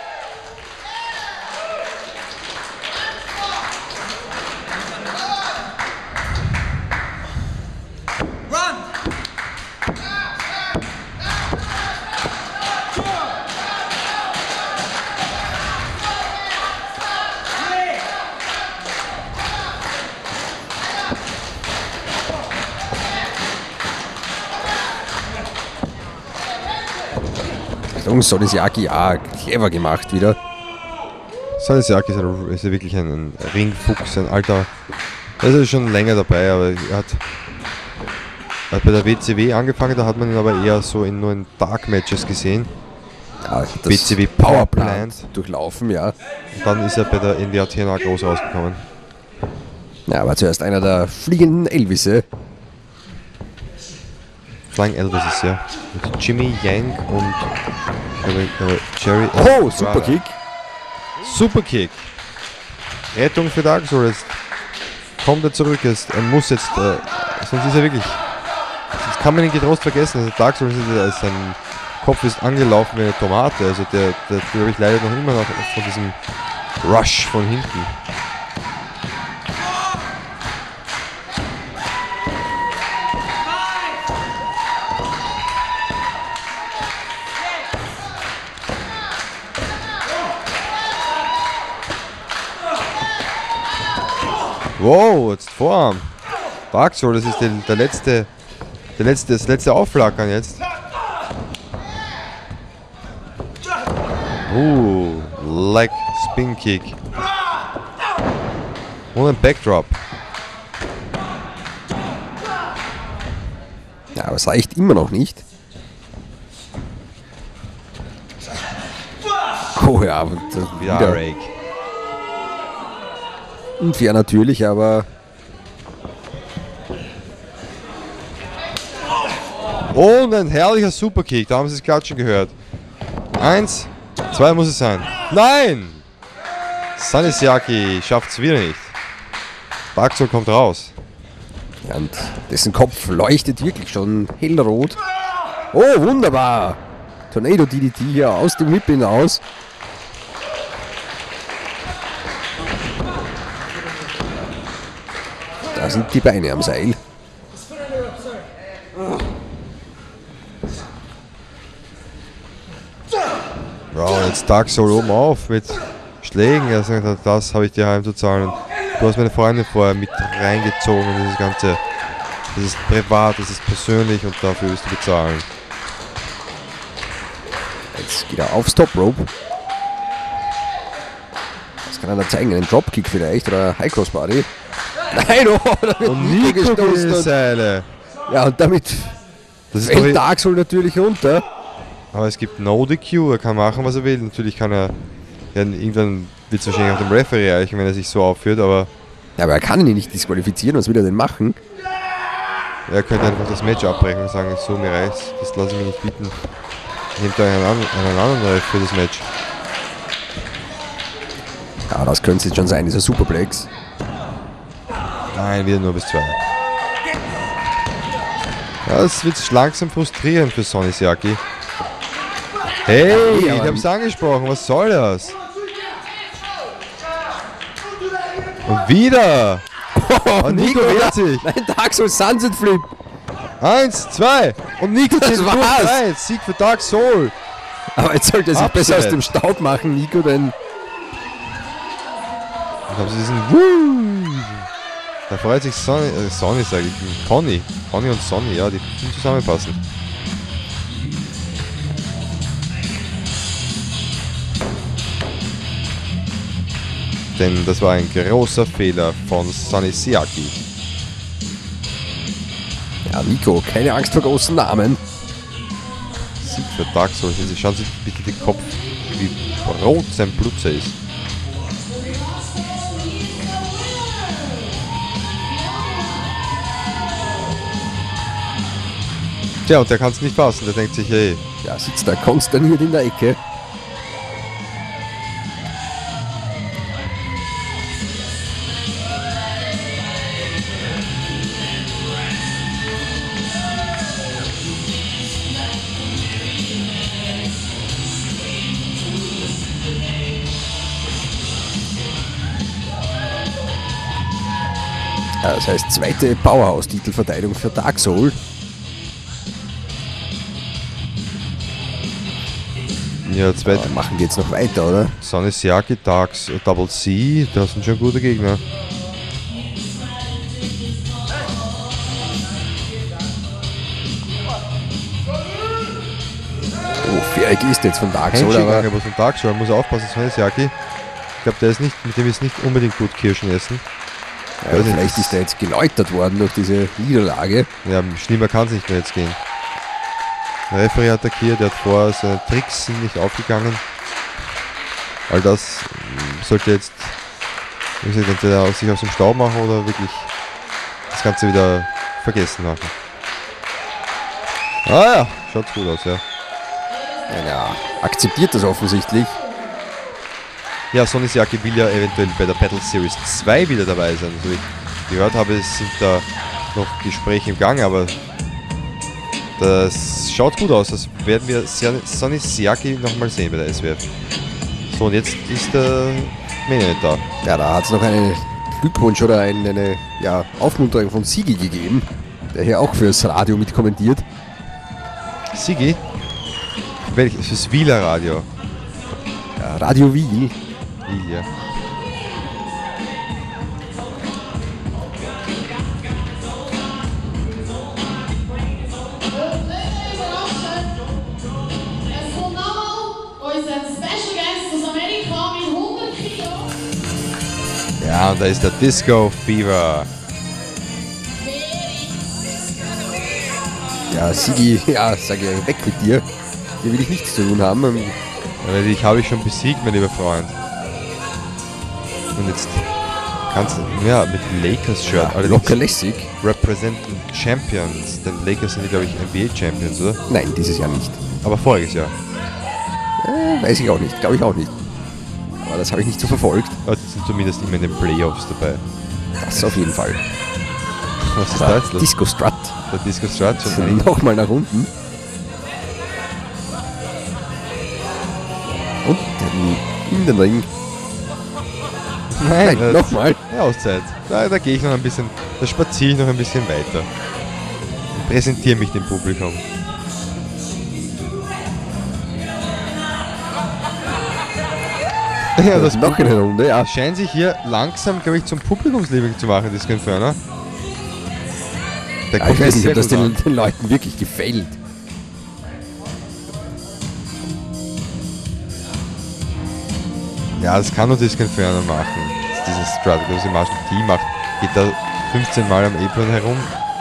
Sonny Siaki, ja, clever gemacht wieder. Sonny Siaki ist, ein, ist ja wirklich ein, ein Ringfuchs, ein alter. Er ist ja schon länger dabei, aber er hat, er hat bei der W C W angefangen, da hat man ihn aber eher so in nur in Dark Matches gesehen. Ja, das W C W Powerplant durchlaufen, ja. Und dann ist er bei der N W A T N A groß rausgekommen. Ja, aber zuerst einer der fliegenden Elvisse. Flying Elvises, ja. Mit Jimmy Yang und äh, äh, Jerry. Oh, Superkick. Superkick. Rettung für Dark Soul. Jetzt kommt er zurück. Jetzt, er muss jetzt, äh, sonst ist er wirklich. Das kann man ihn getrost vergessen. Also Dark Soul, ist, sein Kopf ist angelaufen wie eine Tomate. Also der, der glaube ich, leidet noch immer noch von diesem Rush von hinten. Wow, jetzt Vorarm. Dark Soul, das ist der, der letzte, der letzte, das letzte Aufflackern jetzt. Uh, Leg Spin Kick. Und ein Backdrop. Ja, aber es reicht immer noch nicht. Oh ja, und, äh, Wieder wieder. Rake. Unfair natürlich, aber Und ein herrlicher Superkick, da haben Sie es gerade schon gehört. Eins, zwei muss es sein. Nein! Sonny Siaki schafft es wieder nicht. Dark Soul kommt raus. und dessen Kopf leuchtet wirklich schon hellrot. Oh, wunderbar! Tornado D D T hier aus dem Whip hinaus. Da sind die Beine am Seil. Ja, und jetzt Dark Soul oben auf mit Schlägen. Er sagt, das habe ich dir heimzuzahlen. Du hast meine Freundin vorher mit reingezogen in dieses Ganze. Das ist privat, das ist persönlich und dafür wirst du bezahlen. Jetzt geht er aufs Top Rope. Das kann einer zeigen, einen Dropkick vielleicht oder High Cross Body. Nein, oh, da wird Und Nico Nico gestoßen. Und, Seile. ja, und damit Das ist fällt doch, Dark Soul natürlich runter. aber es gibt No D Q, er kann machen, was er will. Natürlich kann er, ja, irgendwann wird es wahrscheinlich auch dem Referee reichen, wenn er sich so aufführt, aber Ja, aber er kann ihn nicht disqualifizieren, was will er denn machen? er könnte einfach das Match abbrechen und sagen, so, mir reicht's, das lasse ich mir nicht bieten. Nehmt euch einen, an- einen anderen Ref für das Match. Ja, das könnte es jetzt schon sein, dieser Superplex. Nein, wieder nur bis zwei. Ja, das wird langsam frustrierend für Sonny Siaki. Hey, Ja, ich aber- hab's angesprochen, was soll das? Und wieder! Und Nico wehrt sich! Nein, Dark Soul Sunset Flip. Eins, zwei! Und Nico Das zählt durch war's. drei. Sieg für Dark Soul! Aber jetzt sollte er sich Upset. besser aus dem Staub machen, Nico, denn Dann haben sie diesen Woo! Da freut sich Sonny, äh, Sonny sag ich, Conny. Conny und Sonny, ja, die müssen zusammenpassen. Denn das war ein großer Fehler von Sonny Siaki. ja, Nico, keine Angst vor großen Namen. Sieg für Dark Souls. Schauen Sie bitte den Kopf, wie rot sein Blutzer ist. Tja, und der kann es nicht fassen. Der denkt sich, hey, Ja, sitzt da konsterniert in der Ecke. Ja, das heißt, zweite Powerhouse-Titelverteidigung für Dark Soul. ja, Ja, zweite machen die jetzt noch weiter, oder? Sonny Siaki, Darks, äh, Double C, das sind schon gute Gegner. Oh, faire Geste jetzt von Dark Soul, aber Handshake-Angebot von Dark Soul, muss aufpassen, Sonny Siaki. Ich glaube, der ist nicht, mit dem ist nicht unbedingt gut Kirschen essen. ja, vielleicht ist er jetzt geläutert worden durch diese Niederlage. Ja, schlimmer kann es nicht mehr jetzt gehen. Der Referee attackiert, der hat vor, seine Tricks sind nicht aufgegangen. All das mm, sollte jetzt, wie gesagt, entweder sich aus dem Staub machen oder wirklich das Ganze wieder vergessen machen. Ah ja, schaut gut aus, ja. Ja, ja, akzeptiert das offensichtlich. Ja, Sonny Siaki will ja eventuell bei der Battle Series zwei wieder dabei sein. So wie ich gehört habe, es sind da noch Gespräche im Gang, aber das schaut gut aus. Das werden wir Sonny Siaki nochmal sehen bei der S W F. So, und jetzt ist der Main Event da. Ja, da hat es noch einen Glückwunsch oder eine, eine ja, Aufmunterung von Sigi gegeben, der hier auch fürs Radio mitkommentiert. Sigi? Welches? Fürs Wieler Radio. Ja, Radio Wiel. Wiel, ja. Es kommt nochmal unser Special Guest aus Amerika mit hundert Kilo. Ja, und da ist der Disco Fever. Ja, Sigi, ja, sag ich, weg mit dir. Hier will ich nichts zu tun haben. Ähm, Ja, dich habe ich schon besiegt, mein lieber Freund. Und jetzt kannst du, ja, mit Lakers-Shirt. Ja, allerdings locker lässig. representen Champions. Denn Lakers sind, glaube ich, N B A-Champions, oder? Nein, dieses Jahr nicht. Aber voriges Jahr. Äh, weiß ich auch nicht, glaube ich auch nicht. Aber das habe ich nicht so verfolgt. Aber die sind zumindest immer in den Playoffs dabei. Das auf jeden Fall. Was ist da Der jetzt los? Disco Strut. Der Disco Strut schon ein. Nochmal nach unten. Und in den Ring. Nein, äh, nochmal. Ja, Auszeit. Da, da gehe ich noch ein bisschen, da spaziere ich noch ein bisschen weiter. Und präsentiere mich dem Publikum. Ja, das noch eine Runde, ja. scheint sich hier langsam, glaube ich, zum Publikumsliebling zu machen, Disco Inferno. Der Ja, ich weiß nicht, sehr ob das gut den, an. den Leuten wirklich gefällt. Ja, das kann nur Disco Inferno machen. Dieses Strut, das die Marshall T macht, geht da fünfzehn Mal am Apron herum.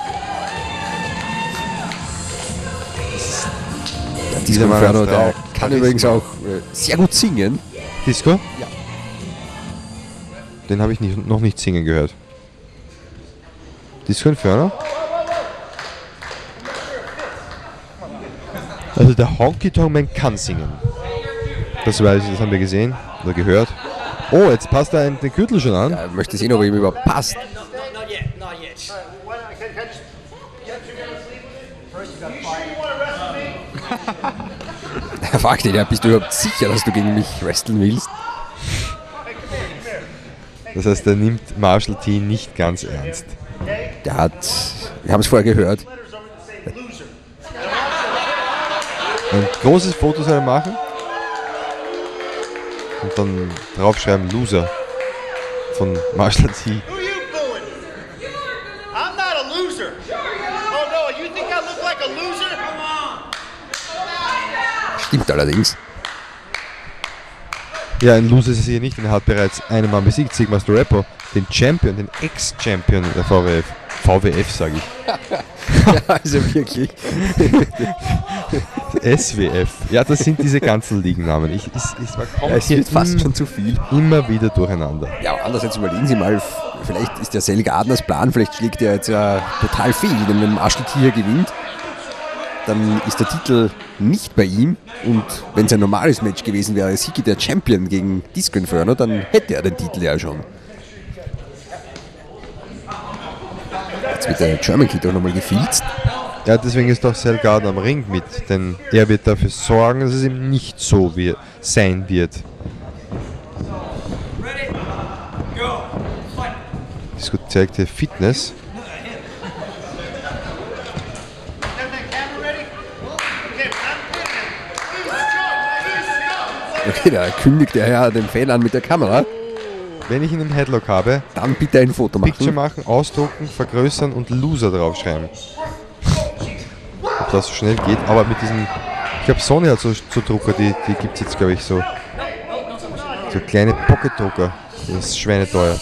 Der Dieser Disco Mann Inferno, hat der drauf. kann Charisma. übrigens auch äh, sehr gut singen. Disco? Ja. Den habe ich nicht, noch nicht singen gehört. Disco Inferno? Also der Honky Tonk Man kann singen. Das weiß ich, das haben wir gesehen oder gehört. Oh, jetzt passt er den Gürtel schon an. Er möchte sehen, ob er ihm überhaupt passt. Not, not yet, not yet. Er fragt ihn, ja, bist du überhaupt sicher, dass du gegen mich wresteln willst? Das heißt, er nimmt Marshall T nicht ganz ernst. Der hat, wir haben es vorher gehört, Ein großes Foto soll er machen und dann draufschreiben Loser von Marshall T. Who you fooling? I'm not a loser. Oh no, you think I look like a loser? Come on. stimmt allerdings. Ja, ein Loser ist es hier nicht, denn er hat bereits einen Mann besiegt, Sigmaster Rapper, den Champion, den Ex-Champion der V W F. V W F sage ich. Ja, also wirklich. S W F. Ja, das sind diese ganzen Ligennamen. Ich, ich, ich war kaum Es hier wird fast im- schon zu viel. immer wieder durcheinander. Ja, andererseits überlegen Sie mal, vielleicht ist der Cell Gardners Plan, vielleicht schlägt er jetzt ja total fehl, denn wenn Marshall T hier gewinnt, dann ist der Titel nicht bei ihm und wenn es ein normales Match gewesen wäre, Siki der Champion gegen Disco Inferno, dann hätte er den Titel ja schon. Jetzt wird der German Kid auch nochmal gefilzt. Ja, deswegen ist doch Cell Gardner am Ring mit, denn er wird dafür sorgen, dass es ihm nicht so wie sein wird. Ready? Go. Fight. Das gut zeigt hier Fitness. Okay, da kündigt er ja den Fan an mit der Kamera. Wenn ich ihn im Headlock habe, Dann bitte ein Foto Picture machen. machen, ausdrucken, vergrößern und Loser draufschreiben. Ob das so schnell geht, aber mit diesen, ich glaube Sony hat so, so Drucker, die, die gibt es jetzt glaube ich so. So kleine Pocket-Drucker. Das ist schweineteuer.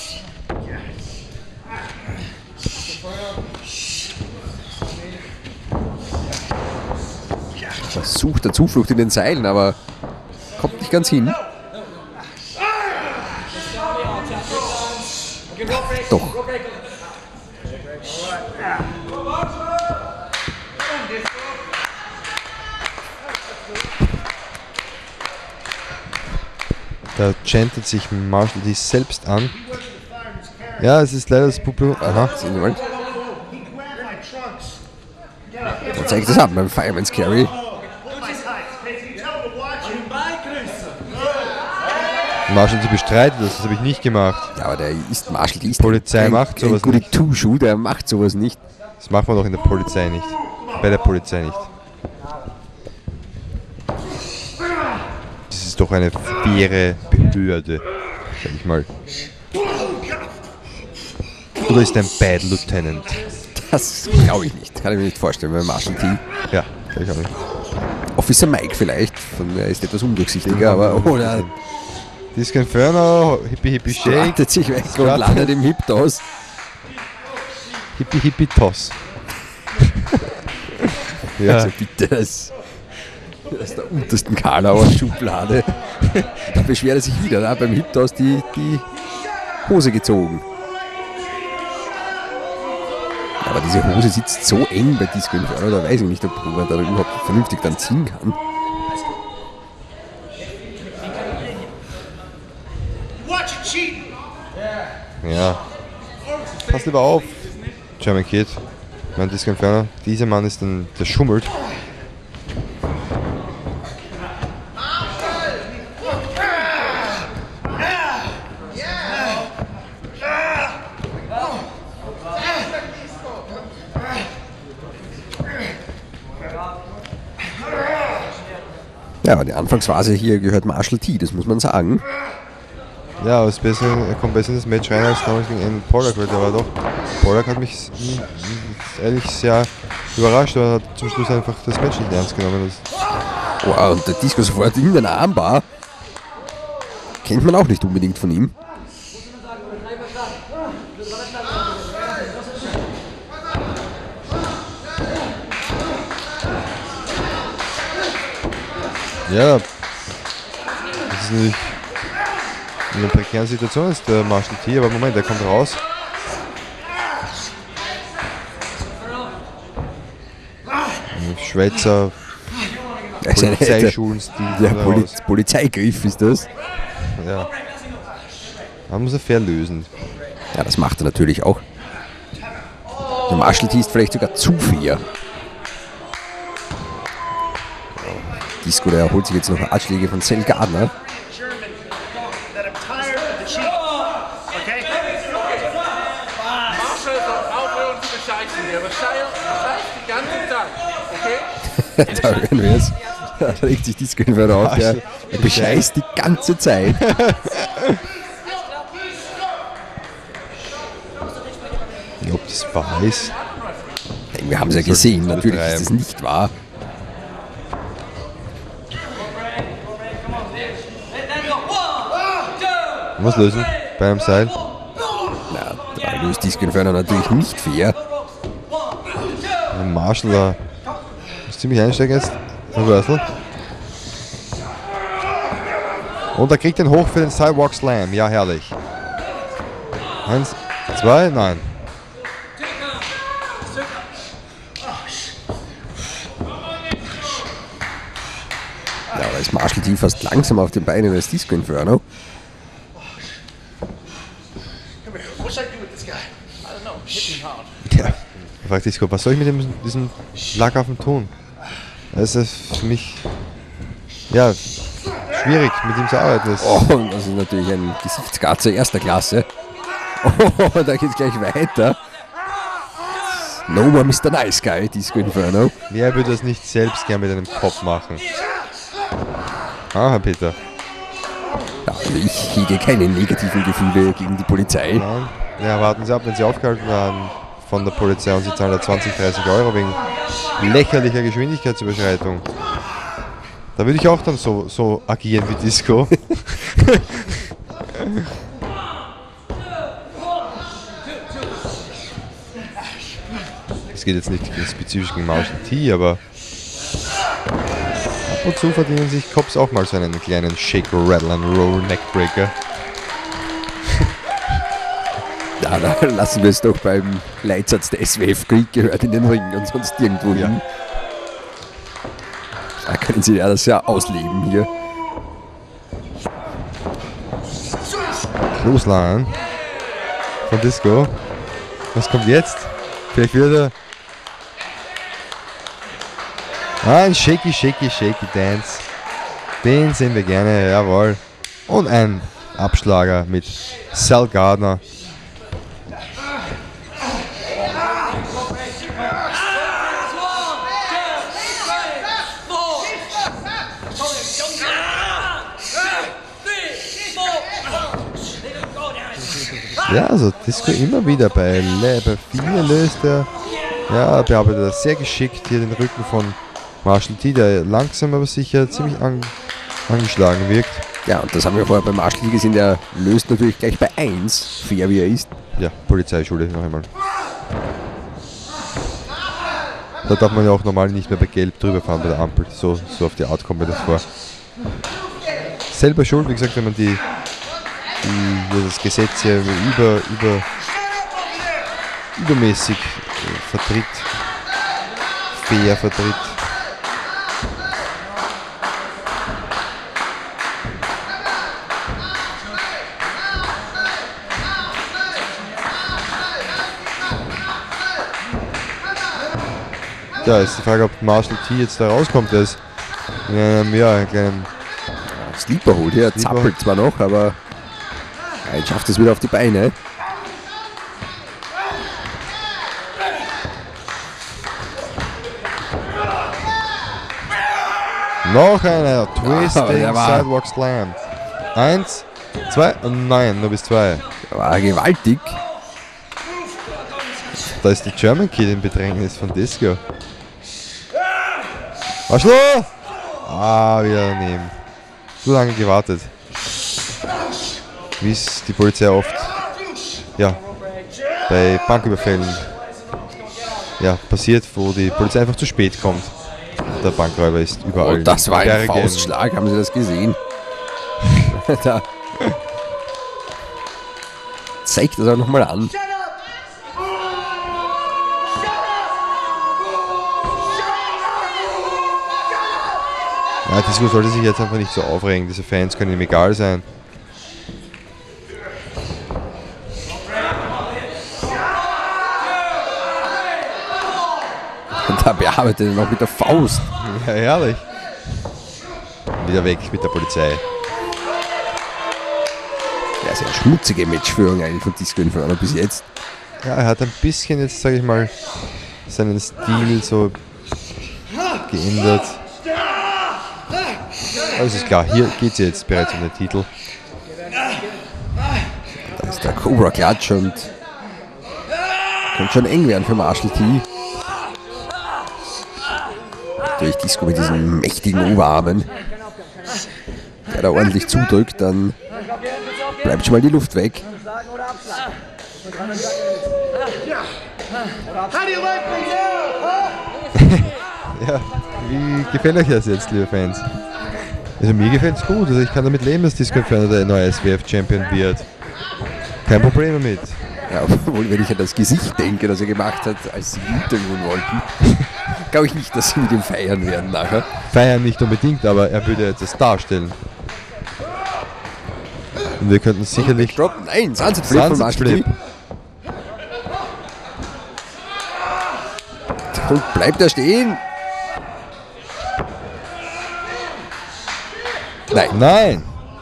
Sucht der Zuflucht in den Seilen, aber kommt nicht ganz hin. Doch. Da chantet sich Marshall T selbst an. Ja, es ist leider das Publikum. Aha. Sehen Sie mal. Da zeigt es ab beim Fireman's Carry. Marshall T bestreitet das, das habe ich nicht gemacht. Ja, aber der ist Marshall T. ist Polizei ein, macht ein sowas Goody nicht. Two-Shoe, der macht sowas nicht. Das macht man doch in der Polizei nicht. Bei der Polizei nicht. Das ist doch eine faire Behörde, sag ich mal. Oder ist er ein Bad Lieutenant? Das glaube ich nicht. Kann ich mir nicht vorstellen bei Marshall T. Ja, glaube ich auch nicht. Officer Mike vielleicht, von er ist etwas undurchsichtiger, aber oder Disco Inferno, Hippie Hippie Shake, wartet sich weg und Strat- landet im Hip Toss. Hippie Hippie Toss. Ja, Also bitte, das aus der untersten Karlauer Schublade. Da beschwert er sich wieder, da, beim Hip Toss die, die Hose gezogen. Aber diese Hose sitzt so eng bei Disco Inferno, da weiß ich nicht, ob man da überhaupt vernünftig dann ziehen kann. Watch it cheating. ja. Pass lieber auf, German Kid. Ich meine, Disco Inferno, dieser Mann ist dann, der schummelt. Ja, aber die Anfangsphase hier gehört Marshall T, das muss man sagen. Ja, aber es besser, er kommt besser in das Match rein als damals gegen Andy Pollock, weil der war doch. Pollock hat mich m- m- ehrlich sehr überrascht, aber hat zum Schluss einfach das Match nicht ernst genommen. Das Wow, und der Disco sofort in den Armbar. Kennt man auch nicht unbedingt von ihm. ja, das ist natürlich in einer prekären Situation ist der Marshall T, aber Moment, der kommt raus. Schweizer Polizeischulen-Stil. Der Poli Polizeigriff ist das. Ja. Man muss er fair lösen. Ja, das macht er natürlich auch. Der Marshall T ist vielleicht sogar zu fair. Disco, der holt sich jetzt noch Anschläge von Cell Gardner. Da hören wir es. Da regt sich Disco Inferno auf. Der, der bescheißt die ganze Zeit. Ob das wahr ist? Wir haben es ja gesehen, natürlich ist es nicht wahr. Muss lösen bei einem Seil. Na, da löst Disco Inferno natürlich nicht fair. Der Marshall da ist ziemlich einsteigen jetzt. Reversal. Und er kriegt den hoch für den Sidewalk Slam. Ja, herrlich. Eins, zwei, nein. Ja, aber ist Marshall T fast langsam auf den Beinen als Disco Inferno. Ja. Er fragt Disco, was soll ich mit dem, diesem Lackaffen tun? Das ist für mich ja, schwierig, mit ihm zu arbeiten. Das Oh, und das ist natürlich ein Gesichtsgarzer erster Klasse. Oh, da geht's gleich weiter. No more Mister Nice Guy, Disco Inferno. Wer würde das nicht selbst gern mit einem Kopf machen? Ah, Herr Peter. Ja, also ich hege keine negativen Gefühle gegen die Polizei. Nein. Ja, warten Sie ab, wenn Sie aufgehalten werden von der Polizei und Sie zahlen da zwanzig, dreißig Euro wegen lächerlicher Geschwindigkeitsüberschreitung. Da würde ich auch dann so, so agieren wie Disco. Es geht jetzt nicht spezifisch gegen Marshall T, aber ab und zu verdienen sich Cops auch mal so einen kleinen Shake, Rattle and Roll Neckbreaker. Ja, da lassen wir es doch beim Leitsatz der S W F-Krieg gehört in den Ring und sonst irgendwo hin. Da können Sie ja das ja ausleben hier. Clothesline von Disco. Was kommt jetzt? Vielleicht wieder ah, ein shaky, shaky, shaky Dance. Den sehen wir gerne, jawohl. Und ein Abschlager mit Cell Gardner. Ja, also Disco immer wieder bei, bei vielen löst er. Ja, bearbeitet er sehr geschickt hier den Rücken von Marshall T, der langsam aber sicher ziemlich an, angeschlagen wirkt. Ja, und das haben wir vorher bei Marshall T gesehen, der löst natürlich gleich bei eins, fair wie er ist. Ja, Polizeischule noch einmal. Da darf man ja auch normal nicht mehr bei Gelb drüber fahren bei der Ampel. So, so auf die Art kommt mir das vor. Selber schuld, wie gesagt, wenn man die, die das Gesetz hier über, über, übermäßig äh, vertritt, fair vertritt. Ja, ist die Frage, ob Marshall T jetzt da rauskommt. Der ist in einem, ja, einen kleinen Sleeper holt hier, Sleeper. zappelt zwar noch, aber ja, jetzt schafft es wieder auf die Beine. noch einer Twisting der war- Sidewalk Slam. Eins, Zwei? Nein, nur bis zwei. War gewaltig. Da ist die German Kid im Bedrängnis von Disco. Arschloch! Ah, wieder daneben. Zu lange gewartet. Wie es die Polizei oft, ja, bei Banküberfällen, ja, passiert, wo die Polizei einfach zu spät kommt. Der Bankräuber ist überall. Oh, das war ein Bergen. Faustschlag, haben Sie das gesehen? Da. Zeigt das auch nochmal an. Ja, Disco sollte sich jetzt einfach nicht so aufregen. Diese Fans können ihm egal sein. Und da bearbeitet er noch mit der Faust. Ja, herrlich. Wieder weg mit der Polizei. Ja, ist eine schmutzige Matchführung eigentlich von Disco Inferno bis jetzt. Ja, er hat ein bisschen jetzt, sage ich mal, seinen Stil so geändert. Aber es ist klar, hier geht es jetzt bereits um den Titel. Da ist der Cobra Clutch und könnte schon eng werden für Marshall T. Natürlich Disco mit diesen mächtigen Oberarmen. Der da ordentlich zudrückt, dann bleibt schon mal die Luft weg. Ja, wie gefällt euch das jetzt, liebe Fans? Also mir gefällt es gut, also ich kann damit leben, dass Disco Inferno der neue S W F-Champion wird. Kein Problem damit. Ja, obwohl, wenn ich an das Gesicht denke, das er gemacht hat, als sie interviewen wollten, glaube ich nicht, dass sie mit ihm feiern werden nachher. Feiern nicht unbedingt, aber er würde jetzt das darstellen. Und wir könnten sicherlich... Drop, nein, Sunset Flip von Marshall T. Und bleibt er stehen? Nein. Nein.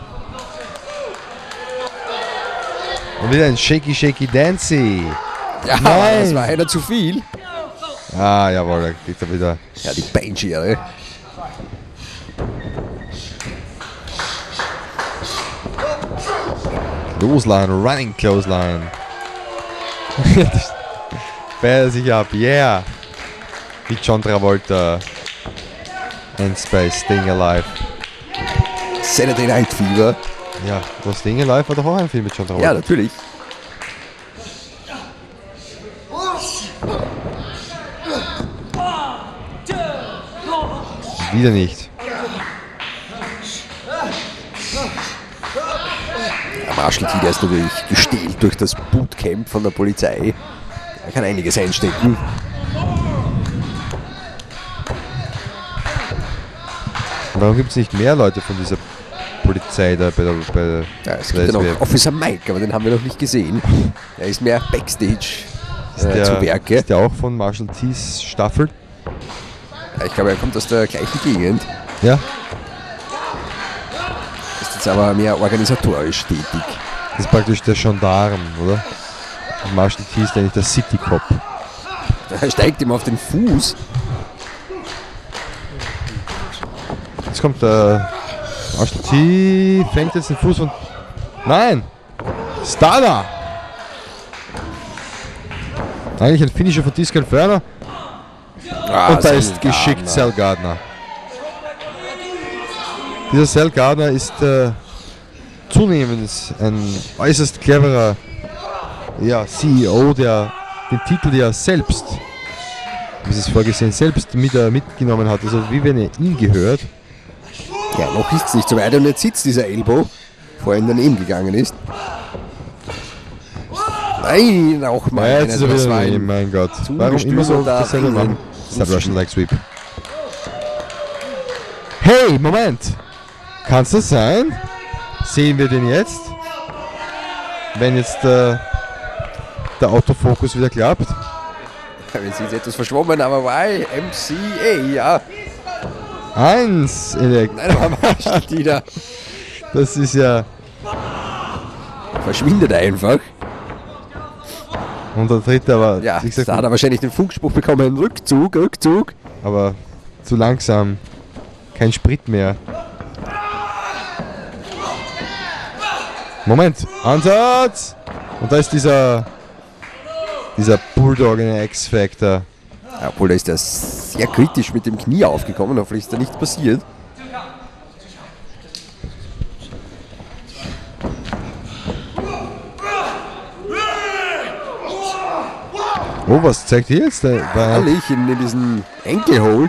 Und wieder ein Shaky Shaky Dancy. Ja, Nein. das war einer zu viel. Ah, jawohl, da kriegt er wieder. Ja, die Beinschere. Clothesline, Running Clothesline. Feiert er sich ab, yeah. Wie John Travolta. Eins bei Staying Alive. Saturday Night Fever. Ja, was Staying Alive war doch auch ein Film mit John Travolta. Ja, natürlich. Wieder nicht. Der Marshall T, der ist natürlich gestählt durch das Bootcamp von der Polizei. Er kann einiges einstecken. Warum gibt es nicht mehr Leute von dieser Polizei da bei der, bei der Ja, es gibt ja noch Officer Mike, aber den haben wir noch nicht gesehen. Er ist mehr Backstage ist äh, der, zu Werke. Ist der auch von Marshall T's Staffel? Ja, ich glaube, er kommt aus der gleichen Gegend. Ja. Ist jetzt aber mehr organisatorisch tätig. Das ist praktisch der Gendarm, oder? Und Marshall T ist eigentlich der City Cop. Er steigt ihm auf den Fuß. Jetzt kommt der Marshall T, fängt jetzt den Fuß von... Nein! Stunner! Eigentlich ein Finisher von Disco Inferno. Ah, Und da Cell ist geschickt Gardner. Cell Gardner. Dieser Cell Gardner ist äh, zunehmend ein äußerst cleverer ja, C E O, der den Titel ja selbst, wie es vorgesehen, selbst mit, äh, mitgenommen hat. Also wie wenn er ihm gehört. Ja, noch ist es nicht so weit und jetzt sitzt dieser Elbow, vor ihm daneben gegangen ist. Nein, auch mal. Ja, jetzt ist er das wieder war daneben, ein mein Gott. Warum immer so zugestümelter dasselbe Ringen. machen? Sub Russian Leg Sweep. Hey, Moment! Kann es das sein? Sehen wir den jetzt? Wenn jetzt äh, der Autofokus wieder klappt? Wir sind etwas verschwommen, aber why? M C A, ja. Eins! Elekt Nein, aber Marshall wieder. Das ist ja... Verschwindet einfach. Und der dritte aber... Ja, wie gesagt, da hat er wahrscheinlich den Funkspruch bekommen. Rückzug, Rückzug. aber zu langsam. Kein Sprit mehr. Moment, Ansatz! Und da ist dieser, dieser Bulldog in der X-Factor. Ja, obwohl, da ist er sehr kritisch mit dem Knie aufgekommen, hoffentlich ist da nichts passiert. Oh, was zeigt hier jetzt? Der, Ehrlich, in, in diesen Enkelhold.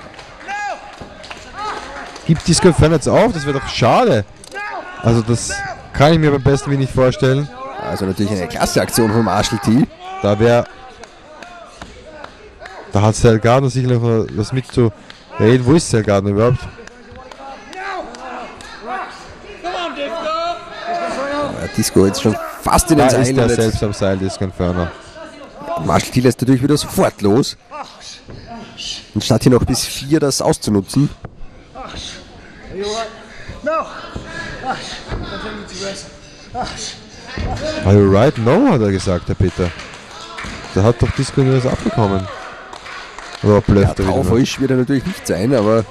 Gibt Disco Inferno jetzt auf? Das wäre doch schade. Also das kann ich mir beim besten Willen nicht vorstellen. Also natürlich eine klasse Aktion von Marshall T. Da wäre... Da hat Cell Gardner sicherlich noch was mit zu reden. Wo ist Cell Gardner überhaupt? Ja, Disco jetzt schon fast in den Da Seilen. ist er jetzt- selbst am Seil, Disco Inferno. Marshall T lässt natürlich wieder sofort los. Und statt hier noch bis vier das auszunutzen. Are you right? No, hat er gesagt, der Peter. Da hat doch Disco nur das abbekommen. Oder Ja, blöfft er wieder nur? taufrisch wird er natürlich nicht sein, aber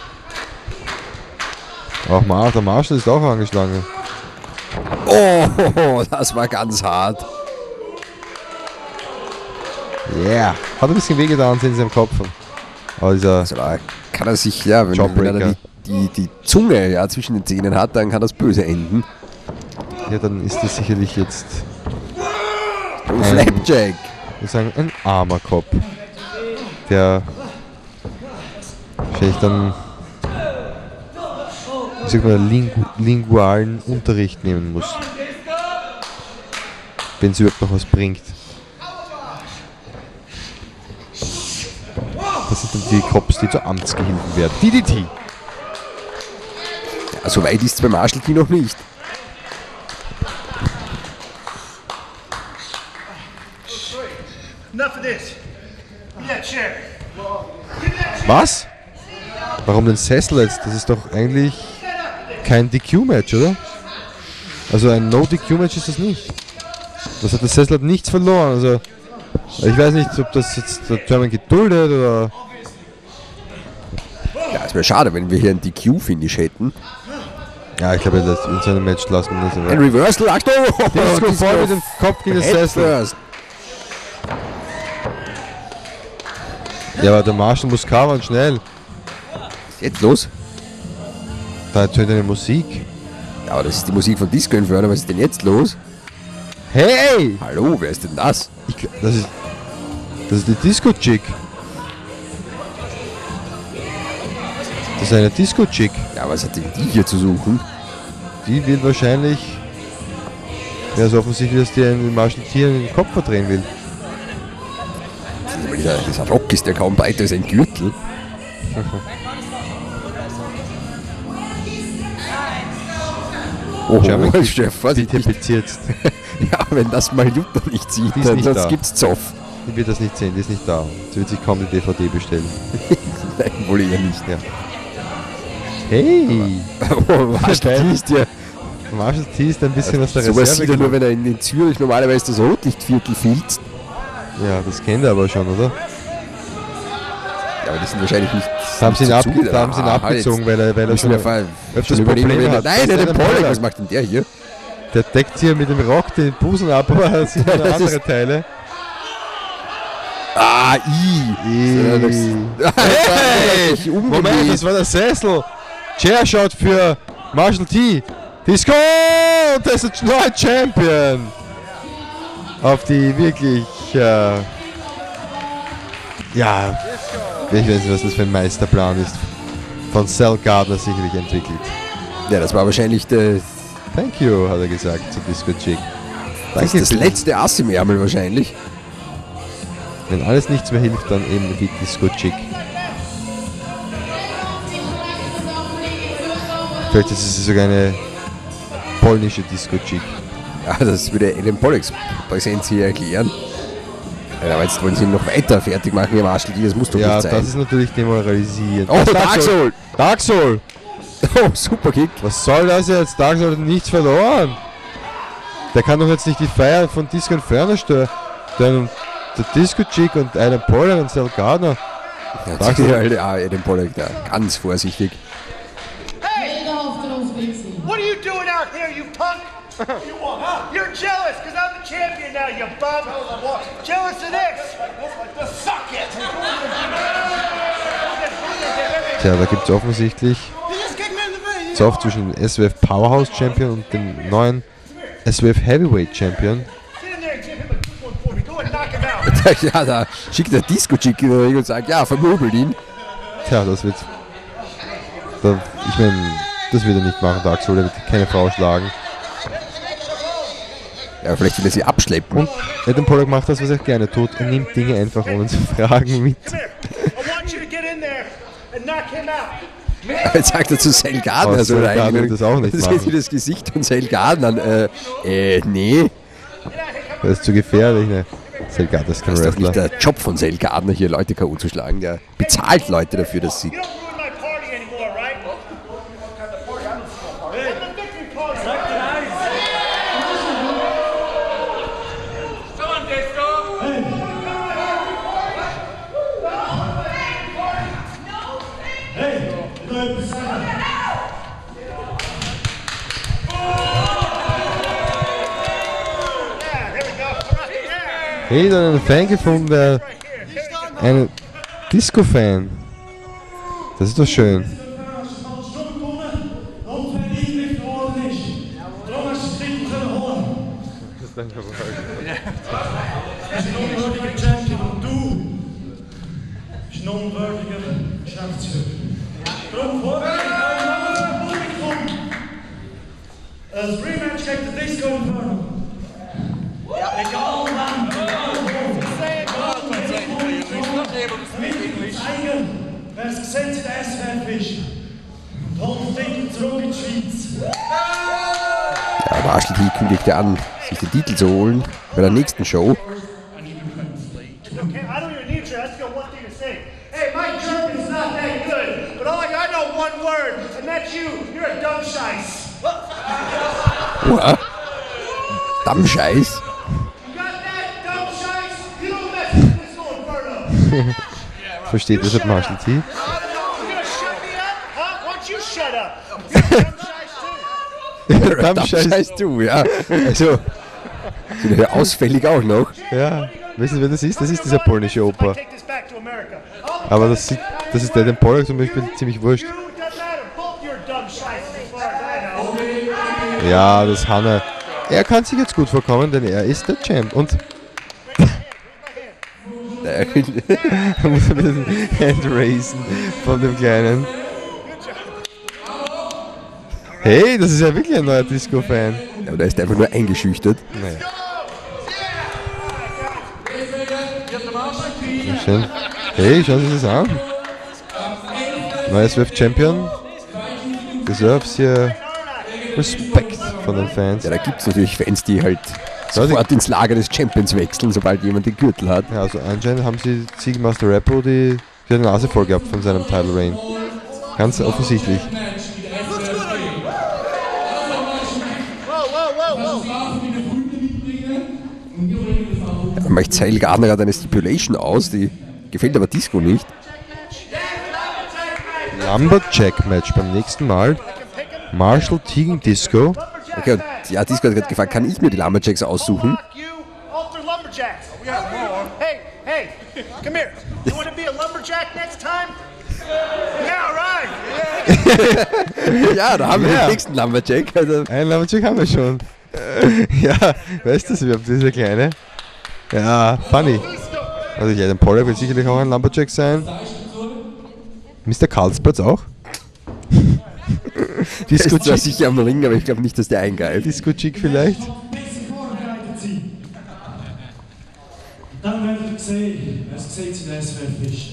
Auch Mar der Marshall ist auch angeschlagen. oh, das war ganz hart. Yeah. Hat ein bisschen wehgetan, sehen sie am Kopf. Aber dieser Also da kann er sich, ja, wenn, wenn er Jawbreaker. die, die, die Zunge ja, zwischen den Zähnen hat, dann kann das böse enden. ja, dann ist das sicherlich jetzt Oh, Flapjack. ich sagen, ein armer Kopf, der vielleicht dann wie sagt man, lingu lingualen Unterricht nehmen muss. Wenn es überhaupt noch was bringt. Das sind dann die Cops, die zu Amtsgehilfen werden. D D T. Ja, so weit ist es bei Marshall T noch nicht. Enough of this. Give me that chair. Give me that chair. Was? Warum den Sessel jetzt? Das ist doch eigentlich kein D Q-Match, oder? Also ein No-D Q-Match ist das nicht. Das hat der Sessel hat nichts verloren. Also ich weiß nicht, ob das jetzt der German geduldet oder... Ja, es wäre schade, wenn wir hier ein D Q-Finish hätten. Ja, ich glaube, das in seinem Match lassen wir das. Ein Aber Reversal, Achtung! Disco voll mit dem Kopf gegen den Head Sessel. first. Ja, aber der Marshall muss covern, schnell. Was ist jetzt los? Da tönt eine Musik. Ja, aber das ist die Musik von Disco Inferno. Was ist denn jetzt los? Hey! Hallo, wer ist denn das? Ich, gl- das ist... Das ist die Disco-Chick. Das ist eine Disco-Chick. Ja, was hat denn die hier zu suchen? Die will wahrscheinlich... Ja, so offensichtlich, dass die einen Marshall T in den Kopf verdrehen will. Dieser, dieser Rock ist ja kaum breiter als ein Gürtel. Oh, German Kid Chef, vorsichtig. Piziert. Ja, wenn das mal Jutta nicht sieht, Die ist dann nicht sonst da. gibt's Zoff. Die wird das nicht sehen, die ist nicht da. Sie wird sich kaum die D V D bestellen. Nein, wohl eher nicht. Ja. Hey! Oh, was Geil. die ist ja. Marshall T ist ein bisschen aus der Sowas Reserve. sieht er nur, gekommen. wenn er in, in Zürich normalerweise das Rotlichtviertel filzt. Ja, das kennt er aber schon, oder? Ja, aber die sind wahrscheinlich nicht. Da haben sie ihn, nicht ab, so zugelassen. da haben sie ihn Ah, abgezogen, jetzt weil er, weil er müssen schon wir öfters schon überlegen, Probleme wenn- hat. Nein, Das der ist den ein Pollock, Poller. was macht denn der hier? Der deckt hier mit dem Rock den Busen ab, aber er sieht noch Das andere ist- Teile. Ah, I. Hey! Ich Moment, umgedreht. das war der Sessel. Chairshot für Marshall T. Disco! Und das ist ein neuer Champion. Auf die wirklich, äh, ja, ich weiß nicht, was das für ein Meisterplan ist. Von Cell Gardner sicherlich entwickelt. Ja, das war wahrscheinlich der, Thank you, hat er gesagt zu Disco Chick. das, ist das bitte. letzte Ass im Ärmel wahrscheinlich. Wenn alles nichts mehr hilft, dann eben wie Disco Chick. Vielleicht ist es sogar eine polnische Disco Chick. Ja, das würde Adam Pollocks Präsenz hier erklären. Ja, aber jetzt wollen sie ihn noch weiter fertig machen, ihr Marshall T, das muss doch Ja, nicht sein. das ist natürlich demoralisierend. Oh, Dark Soul! Dark Soul! Oh, super Kick. Was soll das jetzt? Dark Soul hat nichts verloren. Der kann doch jetzt nicht die Feier von Disco Inferno stören. Der, der Disco Chick und Adam Pollard und Cell Gardner. Ja, Dark Dark Soul. ja, Adam Pollock da ganz vorsichtig. Jeder auf der Ausbildung. What are you doing out here, you punk. You won, huh? You're jealous because I'm the champion now, you bum. Jealous of this. Suck it. Tja, da gibt es offensichtlich Zoff zwischen dem S W F Powerhouse Champion und dem neuen S W F Heavyweight Champion. Ja, da schickt der Disco-Chick in der Regel und sagt, ja, vermöbelt ihn. Tja, das wird... Da, ich meine, das wird er nicht machen, Dark Soul, er wird keine Frau schlagen. Ja, vielleicht will er sie abschleppen. Und Adam Pollock macht das, was er gerne tut. Er nimmt Dinge einfach ohne zu fragen mit. Jetzt sagt er zu Cell Gardner, oh, also Cell Gardner das auch nicht das machen. ist wie das Gesicht von Cell Gardner. Äh, äh, nee. Das ist zu gefährlich, ne? Cell Gardner ist kein Das ist doch Wrestler. nicht der Job von Cell Gardner, hier Leute K O zu schlagen. Der bezahlt Leute dafür, dass sie... Hey, da hat einen Fan gefunden, der ein Disco-Fan. Das ist doch schön. Als Rematch gegen den Disco Inferno. Egal wann. Zeigen, wer das Gesetz in der S W F ist. Und holt den Titel zurück in die Schweiz. Ja, Marshall T kündigte an, sich den Titel zu holen bei der nächsten Show. Okay, I don't even need you. I just got one thing to say. Hey, my German's not that good, but all I, I know one word, and that's you. You're a dumb scheiß. Uah. Dammscheiß. You got that, dumb scheiß? You don't mess with this little Inferno. Versteht deshalb Marshall T. You gonna shut me up? Huh? Why don't you shut up? You're a dumb scheiß too. Dammscheiß du, ja. Also, sind ja ausfällig auch noch. Ja, wissen Sie, wer das ist? Das ist dieser polnische Opa. Aber das, sieht, das ist der Adam Pollock zum Beispiel ziemlich wurscht. Ja, das Hanna. Er kann sich jetzt gut vorkommen, denn er ist der Champ. Und er muss ein bisschen Handraisen von dem Kleinen. Hey, das ist ja wirklich ein neuer Disco-Fan. Ja, aber der ist einfach nur eingeschüchtert. Naja. Schön. Hey, schauen Sie das an. Neuer S W F Champion. Deserves hier Respekt von den Fans. Ja, da gibt es natürlich Fans, die halt sofort ins Lager des Champions wechseln, sobald jemand den Gürtel hat. Ja, also anscheinend haben sie Ziegenmaster Rappo die, die eine Nase voll gehabt von seinem Title Reign. Ganz offensichtlich. Da macht Cell Gardner gerade eine Stipulation aus, die gefällt aber Disco nicht. Lumberjack-Match beim nächsten Mal. Marshall Tegan Disco. Okay, und ja, Disco hat gerade gefragt, kann ich mir die Lumberjacks aussuchen? Hey, hey, come here. You want to be a lumberjack next time? Yeah, right. Ja, da haben wir Ja. den nächsten Lumberjack. Also, Einen Lumberjack haben wir schon. Ja, weißt du das überhaupt, dieser Kleine? Ja, funny. Also ja, der Pollock wird sicherlich auch ein Lumberjack sein. Mister Karlsplatz auch. der ist zwar Disco-Chick sicher am Ring, aber ich glaube nicht, dass der eingreift. Disco-Chick vielleicht. Dann werdet ihr sehen, wer das Gesetz in der S W F ist.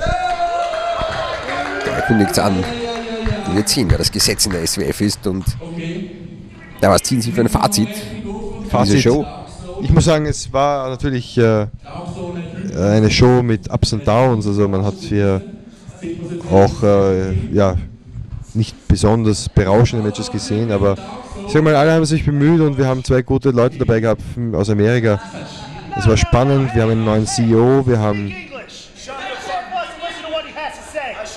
Da kündigt an. Wir wird sehen, wer das Gesetz in der S W F ist. Und ja, was ziehen Sie für ein Fazit? Fazit. Diese Show? Ich muss sagen, es war natürlich äh, eine Show mit Ups und Downs. Also man hat hier auch äh, ja, nicht besonders berauschende Matches gesehen, aber ich sag mal, alle haben sich bemüht und wir haben zwei gute Leute dabei gehabt aus Amerika. Es war spannend, wir haben einen neuen C E O, wir haben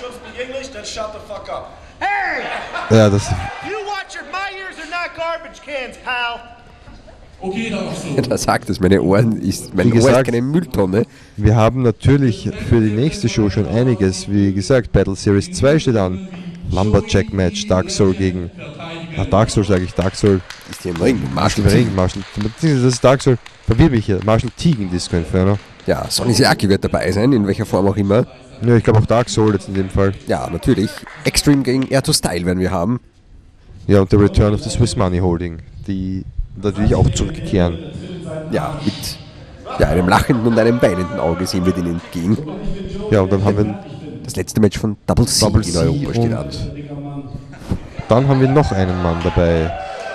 ja, das You watch your, my ears are not garbage cans. hands, pal. Okay, dann noch so. Da sagt es, meine Ohren ist, mein Wie Ohr ist gesagt, keine Mülltonne. Wir haben natürlich für die nächste Show schon einiges. Wie gesagt, Battle Series zwei steht an. Lumberjack Match, Dark Soul gegen. Ach, Dark Soul sage ich, Dark Soul. Ist hier im Ring. Marshall Im Ring. Ring, Marshall. Das ist Dark Soul. Verwirr mich hier. Marshall T gegen Disco Inferno. Ja, Sonny Siaki wird dabei sein, in welcher Form auch immer. Ja, ich glaube auch Dark Soul jetzt in dem Fall. Ja, natürlich. Extreme gegen Air to Style werden wir haben. Ja, und der Return of the Swiss Money Holding, die natürlich auch zurückkehren. Ja, mit ja, einem lachenden und einem weinenden Auge sehen wir denen entgegen. Ja, und dann haben wir das letzte Match von Double C Double in C Europa steht und an. Dann haben wir noch einen Mann dabei.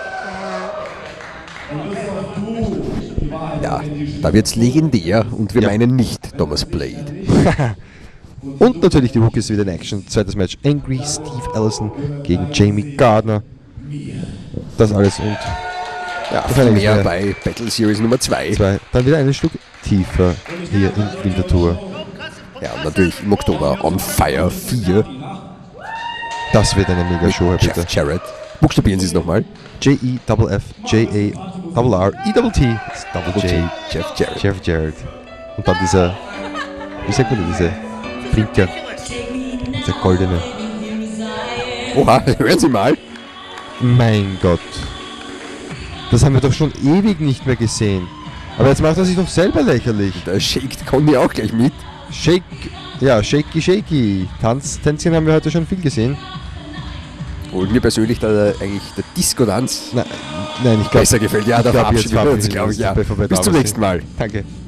Ja, da wird's legendär und wir ja. meinen nicht Thomas Blade. Und natürlich die Rookies wieder in Action. Zweites Match, Angry Steve Allison gegen Jamie Gardner. Das alles und ja, viel mehr bei Battle Series Nummer zwei. Dann wieder ein Stück tiefer hier in Winterthur. Ja, und natürlich im Oktober On Fire vier. Das wird eine mega Show, Herr Jeff Peter. Jarrett. Buchstabieren Sie es nochmal. J E F F J A R R E T T. Double J. Jeff Jarrett. Jeff Jarrett. Und dann dieser, wie sagt man denn, diese Blinker. Der goldene. Oha, hören Sie mal. Mein Gott. Das haben wir doch schon ewig nicht mehr gesehen. Aber jetzt macht er sich doch selber lächerlich. Da shakt Conny auch gleich mit. Shake, ja, shaky, shaky. Tanz, Tänzchen haben wir heute schon viel gesehen. Obwohl mir persönlich da eigentlich der Disco-Tanz nein, nein, ich glaube, besser gefällt. Ja, da glaub, verabschieden wir uns, glaube ich. Ja. Bis zum nächsten Mal. Danke.